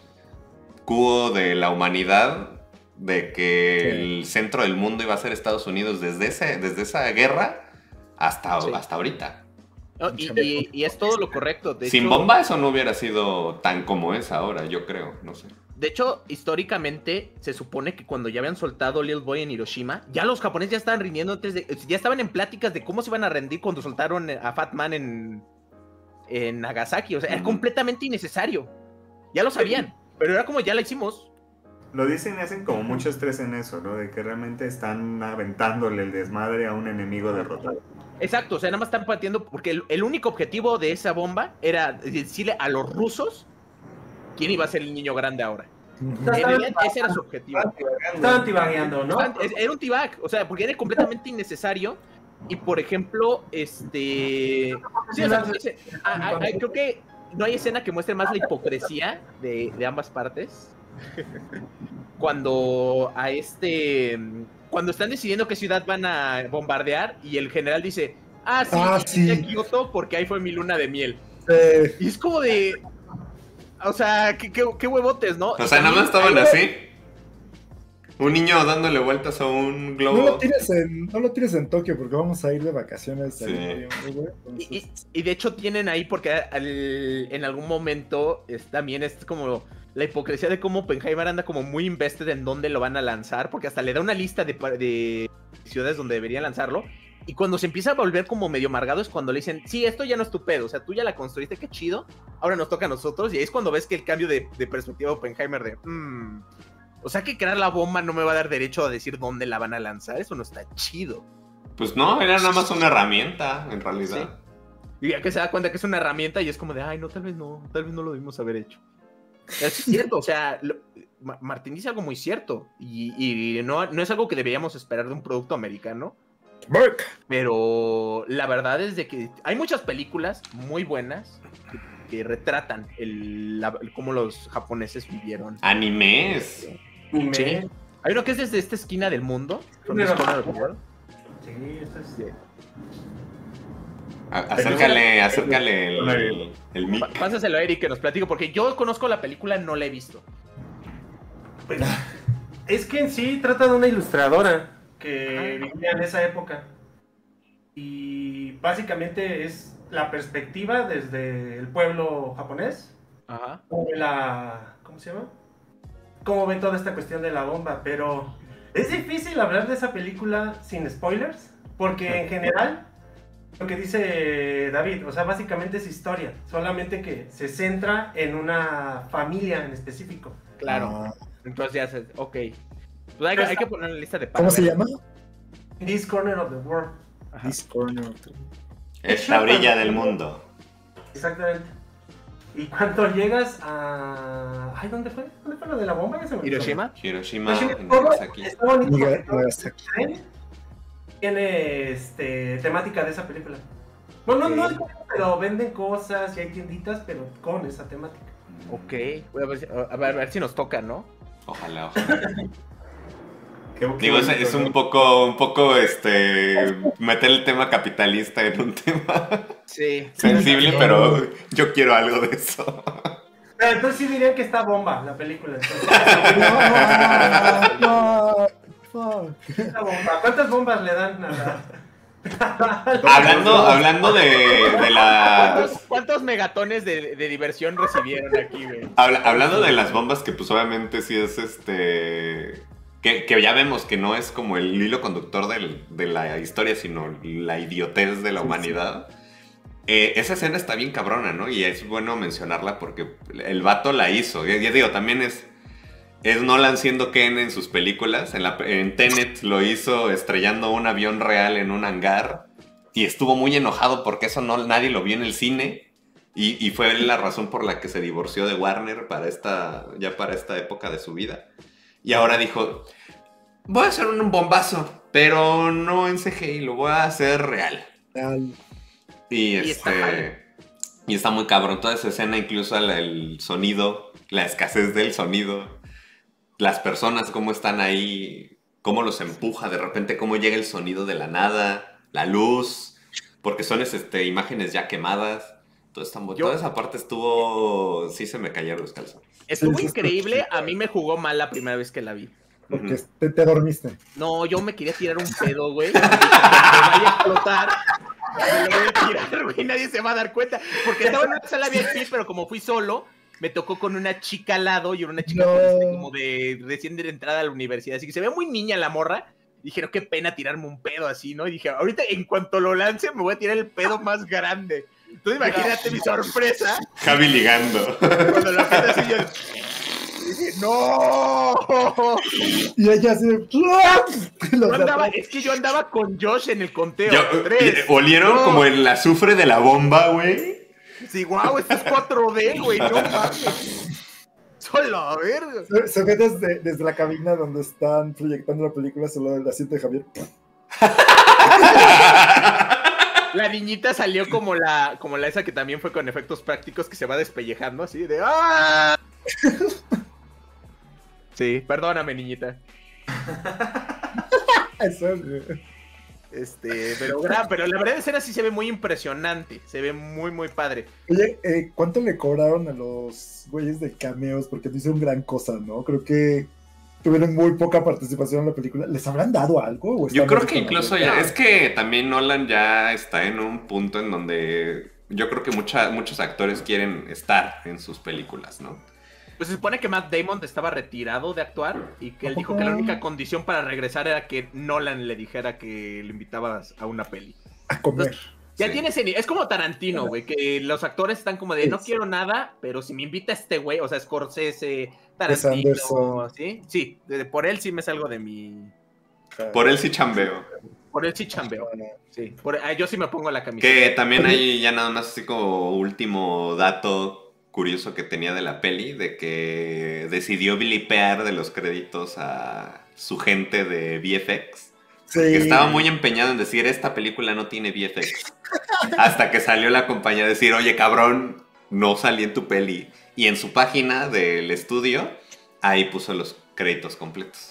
quo de la humanidad, de que Sí. el centro del mundo iba a ser Estados Unidos desde, ese, desde esa guerra hasta, Sí. hasta ahorita. No, y, y- y es todo lo correcto. De Sin hecho, bomba eso no hubiera sido tan como es ahora, yo creo, no sé. De hecho, históricamente, se supone que cuando ya habían soltado Little Boy en Hiroshima, ya los japoneses ya estaban rindiendo antes de... Ya estaban en pláticas de cómo se iban a rendir cuando soltaron a Fat Man en, en Nagasaki. O sea, era Ujú. completamente innecesario. Ya lo sabían, pero era como ya la hicimos. Lo dicen y hacen como mucho estrés en eso, ¿no? De que realmente están aventándole el desmadre a un enemigo derrotado. Exacto, o sea, nada más están partiendo porque el, el único objetivo de esa bomba era decirle a los rusos quién iba a ser el niño grande ahora. ujú. En realidad, ese era su objetivo. Estaban tibagueando, ¿no? Estaban- Era un T-Back, o sea, porque era completamente innecesario. Y por ejemplo, este. Sí, o sea, ese- ah, ah, ah, creo que no hay escena que muestre más la hipocresía de, de ambas partes. Cuando a este. Cuando están decidiendo qué ciudad van a bombardear, y el general dice: Ah, sí, Ah, y sí. quité Kioto porque ahí fue mi luna de miel. Eh, Y es como de. O sea, qué, qué, qué huevotes, ¿no? O sea, nada más estaban así. Un niño dándole vueltas a un globo. no, lo tires en, no lo tires en Tokio porque vamos a ir de vacaciones. Sí. ahí, güey, Y, y- entonces- y de hecho tienen ahí, porque al- en algún momento es, también es como la hipocresía de cómo Oppenheimer anda como muy invested en dónde lo van a lanzar, porque hasta le da una lista de, pa- de ciudades donde deberían lanzarlo, Y cuando se empieza a volver como medio amargado es cuando le dicen, sí, esto ya no es tu pedo, o sea, tú ya la construiste, qué chido, ahora nos toca a nosotros, y ahí es cuando ves que el cambio de, de perspectiva de Oppenheimer de, mmm, o sea que crear la bomba no me va a dar derecho a decir dónde la van a lanzar, eso no está chido. Pues no, era nada más una herramienta, en realidad. Sí. Y ya que se da cuenta que es una herramienta y es como de, ay, no, tal vez no, tal vez no lo debimos haber hecho. Eso es cierto, o sea, lo, Ma- Martín dice algo muy cierto, y, y no, no es algo que deberíamos esperar de un producto americano, Mark. pero la verdad es de que hay muchas películas muy buenas que, que retratan el, la- cómo los japoneses vivieron. Animes. Y me- Sí. Hay uno que es desde esta esquina del mundo, from this corner of the world. Sí, eso es... A- Acércale, acércale el, el, el mic. Pa- Pásaselo a Eric que nos platico, porque yo conozco la película, no la he visto. Pues, es que en sí trata de una ilustradora que Ajá. vivía en esa época. Y básicamente es la perspectiva desde el pueblo japonés. Ajá. Cómo ve la... ¿Cómo se llama? Cómo ven toda esta cuestión de la bomba. Pero es difícil hablar de esa película sin spoilers. Porque en general, lo que dice David, o sea, básicamente es historia. Solamente que se centra en una familia en específico. Claro. Ah, Entonces ya se... Ok. Pues hay, hay que poner en la lista de ¿Cómo se para ver. llama? This Corner of the World. Ajá. This Corner. Esta orilla del mundo. Exactamente. Y cuando llegas a... Ay, ¿dónde fue? ¿Dónde fue lo de la bomba? Ya se me olvidó. Hiroshima. Hiroshima, Hiroshima, Nagasaki. está bonito. Niga- porque Nagasaki. Tiene este, temática de esa película. Bueno, no, Ok. no, pero venden cosas y hay tienditas, pero con esa temática. Ok. Voy a ver si, a ver, a ver si nos toca, ¿no? Ojalá, ojalá. Qué- qué Digo, es, bonito, es un ¿no? poco, un poco, este, meter el tema capitalista en un tema Sí. sensible, pero yo quiero algo de eso. Pero entonces sí dirían que está bomba la película. Entonces. No, no, fuck. Está bomba. ¿Cuántas bombas le dan a la... Hablando, hablando de, de la... ¿Cuántos, cuántos megatones de, de diversión recibieron aquí, güey? Habla- hablando de las bombas, que pues obviamente sí es este... Que, que ya vemos que no es como el hilo conductor del- de la historia, sino la idiotez de la humanidad. Eh, esa escena está bien cabrona, ¿no? Y es bueno mencionarla porque el vato la hizo. Ya, ya digo, también es... Es Nolan siendo Ken en sus películas. En, la, en Tenet lo hizo estrellando un avión real en un hangar. Y estuvo muy enojado porque eso no, nadie lo vio en el cine. Y, y fue la razón por la que se divorció de Warner para esta, ya para esta época de su vida. Y ahora dijo, voy a hacer un bombazo, pero no en C G I, lo voy a hacer real. Al- Y, Y está este, padre. y está muy cabrón. Toda esa escena, incluso el, el sonido, la escasez del sonido, las personas cómo están ahí, cómo los empuja de repente, cómo llega el sonido de la nada, la luz, porque son este, imágenes ya quemadas. Todo está muy- Yo- toda esa parte estuvo, sí se me cayeron los calzones. Estuvo Sí, sí, está increíble, chido. a mí me jugó mal la primera vez que la vi. Porque te, te dormiste. No, yo me quería tirar un pedo, güey. Dije, cuando vaya a explotar, me lo voy a tirar, güey, nadie se va a dar cuenta. Porque estaba en una sala V I P, pero como fui solo, me tocó con una chica al lado y era una chica No. pues, este, como de recién de entrada a la universidad. Así que se ve muy niña la morra. Dije, no, qué pena tirarme un pedo así, ¿no? Y dije, ahorita en cuanto lo lance, me voy a tirar el pedo más grande. Entonces imagínate mi sorpresa Javi ligando. cuando la pena así yo dije, ¡no! Y ella así. Los Yo de andaba, atrás. es que yo andaba con Josh en el conteo. Yo- Tres. y- olieron dos. como el azufre de la bomba, güey. Sí, guau, esto es cuatro D, güey, no mames. Solo, verga. Se, se ve desde, desde la cabina donde están proyectando la película, solo el asiento de Javier. La niñita salió como la, como la esa que también fue con efectos prácticos que se va despellejando así de ¡ah! Sí, perdóname, niñita. Eso es, güey. Este, pero, gra- pero la verdad escena sí se ve muy impresionante. Se ve muy, muy padre. Oye, eh, ¿cuánto le cobraron a los güeyes de cameos? Porque no hicieron gran cosa, ¿no? Creo que tuvieron muy poca participación en la película. ¿Les habrán dado algo? ¿O Yo están creo medio que incluso con la- ya, es que también Nolan ya está en un punto en donde yo creo que mucha- muchos actores quieren estar en sus películas, ¿no? Pues se supone que Matt Damon estaba retirado de actuar y que él dijo que la única condición para regresar era que Nolan le dijera que le invitaba a una peli. A comer. Entonces, ya Sí. tiene ese nivel. Es como Tarantino, güey, que los actores están como de no Sí. quiero nada, pero si me invita este güey, o sea, Scorsese, Wes Tarantino, Anderson. ¿sí? Sí, de- por él sí me salgo de mi... Por él sí chambeo. Por él sí chambeo. Sí, por... ah, yo sí me pongo la camiseta. Que también hay ya nada más así como último dato curioso que tenía de la peli, de que decidió blipear de los créditos a su gente de V F X. Sí. Que estaba muy empeñado en decir, esta película no tiene V F X. Hasta que salió la compañía a decir, oye cabrón, no salí en tu peli. Y en su página del estudio, ahí puso los créditos completos.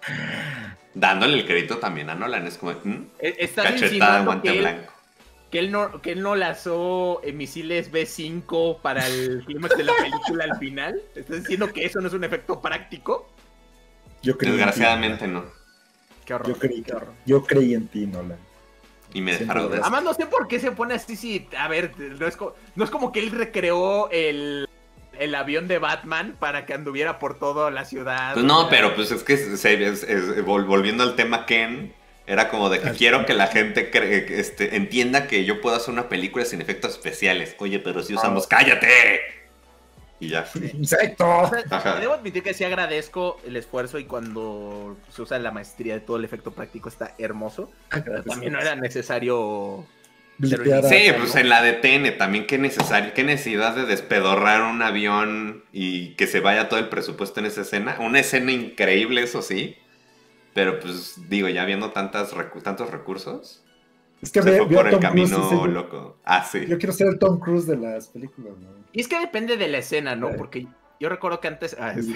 Dándole el crédito también a Nolan. Es como, ¿hmm? Eh, Está Cachetada, insinuando guante que él, blanco. que, él no, que él no lanzó eh, misiles B cinco para el clímax de la película al final. ¿Estás diciendo que eso no es un efecto práctico? Yo creí Desgraciadamente no. Qué en horror. ti. Yo creí, qué horror. yo creí en ti, Nolan. Y me Siempre dejaron de lo Además, no sé por qué se pone así. Sí, a ver, no es, co- no es como que él recreó el, el avión de Batman para que anduviera por toda la ciudad. Pues no, pero pues es que se- es- es- vol- volviendo al tema Ken, era como de que Ah, quiero que la gente cre- que, este, entienda que yo puedo hacer una película sin efectos especiales. Oye, pero si usamos ¡cállate! Y ya. ¡Insecto! O sea, Ajá. debo admitir que sí agradezco el esfuerzo y cuando se usa la maestría de todo el efecto práctico está hermoso. Pero también no era necesario. Blipear a- Sí, pues en la de T N también qué necesario, qué necesidad de despedorrar un avión y que se vaya todo el presupuesto en esa escena. Una escena increíble, eso sí. Pero pues digo, ya viendo tantas recu- tantos recursos, Es que se ve, fue vio por a el Tom Cruise y camino dice, yo- loco. Ah, sí. Yo quiero ser el Tom Cruise de las películas, ¿no? Y es que depende de la escena, ¿no? Sí. Porque yo recuerdo que antes. ah, Sí.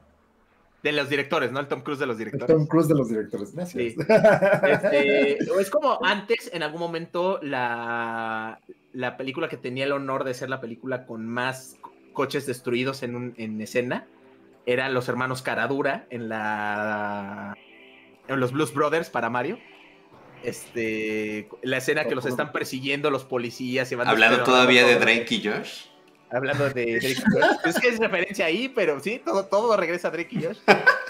de los directores, ¿no? El Tom Cruise de los El directores. Tom Cruise de los directores. Gracias. Sí. Este, o es como antes, en algún momento, la, la película que tenía el honor de ser la película con más co- coches destruidos en, un, en escena eran los hermanos Caradura en la en los Blues Brothers para Mario. Este, la escena que los están persiguiendo los policías y van Hablando despedorrando todavía de todo. Drake y Josh. Hablando de Drake y Josh. Es que es referencia ahí, pero sí, todo, todo regresa a Drake y Josh.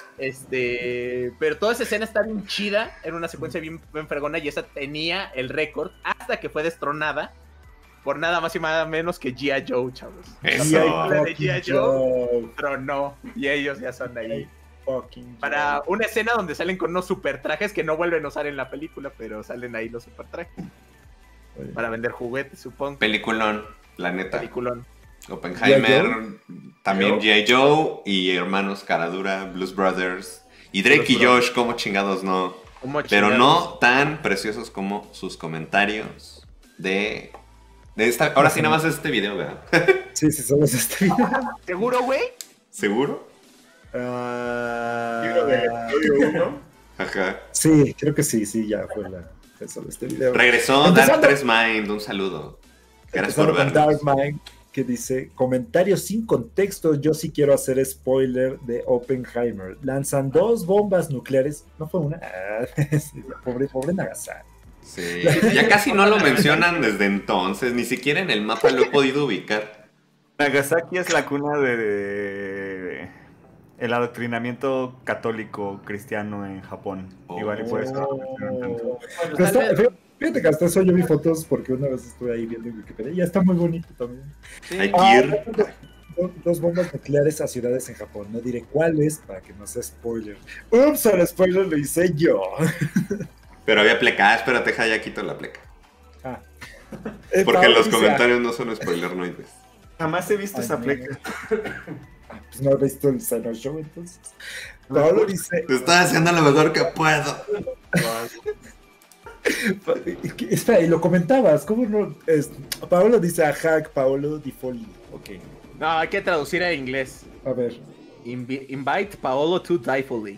Este, pero toda esa escena está bien chida, era una secuencia bien, bien fregona y esa tenía el récord hasta que fue destronada por nada más y nada menos que G I. Joe, chavos. Eso. La de G I. Fucking Joe Joe. tronó y ellos ya son ahí. Fucking Para Joe. una escena donde salen con unos super trajes que no vuelven a usar en la película, pero salen ahí los super trajes. Oye. Para vender juguetes, supongo. Peliculón, la neta. Peliculón. Oppenheimer, G también Joe. G I. Joe y hermanos Caradura, Blues Brothers. Y Drake Blues y Brothers. Josh, como chingados no. ¿Cómo Pero chingados? no tan preciosos como sus comentarios de... de esta... Ahora sí nada más es este video, ¿verdad? Sí, sí, somos este video. ¿Seguro, güey? ¿Seguro? Ah, Libro del episodio uno. Ajá. sí, creo que sí, sí, ya fue la eso de este video. Regresó Empezando- Dark Tres Mind, un saludo. Gracias por Empezando con vernos. Dark Mind, que dice, comentarios sin contexto, yo sí quiero hacer spoiler de Oppenheimer. Lanzan dos bombas nucleares. ¿No fue una? Ah, sí, pobre, pobre Nagasaki. Sí, ya casi no lo mencionan desde entonces, ni siquiera en el mapa lo he podido ubicar. Nagasaki es la cuna de, de- el adoctrinamiento católico cristiano en Japón. Oh. Igual y por eso no lo mencionan tanto. Pero Tal está- vez- fíjate- Fíjate que hasta eso yo vi fotos porque una vez estuve ahí viendo en Wikipedia y ya está muy bonito también. Sí. Hay Ah, que ir. do- dos bombas nucleares a ciudades en Japón. No diré cuáles para que no sea spoiler. Ups, el spoiler lo hice yo. Pero había pleca. Ah, espérate, ja, ya quito la pleca. Ah. Eh, Porque Pablo los dice, comentarios no son spoilernoides. Jamás he visto Ay, esa no. pleca. ah, Pues no he visto el Sino Show entonces. Pablo dice. Estoy haciendo lo mejor que puedo. que- Espera, y lo comentabas. ¿Cómo no? Es, Pablo dice a hack Paolo Di Folli. Ok. No, hay que traducir a inglés. A ver. Invi- invite Paolo to die fully.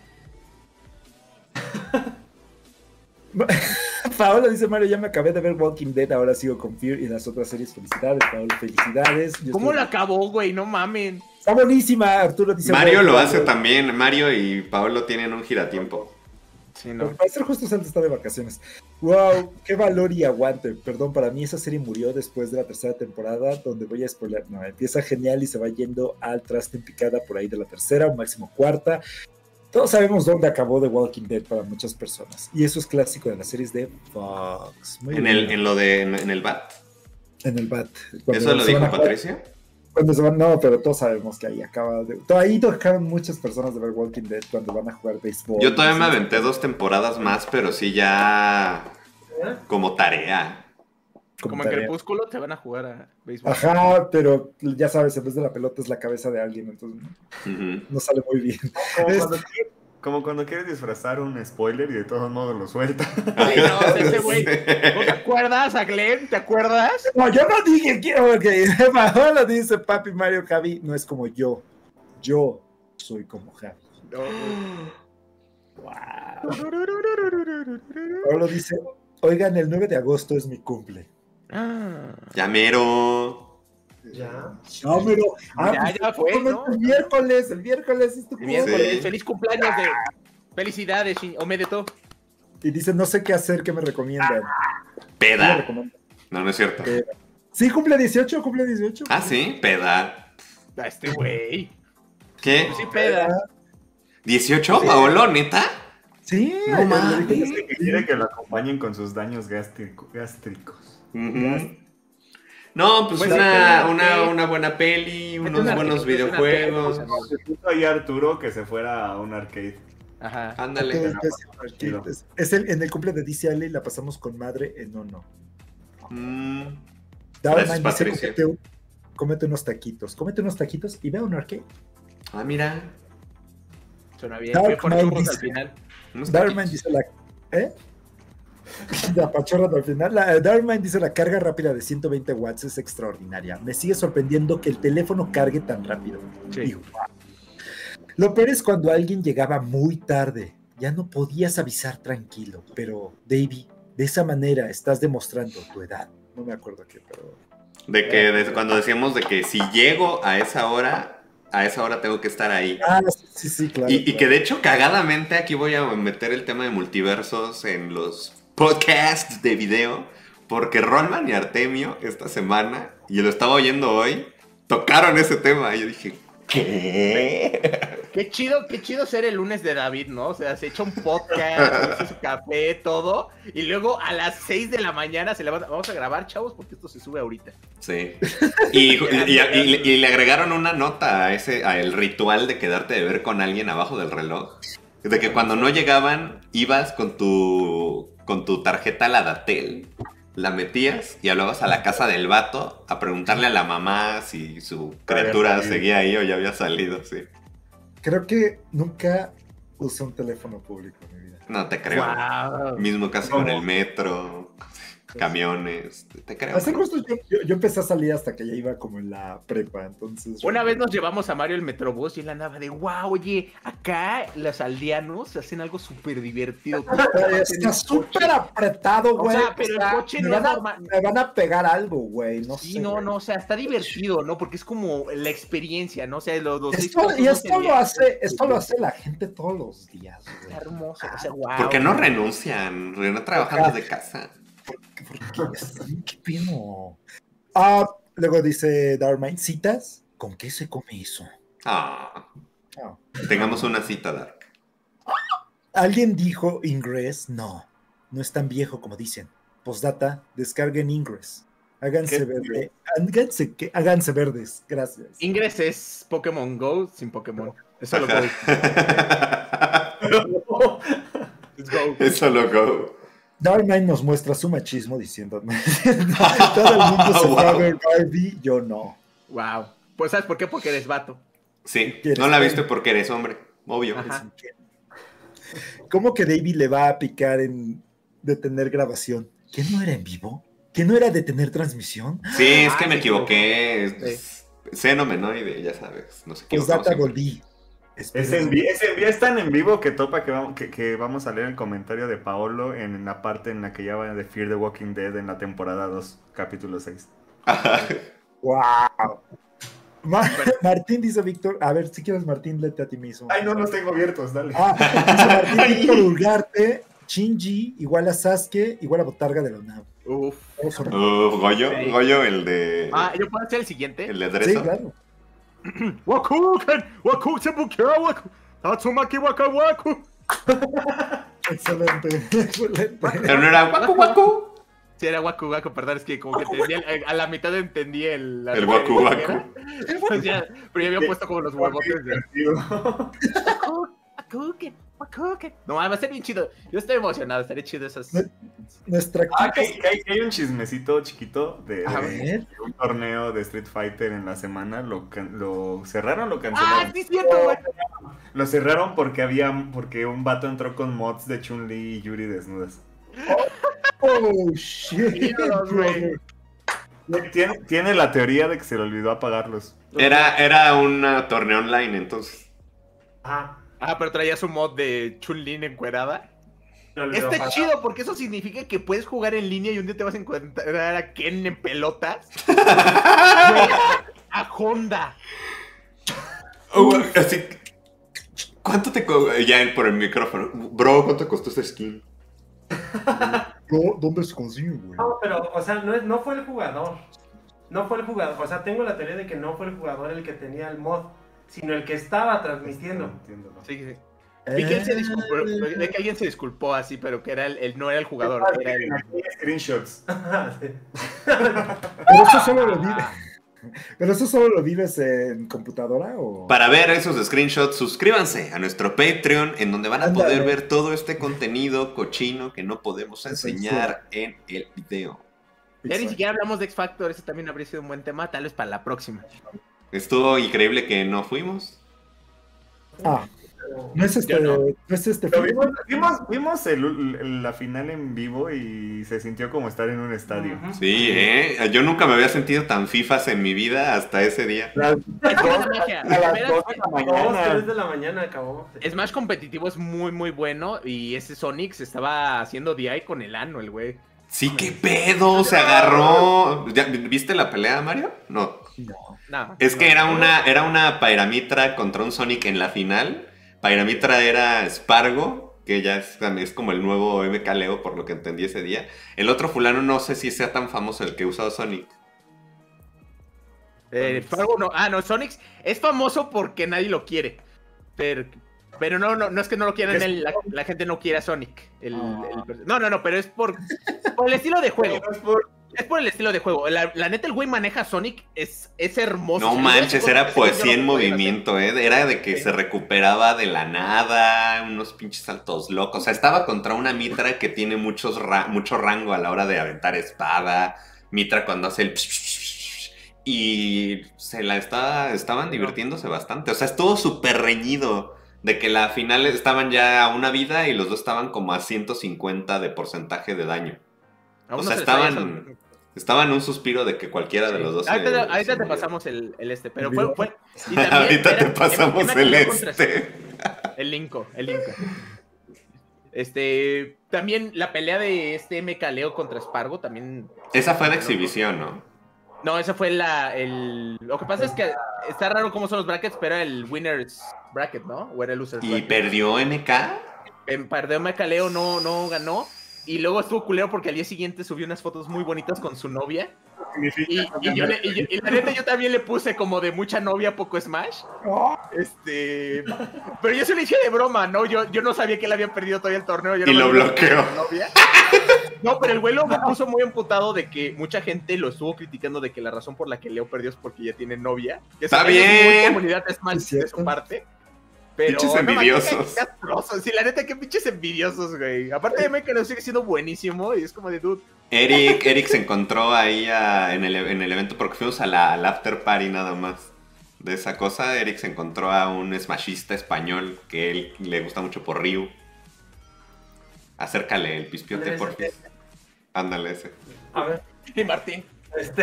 Paolo dice Mario, ya me acabé de ver Walking Dead, ahora sigo con Fear y las otras series. Felicidades, Paolo, felicidades. Yo ¿Cómo estoy- la acabó, güey? No mamen. Está buenísima, Arturo dice. Mario "Bueno, lo Pablo". hace también. Mario y Pablo tienen un giratiempo. Sí, no. Para ser justo, Santos está de vacaciones. Wow, qué valor y aguante. Perdón, para mí esa serie murió después de la tercera temporada, donde voy a spoiler. No, empieza genial y se va yendo al traste en picada por ahí de la tercera o máximo cuarta. Todos sabemos dónde acabó The Walking Dead para muchas personas. Y eso es clásico de las series de Fox. Muy En bien. el, en lo de, en, en el B A T. En el B A T. ¿Eso Cuando lo se dijo van a- Patricia? Cuando se van, no, pero todos sabemos que ahí acaba de. Ahí tocaron muchas personas de ver Walking Dead cuando van a jugar béisbol. Yo todavía me Sí, aventé dos temporadas más, pero sí ya como tarea. Como en tarea. Crepúsculo te van a jugar a béisbol. Ajá, pero ya sabes, en vez de la pelota es la cabeza de alguien, entonces no, Ujú. no sale muy bien. Como Es- cuando, quiere- como cuando quieres disfrazar un spoiler y de todos modos lo suelta. Ay, no, o sea, ese güey. ¿No te acuerdas a Glenn? ¿Te acuerdas? No, yo no dije quiero que lo dice Papi Mario Javi, no es como yo. Yo soy como Javi. No, Ahora lo dice, oigan, el nueve de agosto es mi cumple. Ah, Ya mero. Ya. No, pero ah, Ya, pues, ya fue, justamente ¿no? El miércoles, el miércoles es tu el cumple. miércoles, Sí. feliz cumpleaños de. Felicidades, Shin- Omedeto. Y dice, no sé qué hacer, ¿qué me recomiendan? ¿Qué me Peda. recomiendan? No, no es cierto. Eh, Sí, cumple dieciocho, cumple dieciocho. Ah, sí, peda. A este güey. ¿Qué? Pues sí, peda. ¿dieciocho, Paolo, neta? Sí, No le mames. dije Dice que quiere que lo acompañen con sus daños gástrico- gástricos. Ujú. No, pues Pues una, sí, una, sí. una buena peli, Mete unos una buenos arcade, mete una videojuegos. arcade, Se puso ahí Arturo que se fuera a un arcade. Ajá. Ándale. que- es, es el, en el cumple de D C Alley la pasamos con madre en no, no. Mm, Darman Gracias, dice, Patricia. cómete, un- cómete unos taquitos, cómete unos taquitos y ve a un arcade. ah, mira. Suena bien. Dark Voy a poner Mind churros al dice- final. Unos Darman taquitos. dice la... ¿Eh? La pachorra al final. La, Darman dice la carga rápida de ciento veinte watts es extraordinaria. Me sigue sorprendiendo que el teléfono cargue tan rápido. Sí. Digo, wow. Lo peor es cuando alguien llegaba muy tarde. Ya no podías avisar tranquilo. Pero, Davey, de esa manera estás demostrando tu edad. No me acuerdo qué, pero... De que de- cuando decíamos de que si llego a esa hora, a esa hora tengo que estar ahí. Ah, sí, sí, claro. Y, y claro. que de hecho, cagadamente, aquí voy a meter el tema de multiversos en los podcasts de video, porque Ronman y Artemio esta semana, y lo estaba oyendo hoy, tocaron ese tema. Y yo dije, ¿qué? Qué chido, qué chido ser el lunes de David, ¿no? O sea, se echa un podcast, hace su café, todo, y luego a las seis de la mañana se levanta. Vamos a grabar, chavos, porque esto se sube ahorita. Sí. Y, y- y- y- y le agregaron una nota a ese, a el ritual de quedarte de ver con alguien abajo del reloj. De que cuando no llegaban, ibas con tu, con tu tarjeta Ladatel, la metías y hablabas a la casa del vato a preguntarle a la mamá si su criatura salido. seguía ahí o ya había salido, sí. Creo que nunca usé un teléfono público en mi vida. No te creo. Wow. Mismo casi ¿Cómo? con el metro, camiones, te creo. A ser justo, yo, yo, yo empecé a salir hasta que ya iba como en la prepa, entonces... Una vez nos llevamos a Mario el Metrobús y él andaba de, wow, oye, acá los aldeanos hacen algo súper divertido. Está súper apretado, O güey. sea, pero el sea, coche me no es van a- normal. Me van a pegar algo, güey, no Sí, sé. no, güey. no, o sea, está divertido, ¿no? Porque es como la experiencia, ¿no? O sea, los, los seis Esto, cosas y no esto se lo hace, esto lo hace la gente todos los días, güey. Está hermoso, o sea, wow. ¿Por qué no renuncian? No trabajan desde casa. Porque es- ¿Qué pino? Ah, luego dice Darkmind, ¿citas? ¿Con qué se come eso? Ah, Ah. tengamos una cita, Dark. ¿Alguien dijo Ingress? No, no es tan viejo como dicen. Postdata, descarguen Ingress. Háganse ¿Qué? verde. Háganse, ¿qué? Háganse verdes. Gracias. Ingress es Pokémon Go sin Pokémon. Eso lo Ajá. Let's go. Eso lo go. Darkmind nos muestra su machismo diciendo todo el mundo se fue a Wow. ver Barbie, yo no. Wow. Pues, ¿sabes por qué? Porque eres vato. Sí, ¿Quieres no la ver? viste porque eres hombre, obvio. Ajá. ¿Cómo que David le va a picar en detener grabación? ¿Que no era en vivo? ¿Que no era detener transmisión? Sí, es Ah, que me sí, equivoqué. Es- Seno menoide, ya sabes. No sé qué. Pues data volví. Ese en, vi- ese en vi- es tan en vivo que topa que vamos, que, que vamos a leer el comentario de Paolo en la parte en la que ya va de Fear the Walking Dead en la temporada dos, capítulo seis. Wow. Ma- Martín dice Víctor, a ver, si quieres Martín, léete a ti mismo. Ay, no los tengo abiertos, dale. Ah, dice Martín Víctor Ugarte, Shinji, igual a Sasuke, igual a Botarga de la UNAM. Uf. Todos son- Uh, Goyo, Sí. Goyo, el de. Ah, ¿yo puedo hacer el siguiente? El de Sí, Dreso. claro. Wakuken, Wakuken, Waku, Tatsumaki Waka Waku. Excelente, excelente. Pero no era Waku Waku. Sí, era Waku Waku, perdón, es que como que entendí, el- a la mitad entendí el... la- El Waku Waku. Pues ya, pero ya había puesto como los huevotes de... Wakuken, Wakuken. No, va a ser bien chido. Yo estoy emocionado, estaré chido esas... Nuestra Ah, que, quinta- que hay, que hay un chismecito chiquito de, A de- ver. de un torneo de Street Fighter en la semana. Lo, can- lo cerraron, lo ¡Ah, cancelaron. sí es cierto, güey! Lo cerraron porque había porque un vato entró con mods de Chun-Li y Yuri desnudas. Oh, shit. Ídolos, güey. Tiene, tiene la teoría de que se le olvidó apagarlos. Era, era un torneo online, entonces. Ajá. Ah, pero traía su mod de Chun-Li encuerada. Se olvidó Está pasar. chido porque eso significa que puedes jugar en línea y un día te vas a encontrar a Ken en pelotas. Güey, a Honda. Oh, así. ¿Cuánto te costó? Ya él por el micrófono. Bro, ¿cuánto costó esta skin? Bro, ¿dónde se consigue, güey? No, pero, o sea, no, es- no fue el jugador. No fue el jugador. O sea, tengo la teoría de que no fue el jugador el que tenía el mod, sino el que estaba transmitiendo. Entiendo, ¿no? Sí, sí. Vi que él se disculpó, de que alguien se disculpó así, pero que era el, el- no era el jugador, era el... Aquí hay screenshots. Sí. Pero eso solo lo vives. ¿Pero eso solo lo vives en computadora o...? Para ver esos screenshots, suscríbanse a nuestro Patreon, en donde van a Ándale. poder ver todo este contenido cochino que no podemos enseñar en el video. Ya ni siquiera hablamos de X Factor, ese también habría sido un buen tema, tal vez para la próxima. Estuvo increíble que no fuimos. Ah, no es este... Yo no. No es este... Pero vimos, vimos, vimos el- el- la final en vivo y se sintió como estar en un estadio. Ujú. Sí, ¿eh? Yo nunca me había sentido tan fifas en mi vida hasta ese día. Las- Es que es la magia. a las Espérate, dos de la Dos, mañana. tres de la mañana acabó. Smash competitivo es muy, muy bueno y ese Sonic se estaba haciendo D I con el ano, el güey. Sí, qué pedo, se agarró. ¿Ya- ¿Viste la pelea, Mario? No. No. No. Es que era una, era una Pyramitra contra un Sonic en la final. Pyramitra era Spargo, que ya es, es como el nuevo M K Leo, por lo que entendí ese día. El otro fulano no sé si sea tan famoso el que usó Sonic. Eh, Fargo no. Ah, no, Sonic es famoso porque nadie lo quiere. Pero, pero no, no, no es que no lo quieran, Es- él, la, la gente no quiere a Sonic. El- Ah. el- no, no, no, pero es por, por el estilo de juego. Es por- Es por el estilo de juego. La, la neta, el güey maneja a Sonic, es, es hermoso. No Si manches, hubiera era sido poesía yo en no lo podía movimiento, ¿eh? Era de que Sí. se recuperaba de la nada, unos pinches saltos locos. O sea, estaba contra una Mitra que tiene muchos ra- mucho rango a la hora de aventar espada. Mitra cuando hace el... Y se la estaba, estaban divirtiéndose bastante. O sea, estuvo súper reñido. De que la final estaban ya a una vida y los dos estaban como a ciento cincuenta de porcentaje de daño. hacer. A O uno sea, se le salía estaban, Sonic. estaban en un suspiro de que cualquiera de los dos... Ahorita, se- ahorita se te murió. pasamos el, el este, pero El fue... video. fue y también Ahorita era- te pasamos M K el Leo contra- este. El Linko, el Linko. Este, también la pelea de este M K Leo contra Spargo también... Esa fue de exhibición, ¿no? No, esa fue la, el... Lo que pasa es que está raro cómo son los brackets, pero era el winner's bracket, ¿no? O era el loser's ¿Y bracket. perdió M K? En perdió M K Leo, no, no ganó. Y luego estuvo culero porque al día siguiente subió unas fotos muy bonitas con su novia. Y, y yo le- y yo- y la neta yo también le puse como de mucha novia, poco Smash. Este, pero yo se lo hice de broma, ¿no? Yo, yo no sabía que él había perdido todavía el torneo. Yo Y no lo me bloqueó. novia. No, pero el güey lo puso muy emputado de que mucha gente lo estuvo criticando de que la razón por la que Leo perdió es porque ya tiene novia. Que Está eso es muy bien. comunidad Smash Es de cierto. su parte. Pero, Pinches no, man, envidiosos. qué castrosos. Sí, la neta, qué pinches envidiosos, güey. Aparte de mí que lo sigue siendo buenísimo y es como de dude. Eric, Eric se encontró ahí a- en, el, en el evento porque fuimos a la, al after party nada más de esa cosa. Eric se encontró a un smashista español que él le gusta mucho por Ryu. Acércale el pispiote, por fin. Ándale ese. A ver, Y Martín. este.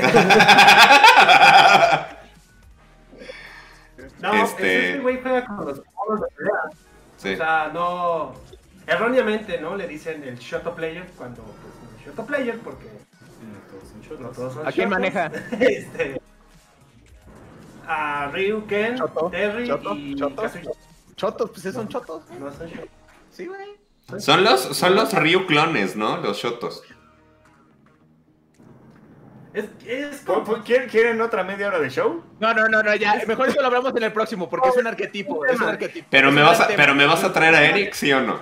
No, Este- este güey juega con los modos de pelea. Sí. O sea, no. Erróneamente, ¿no? Le dicen el Shoto Player cuando pues, no es Shoto Player porque no todos son ¿A quién shotos. maneja? Este, a Ryu, Ken, Choto, Terry Choto, y Choto. Kazuya. Chotos, pues esos son chotos. No son Choto. Sí, güey. Son los, son los Ryu clones, ¿no? Los Shotos. Es, es ¿Pu- como... pu- ¿Quieren, ¿Quieren otra media hora de show? No, no, no, no, ya. Mejor eso lo hablamos en el próximo, porque es un arquetipo. Es un arquetipo. Pero Es me un vas a, tema. pero me vas a traer a Eric, ¿sí o no?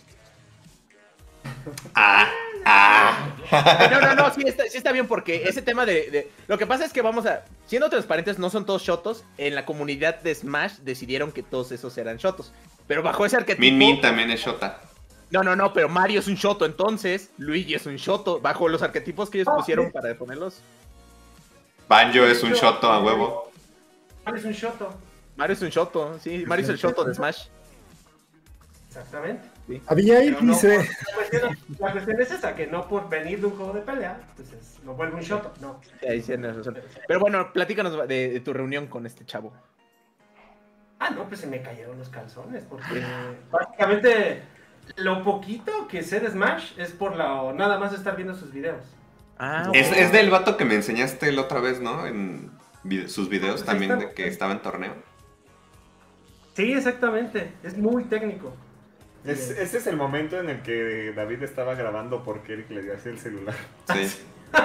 Ah, ah. No, no, no, sí está, sí está bien, porque ese tema de, de- Lo que pasa es que vamos a... Siendo transparentes, no son todos shotos. En la comunidad de Smash decidieron que todos esos eran shotos. Pero bajo ese arquetipo... Min Min también es Shota. No, no, no, pero Mario es un shoto, entonces Luigi es un shoto. Bajo los arquetipos que ellos pusieron para ponerlos. Banjo es un Shoto a huevo. Es un Shoto. Mario es un shoto, sí. Mario es el shoto de Smash. Exactamente. Abigail Pero no dice, por- la, cuestión, la cuestión es esa, que no por venir de un juego de pelea, pues es- lo vuelve un Shoto, no. Sí, ahí sí tienes razón. Pero bueno, platícanos de, de tu reunión con este chavo. Ah, no, pues se me cayeron los calzones, porque básicamente lo poquito que sé de Smash es por la, nada más estar viendo sus videos. Ah, Es, es del vato que me enseñaste la otra vez, ¿no? En vide- sus videos Pues también ahí de está. que estaba en torneo. Sí, exactamente, es muy técnico. Es- ese es el momento en el que David estaba grabando porque Eric le dio así el celular. Sí.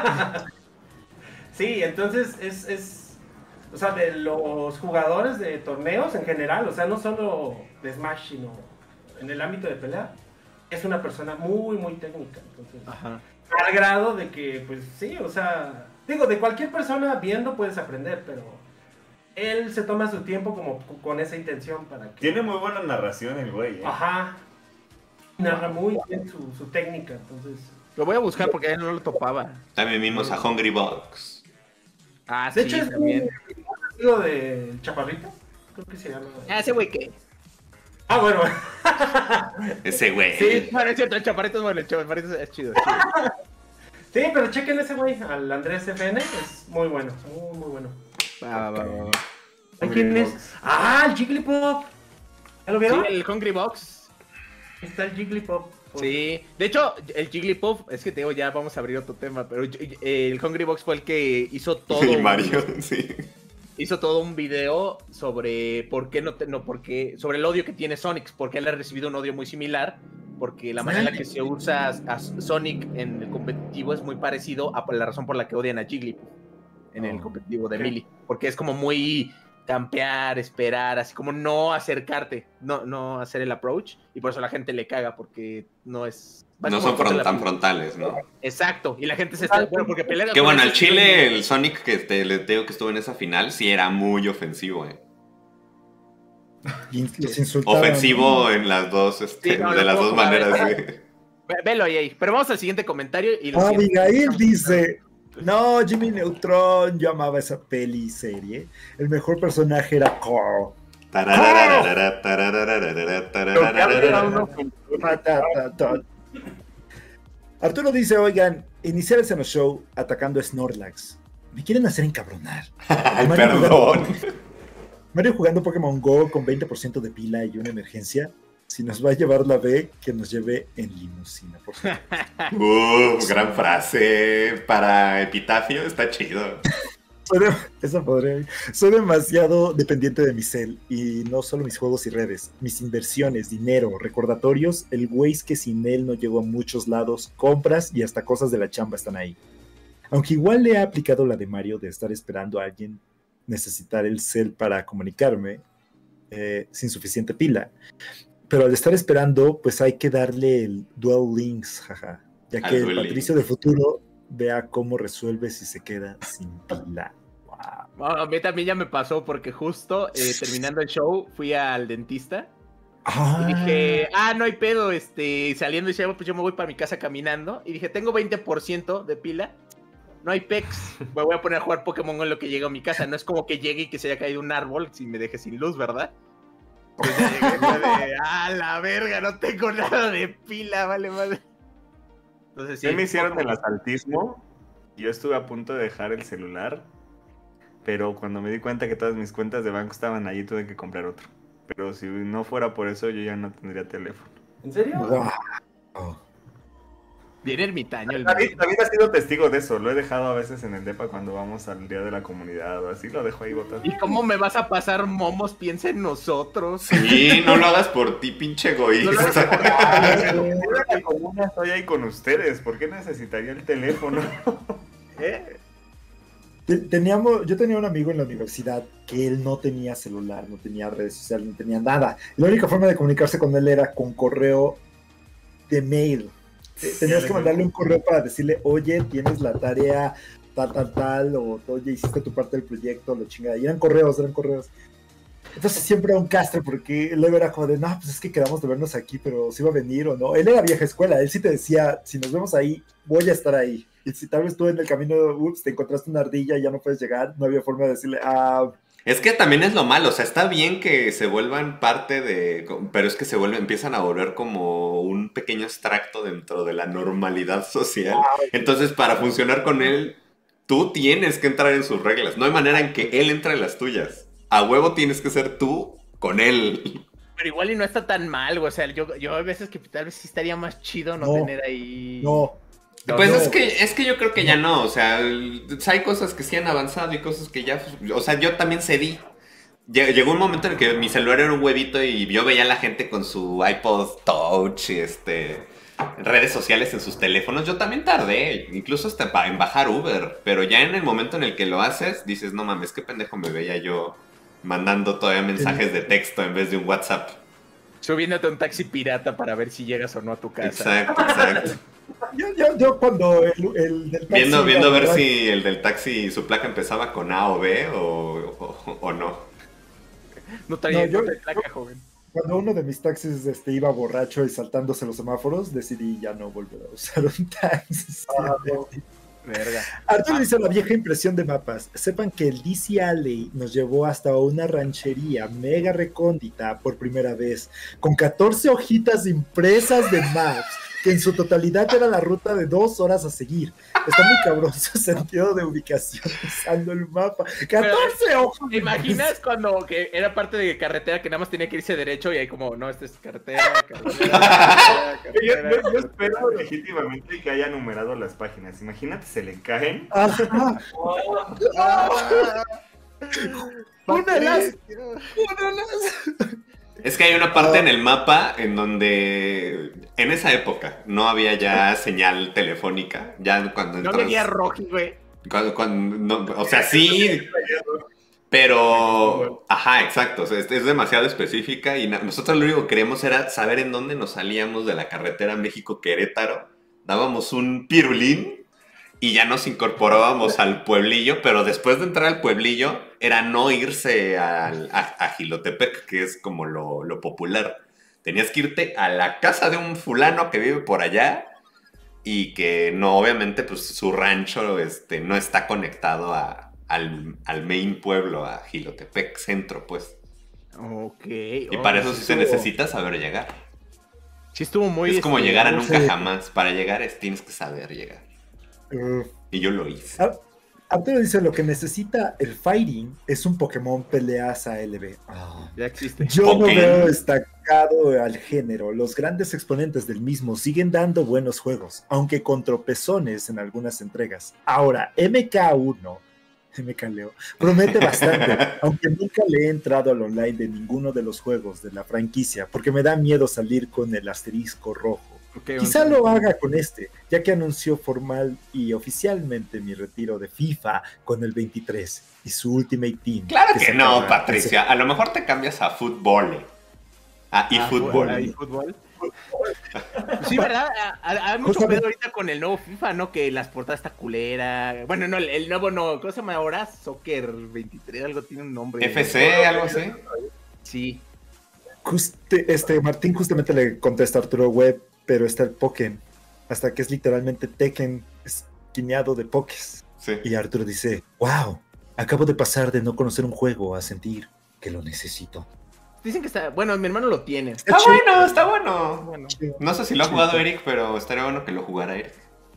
Sí, entonces es, es, o sea, de los jugadores de torneos en general, o sea, no solo de Smash, sino en el ámbito de pelea, es una persona muy, muy técnica. Entonces, Ajá. al grado de que, pues sí, o sea, digo, de cualquier persona viendo puedes aprender, pero él se toma su tiempo como con esa intención para que... Tiene muy buena narración el güey, ¿eh? Ajá. Narra muy bien su, su técnica, entonces... Lo voy a buscar porque él no lo topaba. También vimos a Hungry Box. Ah, De sí, hecho, es también. un amigo del Chaparrito, creo que se llama... Ah, ese güey que. Ah, bueno. Ese güey. Sí. Bueno, es cierto, el chaparrito es bueno, el chaparrito es chido. es chido. Sí, pero chequen ese güey, al Andrés F N, es muy bueno, muy, muy bueno. Va, va, va, va. ¿A quién es? ¡Ah, el Jigglypuff! ¿Ya lo Sí, vieron? el Hungry Box. Ahí está el Jigglypuff. Sí, de hecho, el Jigglypuff, es que te digo, ya vamos a abrir otro tema, pero el Hungry Box fue el que hizo todo. Y un- Mario, sí. Hizo todo un video sobre por qué no, te- no porque sobre el odio que tiene Sonic, porque él ha recibido un odio muy similar, porque la manera en la que se usa a Sonic en el competitivo es muy parecido a la razón por la que odian a Jigglypuff en el Oh, competitivo de ok. Melee, porque es como muy campear, esperar, así como no acercarte, no, no hacer el approach, y por eso la gente le caga, porque no es... va No como son contra fron- la- tan frontales, ¿no? Exacto, y la gente se está... Bueno, porque pelea Que con bueno, ese al Chile, estilo- el Sonic que te, le digo que estuvo en esa final, sí era muy ofensivo, ¿eh? y los insultaban. Ofensivo en las dos, este, Sí, no, de lo las puedo dos jugar, maneras, ¿eh? güey. Ve- Velo ahí, ahí. Pero vamos al siguiente comentario y lo siento. Abigail dice, no, Jimmy Neutron, yo amaba esa peli y serie. El mejor personaje era Carl. Tararararara, tararararara, tararararara. Ta, ta, ta, ta. Arturo dice, oigan, iniciales en el show atacando a Snorlax. Me quieren hacer encabronar. Ay, Mario perdón. jugando- Mario jugando Pokémon Go con veinte por ciento de pila y una emergencia. Si nos va a llevar la B, que nos lleve en limusina, por favor. Uh, gran frase para epitafio, está chido. Soy, de- esa podría- soy demasiado dependiente de mi cel y no solo mis juegos y redes, mis inversiones, dinero, recordatorios, el güey es que sin él no llego a muchos lados, compras y hasta cosas de la chamba están ahí. Aunque igual le he aplicado la de Mario de estar esperando a alguien necesitar el cel para comunicarme eh, sin suficiente pila. Pero al estar esperando, pues hay que darle el dual links, jaja, ya Al que el Duel Patricio del futuro vea cómo resuelve si se queda sin pila. Wow. Bueno, a mí también ya me pasó porque justo eh, terminando el show fui al dentista Ah, y dije, ah, no hay pedo, este, saliendo y dije, pues yo me voy para mi casa caminando y dije, tengo veinte por ciento de pila, no hay pex, me voy a poner a jugar Pokémon Go en lo que llegue a mi casa, no es como que llegue y que se haya caído un árbol si me deje sin luz, ¿verdad? Entonces ya llegué fue de, ah, la verga, no tengo nada de pila, vale, vale. Entonces sí. A mí me hicieron el asaltismo. Yo estuve a punto de dejar el celular. Pero cuando me di cuenta que todas mis cuentas de banco estaban allí, tuve que comprar otro. Pero si no fuera por eso, yo ya no tendría teléfono. ¿En serio? wow. Bien ermitaño el David, men. David ha sido testigo de eso. Lo he dejado a veces en el depa cuando vamos al día de la comunidad o así. Lo dejo ahí botando. ¿Y cómo me vas a pasar momos? Piensa en nosotros. Sí, no lo hagas por ti, pinche No lo hagas egoísta. por- Ah, en la comuna estoy ahí con ustedes. ¿Por qué necesitaría el teléfono? ¿Eh? Te- Teníamos, yo tenía un amigo en la universidad que él no tenía celular, no tenía redes sociales, no tenía nada. La única forma de comunicarse con él era con correo de mail. Eh, Tenías que mandarle un correo para decirle, oye, tienes la tarea tal, tal, tal, o oye, hiciste tu parte del proyecto, lo chingada. Y eran correos, eran correos. Entonces siempre era un castre, porque luego era como de, no, pues es que quedamos de vernos aquí, pero si va a venir o no. Él era vieja escuela, él sí te decía, si nos vemos ahí, voy a estar ahí. Y si tal vez tú en el camino, ups, te encontraste una ardilla y ya no puedes llegar, no había forma de decirle, ah, Es que también es lo malo, o sea, está bien que se vuelvan parte de, pero es que se vuelven, empiezan a volver como un pequeño extracto dentro de la normalidad social. Entonces, para funcionar con él, tú tienes que entrar en sus reglas. No hay manera en que él entre en las tuyas. A huevo tienes que ser tú con él. Pero igual y no está tan mal, güey. O sea, yo, yo a veces que tal vez sí estaría más chido no, No, tener ahí. no. Pues no. es que es que yo creo que ya no, o sea, el- hay cosas que sí han avanzado y cosas que ya, o sea, yo también cedí. Lle- Llegó un momento en el que mi celular era un huevito y yo veía a la gente con su iPod Touch y este redes sociales en sus teléfonos. Yo también tardé, incluso hasta pa- en bajar Uber, pero ya en el momento en el que lo haces, dices, no mames, qué pendejo me veía yo mandando todavía mensajes de texto en vez de un WhatsApp. Subiéndote a un taxi pirata para ver si llegas o no a tu casa. Exacto, exacto. Yo, yo, yo cuando el, el del taxi Viendo, iba viendo a ver borracho, si el del taxi, su placa empezaba con A o B o, o, o no. No traía, No, yo- no traía placa, joven. Cuando uno de mis taxis este, iba borracho y saltándose los semáforos, decidí ya no volver a usar un taxi. Verga. Arturo dice la vieja impresión de mapas. Sepan que el D C Alley nos llevó hasta una ranchería mega recóndita por primera vez, con catorce hojitas impresas de maps, que en su totalidad era la ruta de dos horas a seguir. Está muy cabrón su sentido de ubicación usando el mapa. catorce hojas. ¿Te imaginas cuando que era parte de carretera que nada más tenía que irse derecho y ahí como, no, esta es carretera, carretera, carretera, Yo, carretera, yo- yo espero carretera. legítimamente que haya numerado las páginas. Imagínate, se le caen. Ajá. Una de las- Es que hay una parte en el mapa en donde en esa época no había ya señal telefónica. Ya cuando No entras- venía Rocky, güey. cuando- cuando- no, o sea, sí, pero... Ajá, exacto. O sea, es, es demasiado específica y na- nosotros lo único que queríamos era saber en dónde nos salíamos de la carretera México-Querétaro. Dábamos un pirulín y ya nos incorporábamos al pueblillo, pero después de entrar al pueblillo era no irse al- a, a Jilotepec, que es como lo, lo popular. Tenías que irte a la casa de un fulano que vive por allá y que no, obviamente, pues su rancho este, no está conectado a, al, al main pueblo, a Jilotepec centro, pues. Ok. Y para eso sí se necesita saber llegar. Sí estuvo muy... Es como este, llegar a nunca sí. jamás. Para llegar es, tienes que saber llegar. Uh, Y yo lo hice. Ar- Arturo dice lo que necesita el fighting es un Pokémon peleas A L B. Ah. Ya existe. Yo no Pokémon. veo destacado al género. Los grandes exponentes del mismo siguen dando buenos juegos, aunque con tropezones en algunas entregas. Ahora, M K uno, M K Leo, promete bastante, aunque nunca le he entrado al online de ninguno de los juegos de la franquicia, porque me da miedo salir con el asterisco rojo. Ok, Quizá un- lo haga con este, ya que anunció formal y oficialmente mi retiro de FIFA con el veintitrés y su Ultimate Team. Claro que se no, acaba- Patricia. A lo mejor te cambias a fútbol. A Ah, eFootball. ah, eFootball. Sí, ¿verdad? Ah, ah, Hay mucho Justamente- pedo ahorita con el nuevo FIFA, ¿no? Que las portadas está culera. Bueno, no, el, el nuevo no. ¿Cómo se llama ahora? Soccer veintitrés, algo tiene un nombre. F C, algo así. Sí. Juste- este, Martín justamente le contesta a Arturo Web, pero está el Pokémon, hasta que es literalmente Tekken esquineado de Pokés. Sí. Y Arturo dice, wow, acabo de pasar de no conocer un juego a sentir que lo necesito. Dicen que está. Bueno, mi hermano lo tiene. Está bueno, está bueno. Bueno. No sé si lo ha jugado Eric, pero estaría bueno que lo jugara Eric.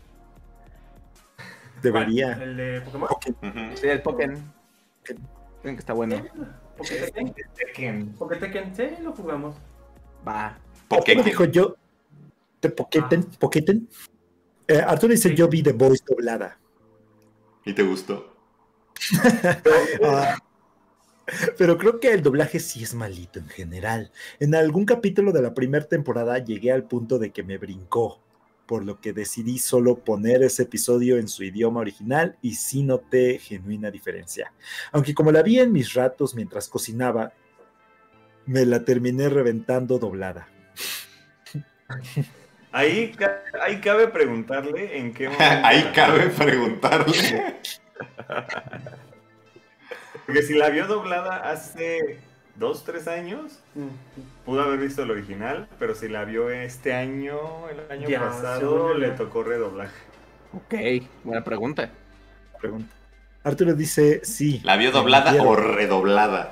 Debería. ¿El de Pokémon? Ujú. Sí, el Pokémon. Dicen que está bueno. ¿Pokétekken? Tekken. Pokétekken, sí, lo jugamos. Va. Arturo Pokémon. dijo yo, ¿te Pokéten? ¿Pokéten? Eh, Arturo dice, yo vi The Voice doblada. ¿Y te gustó? Ah, pero creo que el doblaje sí es malito en general. En algún capítulo de la primera temporada llegué al punto de que me brincó, por lo que decidí solo poner ese episodio en su idioma original y sí noté genuina diferencia. Aunque como la vi en mis ratos mientras cocinaba, me la terminé reventando doblada. Ahí, ca- ahí cabe preguntarle en qué momento. Ahí cabe preguntarle. Porque si la vio doblada hace dos, tres años, pudo haber visto el original, pero si la vio este año, el año Ya, pasado, seguro le ya. tocó redoblaje. Ok, buena pregunta. Pregunta. Arturo dice, sí. ¿La vio me doblada mintieron. o redoblada?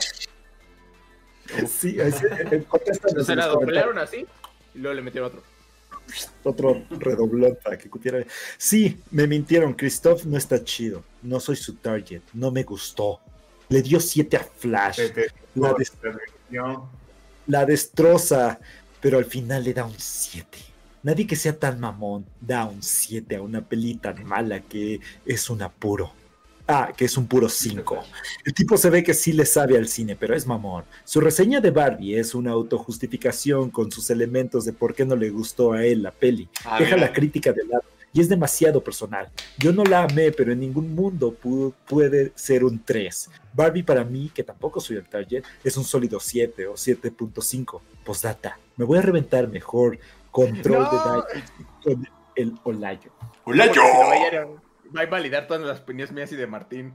Sí, así, eh, contestan Entonces en la los comentarios. doblaron así y luego le metieron otro. Otro redoblón para que cupiera. Sí, me mintieron. Christoph no está chido. No soy su target. No me gustó. Le dio siete a Flash. Se te- La, des- se advirtió. la destroza, pero al final le da un siete. Nadie que sea tan mamón da un siete a una peli tan mala que es un apuro. Ah, que es un puro cinco. El tipo se ve que sí le sabe al cine, pero es mamón. Su reseña de Barbie es una autojustificación con sus elementos de por qué no le gustó a él la peli. Ah, Deja mira. la crítica de lado y es demasiado personal. Yo no la amé, pero en ningún mundo pu- puede ser un tres. Barbie para mí, que tampoco soy el target, es un sólido siete o siete punto cinco. Postdata. Me voy a reventar mejor Control No. de Night con el Olayo. ¡Hola, Porque yo! si no vayan- va a invalidar todas las opiniones mías y de Martín.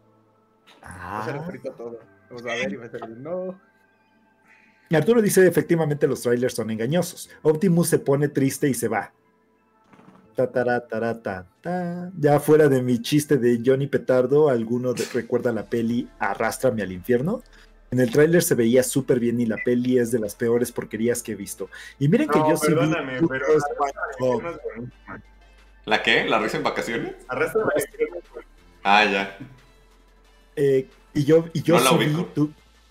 Va a ser Ah. refrito todo. Vamos a ver y va a ser no. Arturo dice, efectivamente los trailers son engañosos. Optimus se pone triste y se va. Ta, tara, tara, ta, ta. Ya fuera de mi chiste de Johnny Petardo, ¿alguno de- recuerda la peli Arrástrame al infierno? En el tráiler se veía súper bien y la peli es de las peores porquerías que he visto. Y miren que No, yo sí vi perdóname, pero putos Arrástrame al One infierno es buenísima. ¿La qué? ¿La risa en vacaciones? Arrástrame al infierno es buenísima. Ah, ya. Eh, y yo, y yo No la sí vi ubico. tú.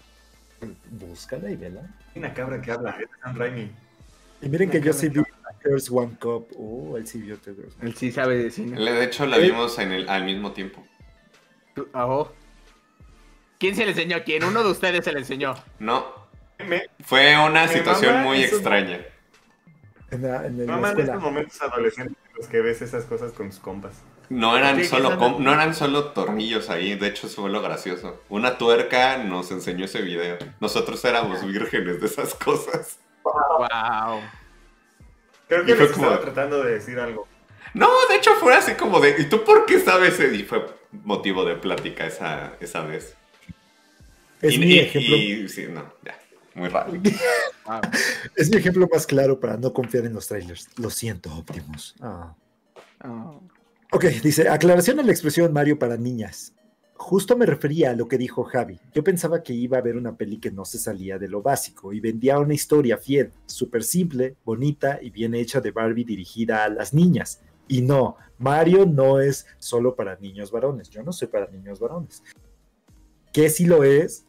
Búscala y vela. Hay una cabra que habla, es Sam Raimi. Y miren que Una yo cabra sí vi Girls One Cup. Oh, él sí vio The Girls. Él sí sabe de cine. Le- De hecho, la Eh. vimos en el, al mismo tiempo. Ajo. ¿Quién se le enseñó a quién? Uno de ustedes se le enseñó. No, Me fue una Me situación mama muy eso. extraña. En la, en la maman escuela. estos momentos adolescentes en los que ves esas cosas con tus compas. No eran, Sí, solo esa com- no- no eran solo tornillos ahí, de hecho eso fue lo gracioso. Una tuerca nos enseñó ese video. Nosotros éramos vírgenes de esas cosas. Wow. Creo Y que fue les como- estaba tratando de decir algo. No, de hecho fue así como de, ¿y tú por qué sabes? Y fue motivo de plática esa, esa vez. Es y, mi y- ejemplo. y- sí, no, ya, muy raro. Wow. Es mi ejemplo más claro para no confiar en los trailers. Lo siento, Optimus. Ah. Oh. Ok, dice, aclaración a la expresión Mario para niñas. Justo me refería a lo que dijo Javi. Yo pensaba que iba a haber una peli que no se salía de lo básico y vendía una historia fiel, súper simple, bonita y bien hecha de Barbie dirigida a las niñas. Y no, Mario no es solo para niños varones. Yo no soy para niños varones. Que sí lo es,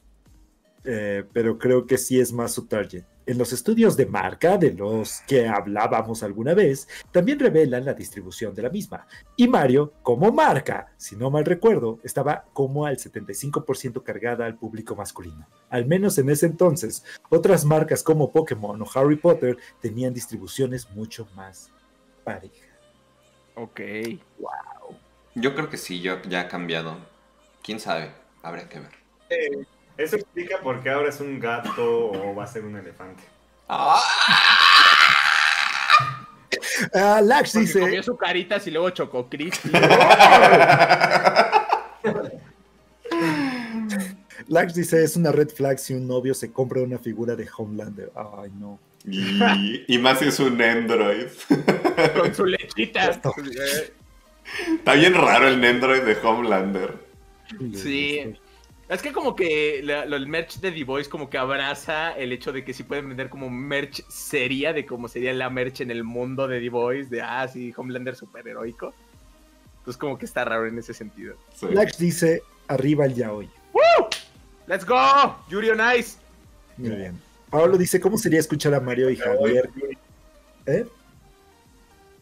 eh, pero creo que sí es más su target. En los estudios de marca, de los que hablábamos alguna vez, también revelan la distribución de la misma. Y Mario, como marca, si no mal recuerdo, estaba como al setenta y cinco por ciento cargada al público masculino. Al menos en ese entonces, otras marcas como Pokémon o Harry Potter tenían distribuciones mucho más parejas. Ok. Yo creo que sí, yo, ya ha cambiado. ¿Quién sabe? Habrá que ver. Eh, eso explica por qué ahora es un gato o va a ser un elefante. ¡Ah! Ah, Lax Porque dice, comió su caritas y luego chocó Crispy. Lax dice, es una red flag si un novio se compra una figura de Homelander. Ay, no. Y, y más si es un Android. Con su lechita. Está bien raro el Android de Homelander. Sí. Es que como que la- lo- el merch de The Voice como que abraza el hecho de que sí pueden vender como merch seria de cómo sería la merch en el mundo de The Voice, de ah, sí, Homelander superheroico. Entonces como que está raro en ese sentido. Sí. Lax dice, arriba el yaoi. ¡Let's go! Yuri on Ice. Muy bien. Pablo dice, ¿cómo sería escuchar a Mario y Javier? ¿Eh?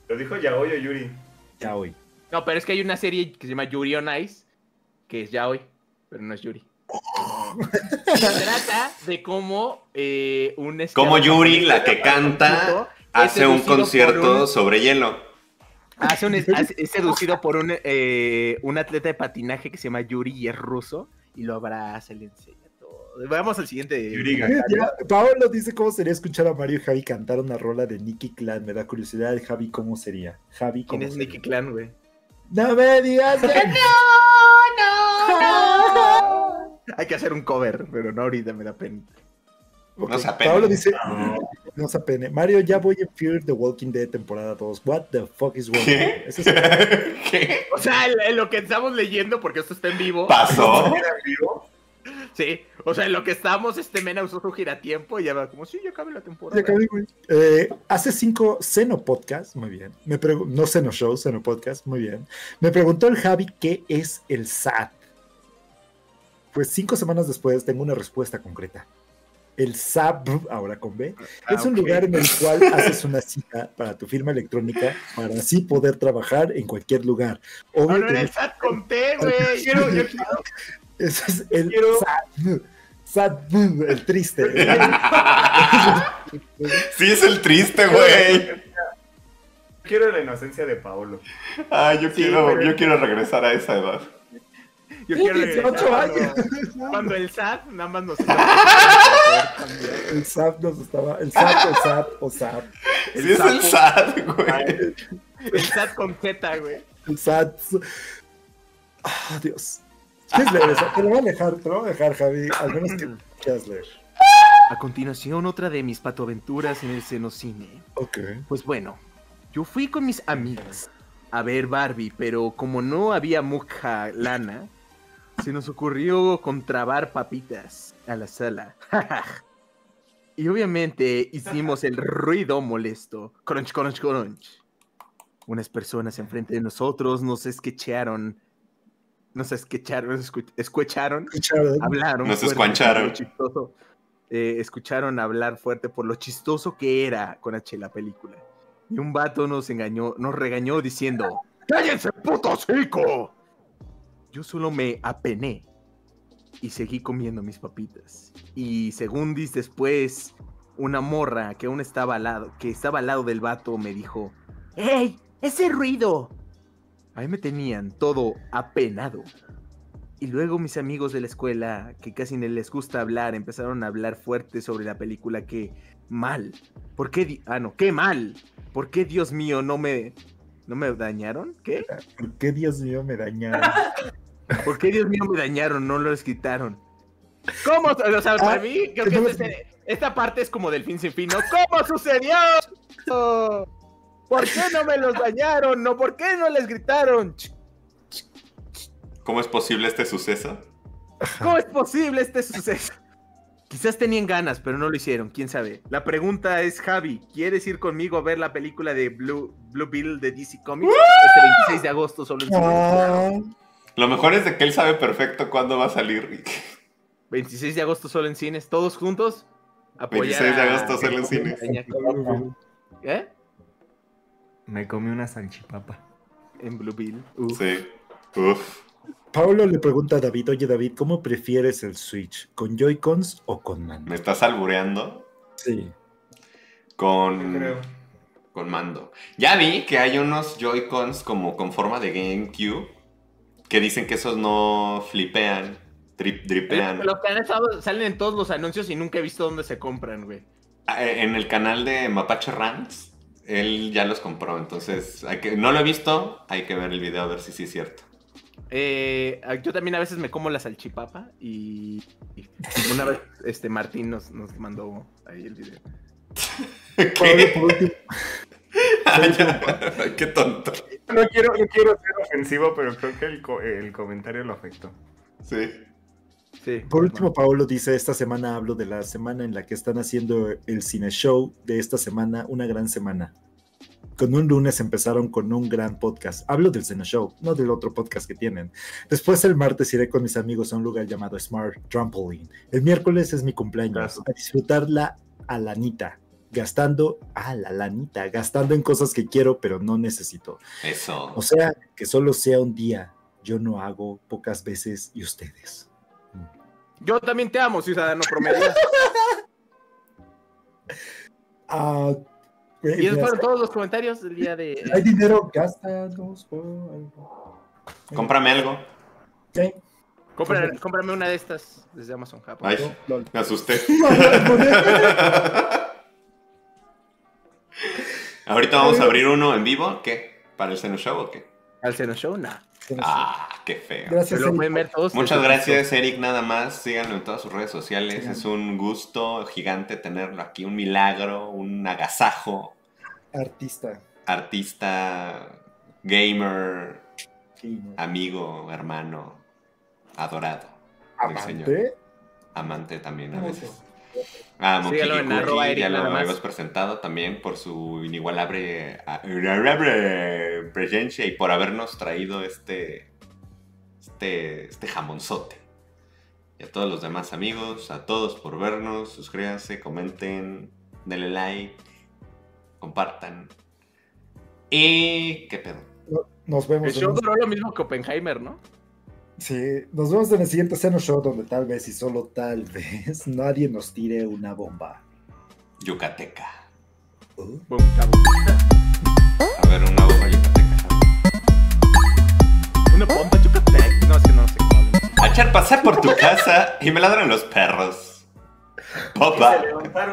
¿Lo dijo Yaoi o Yuri? Yaoi. No, pero es que hay una serie que se llama Yuri on Ice, que es Yaoi, pero no es Yuri. Y se trata de cómo eh, un... Como Yuri, la que canta, hace un concierto un... sobre hielo. Hace un, hace, es seducido por un, eh, un atleta de patinaje que se llama Yuri y es ruso, y lo abraza, le enseña todo. Vamos al siguiente. Yuri, ya, Paolo dice cómo sería escuchar a Mario y Javi cantar una rola de Nicky Clan. Me da curiosidad, Javi, ¿cómo sería? Javi, ¿cómo ¿Quién es sería? Nicky Clan, güey? No me digas que no, no, no. Hay que hacer un cover, pero no ahorita, me da pena. Okay. No se apene. Paolo dice, no, no se apene. Mario, ya voy en Fear the Walking Dead temporada dos. What the fuck is wrong? ¿Qué? ¿Es ¿Qué? O sea, en lo que estamos leyendo, porque esto está en vivo. ¿Pasó? ¿Era en vivo? Sí, o sea, en lo que estamos, este Mena usó su giratiempo y ya va como, sí, ya acabé la temporada. Ya acabé, güey. Eh, hace cinco, Seno Podcast, muy bien. Me pregu- no Seno Show, Seno Podcast, muy bien. Me preguntó el Javi qué es el S A T. Pues cinco semanas después tengo una respuesta concreta. El S A B, ahora con B, Ah, es un okay. lugar en el cual haces una cita para tu firma electrónica para así poder trabajar en cualquier lugar. Obvio No, no que era el S A T con T, güey. Quiero, yo quiero. ese es el Quiero- S A B. S A B, el triste. Sí, es el triste, güey. Quiero la inocencia de Paolo. Ay, yo, Sí, quiero, pero- yo quiero regresar a esa edad. Yo quiero dieciocho regresar años. cuando, cuando el S A T nada más nos... El S A B nos estaba. El S A B o S A B o S A B. El Sí, es el sapo. S A T, güey. El S A T con Z, güey. El S A T. Ah, Dios. ¿Quieres leer eso? Te lo voy a dejar, te lo voy a dejar, Javi. Al menos que quieras leer. A continuación, otra de mis patoaventuras en el Cenocine. Ok. Pues bueno, yo fui con mis amigas a ver Barbie, pero como no había mucha lana, se nos ocurrió contrabar papitas a la sala. Y obviamente hicimos el ruido molesto. Crunch, crunch, crunch. Unas personas enfrente de nosotros nos esquecharon. Nos esquecharon, escu- escucharon. Escucharon. Hablaron. Nos fuerte escuancharon. por lo chistoso. Eh, escucharon hablar fuerte por lo chistoso que era con H la película. Y un vato nos engañó, nos regañó diciendo: ¡cállense, puto hocico! Yo solo me apené y seguí comiendo mis papitas. Y segundis después, una morra que aún estaba al lado, que estaba al lado del vato me dijo: ¡ey! ¡Ese ruido! Ahí me tenían todo apenado. Y luego mis amigos de la escuela, que casi no les gusta hablar, empezaron a hablar fuerte sobre la película. Que mal. ¿Por qué? Di- ah, no, qué mal. ¿Por qué, Dios mío, no me, no me dañaron? ¿Qué? ¿Por qué, Dios mío, me dañaron? ¿Por qué, Dios mío, me dañaron? No lo quitaron. ¿Cómo? O sea, para Ah, mí, creo que no, este- esta parte es como del fin sin fin, ¿no? ¿Cómo sucedió? ¿Por qué no me los dañaron? ¿No? ¿Por qué no les gritaron? ¿Cómo es posible este suceso? ¿Cómo es posible este suceso? Quizás tenían ganas, pero no lo hicieron, quién sabe. La pregunta es, Javi, ¿quieres ir conmigo a ver la película de Blue, Blue Bill de D C Comics? Este veintiséis de agosto solo en cines. Ah, Lo mejor es de que él sabe perfecto cuándo va a salir. veintiséis de agosto solo en cines, todos juntos. Apoyar veintiséis de a- agosto solo en cines. ¿Eh? Me comí una salchipapa. En Blue Bill. Uf. Sí. Uf. Paulo le pregunta a David, oye David, ¿cómo prefieres el Switch? ¿Con Joy-Cons o con mando? ¿Me estás albureando? Sí. Con, Creo. con mando. Ya vi que hay unos Joy-Cons como con forma de GameCube que dicen que esos no flipean, drip, dripean. Los que han estado salen en todos los anuncios y nunca he visto dónde se compran, güey. Ah, En el canal de Mapache Rants, él ya los compró, entonces hay que, no lo he visto, hay que ver el video a ver si sí es cierto. Eh, yo también a veces me como la salchipapa y, y una vez este Martín nos, nos mandó ahí el video. Paulo, por último, Ah, ya. Qué tonto. No quiero, no quiero ser ofensivo, pero creo que el, co- el comentario lo afectó. Sí. Sí. por último, Paulo dice, esta semana hablo de la semana en la que están haciendo el cine show de esta semana, una gran semana. Con un lunes empezaron con un gran podcast. Hablo del Cine Show, no del otro podcast que tienen. Después el martes iré con mis amigos a un lugar llamado Smart Trampoline. El miércoles es mi cumpleaños. Gracias. A disfrutar la alanita. gastando, ah, la lanita, gastando en cosas que quiero, pero no necesito. Eso. O sea, que solo sea un día. Yo no hago pocas veces y ustedes. Yo también te amo, ciudadano promedio. Ah, Y esos fueron todos los comentarios del día de... hay dinero, gástanos por algo. Cómprame algo. ¿Qué? Cómprame, cómprame una de estas desde Amazon Japón. Ay, Lol. me asusté. Ahorita vamos a abrir uno en vivo. ¿Qué? ¿Para el Seno Show o qué? ¿Al Seno Show? No. Ah, qué feo. Gracias, Lo Eric. pueden ver todos. Muchas gracias, Eric, nada más. Síganlo en todas sus redes sociales. Síganlo. Es un gusto gigante tenerlo aquí. Un milagro, un agasajo. Artista. Artista, gamer, Sí, ¿no? amigo, hermano, adorado del Señor. Amante. Amante también a ¿Cómo veces. se- Ah, Sígalo en Monkey arroba Cookie, Eric ya lo nada más. habíamos presentado también por su inigualable, ah, inigualable presencia y por habernos traído este, este, este jamonzote. Y a todos los demás amigos, a todos por vernos, suscríbanse, comenten, denle like, compartan. Y qué pedo. No- Nos vemos. El en show un- duró lo mismo que Oppenheimer, ¿no? Sí, nos vemos en el siguiente Seno Show donde tal vez y solo tal vez nadie nos tire una bomba. Yucateca. Uh. Boom, cabo. A ver, una bomba yucateca. Una bomba Yucatec. No, es que no sé cómo hablan. A echar pasar por tu casa y me ladran los perros. Popa. Se levantaron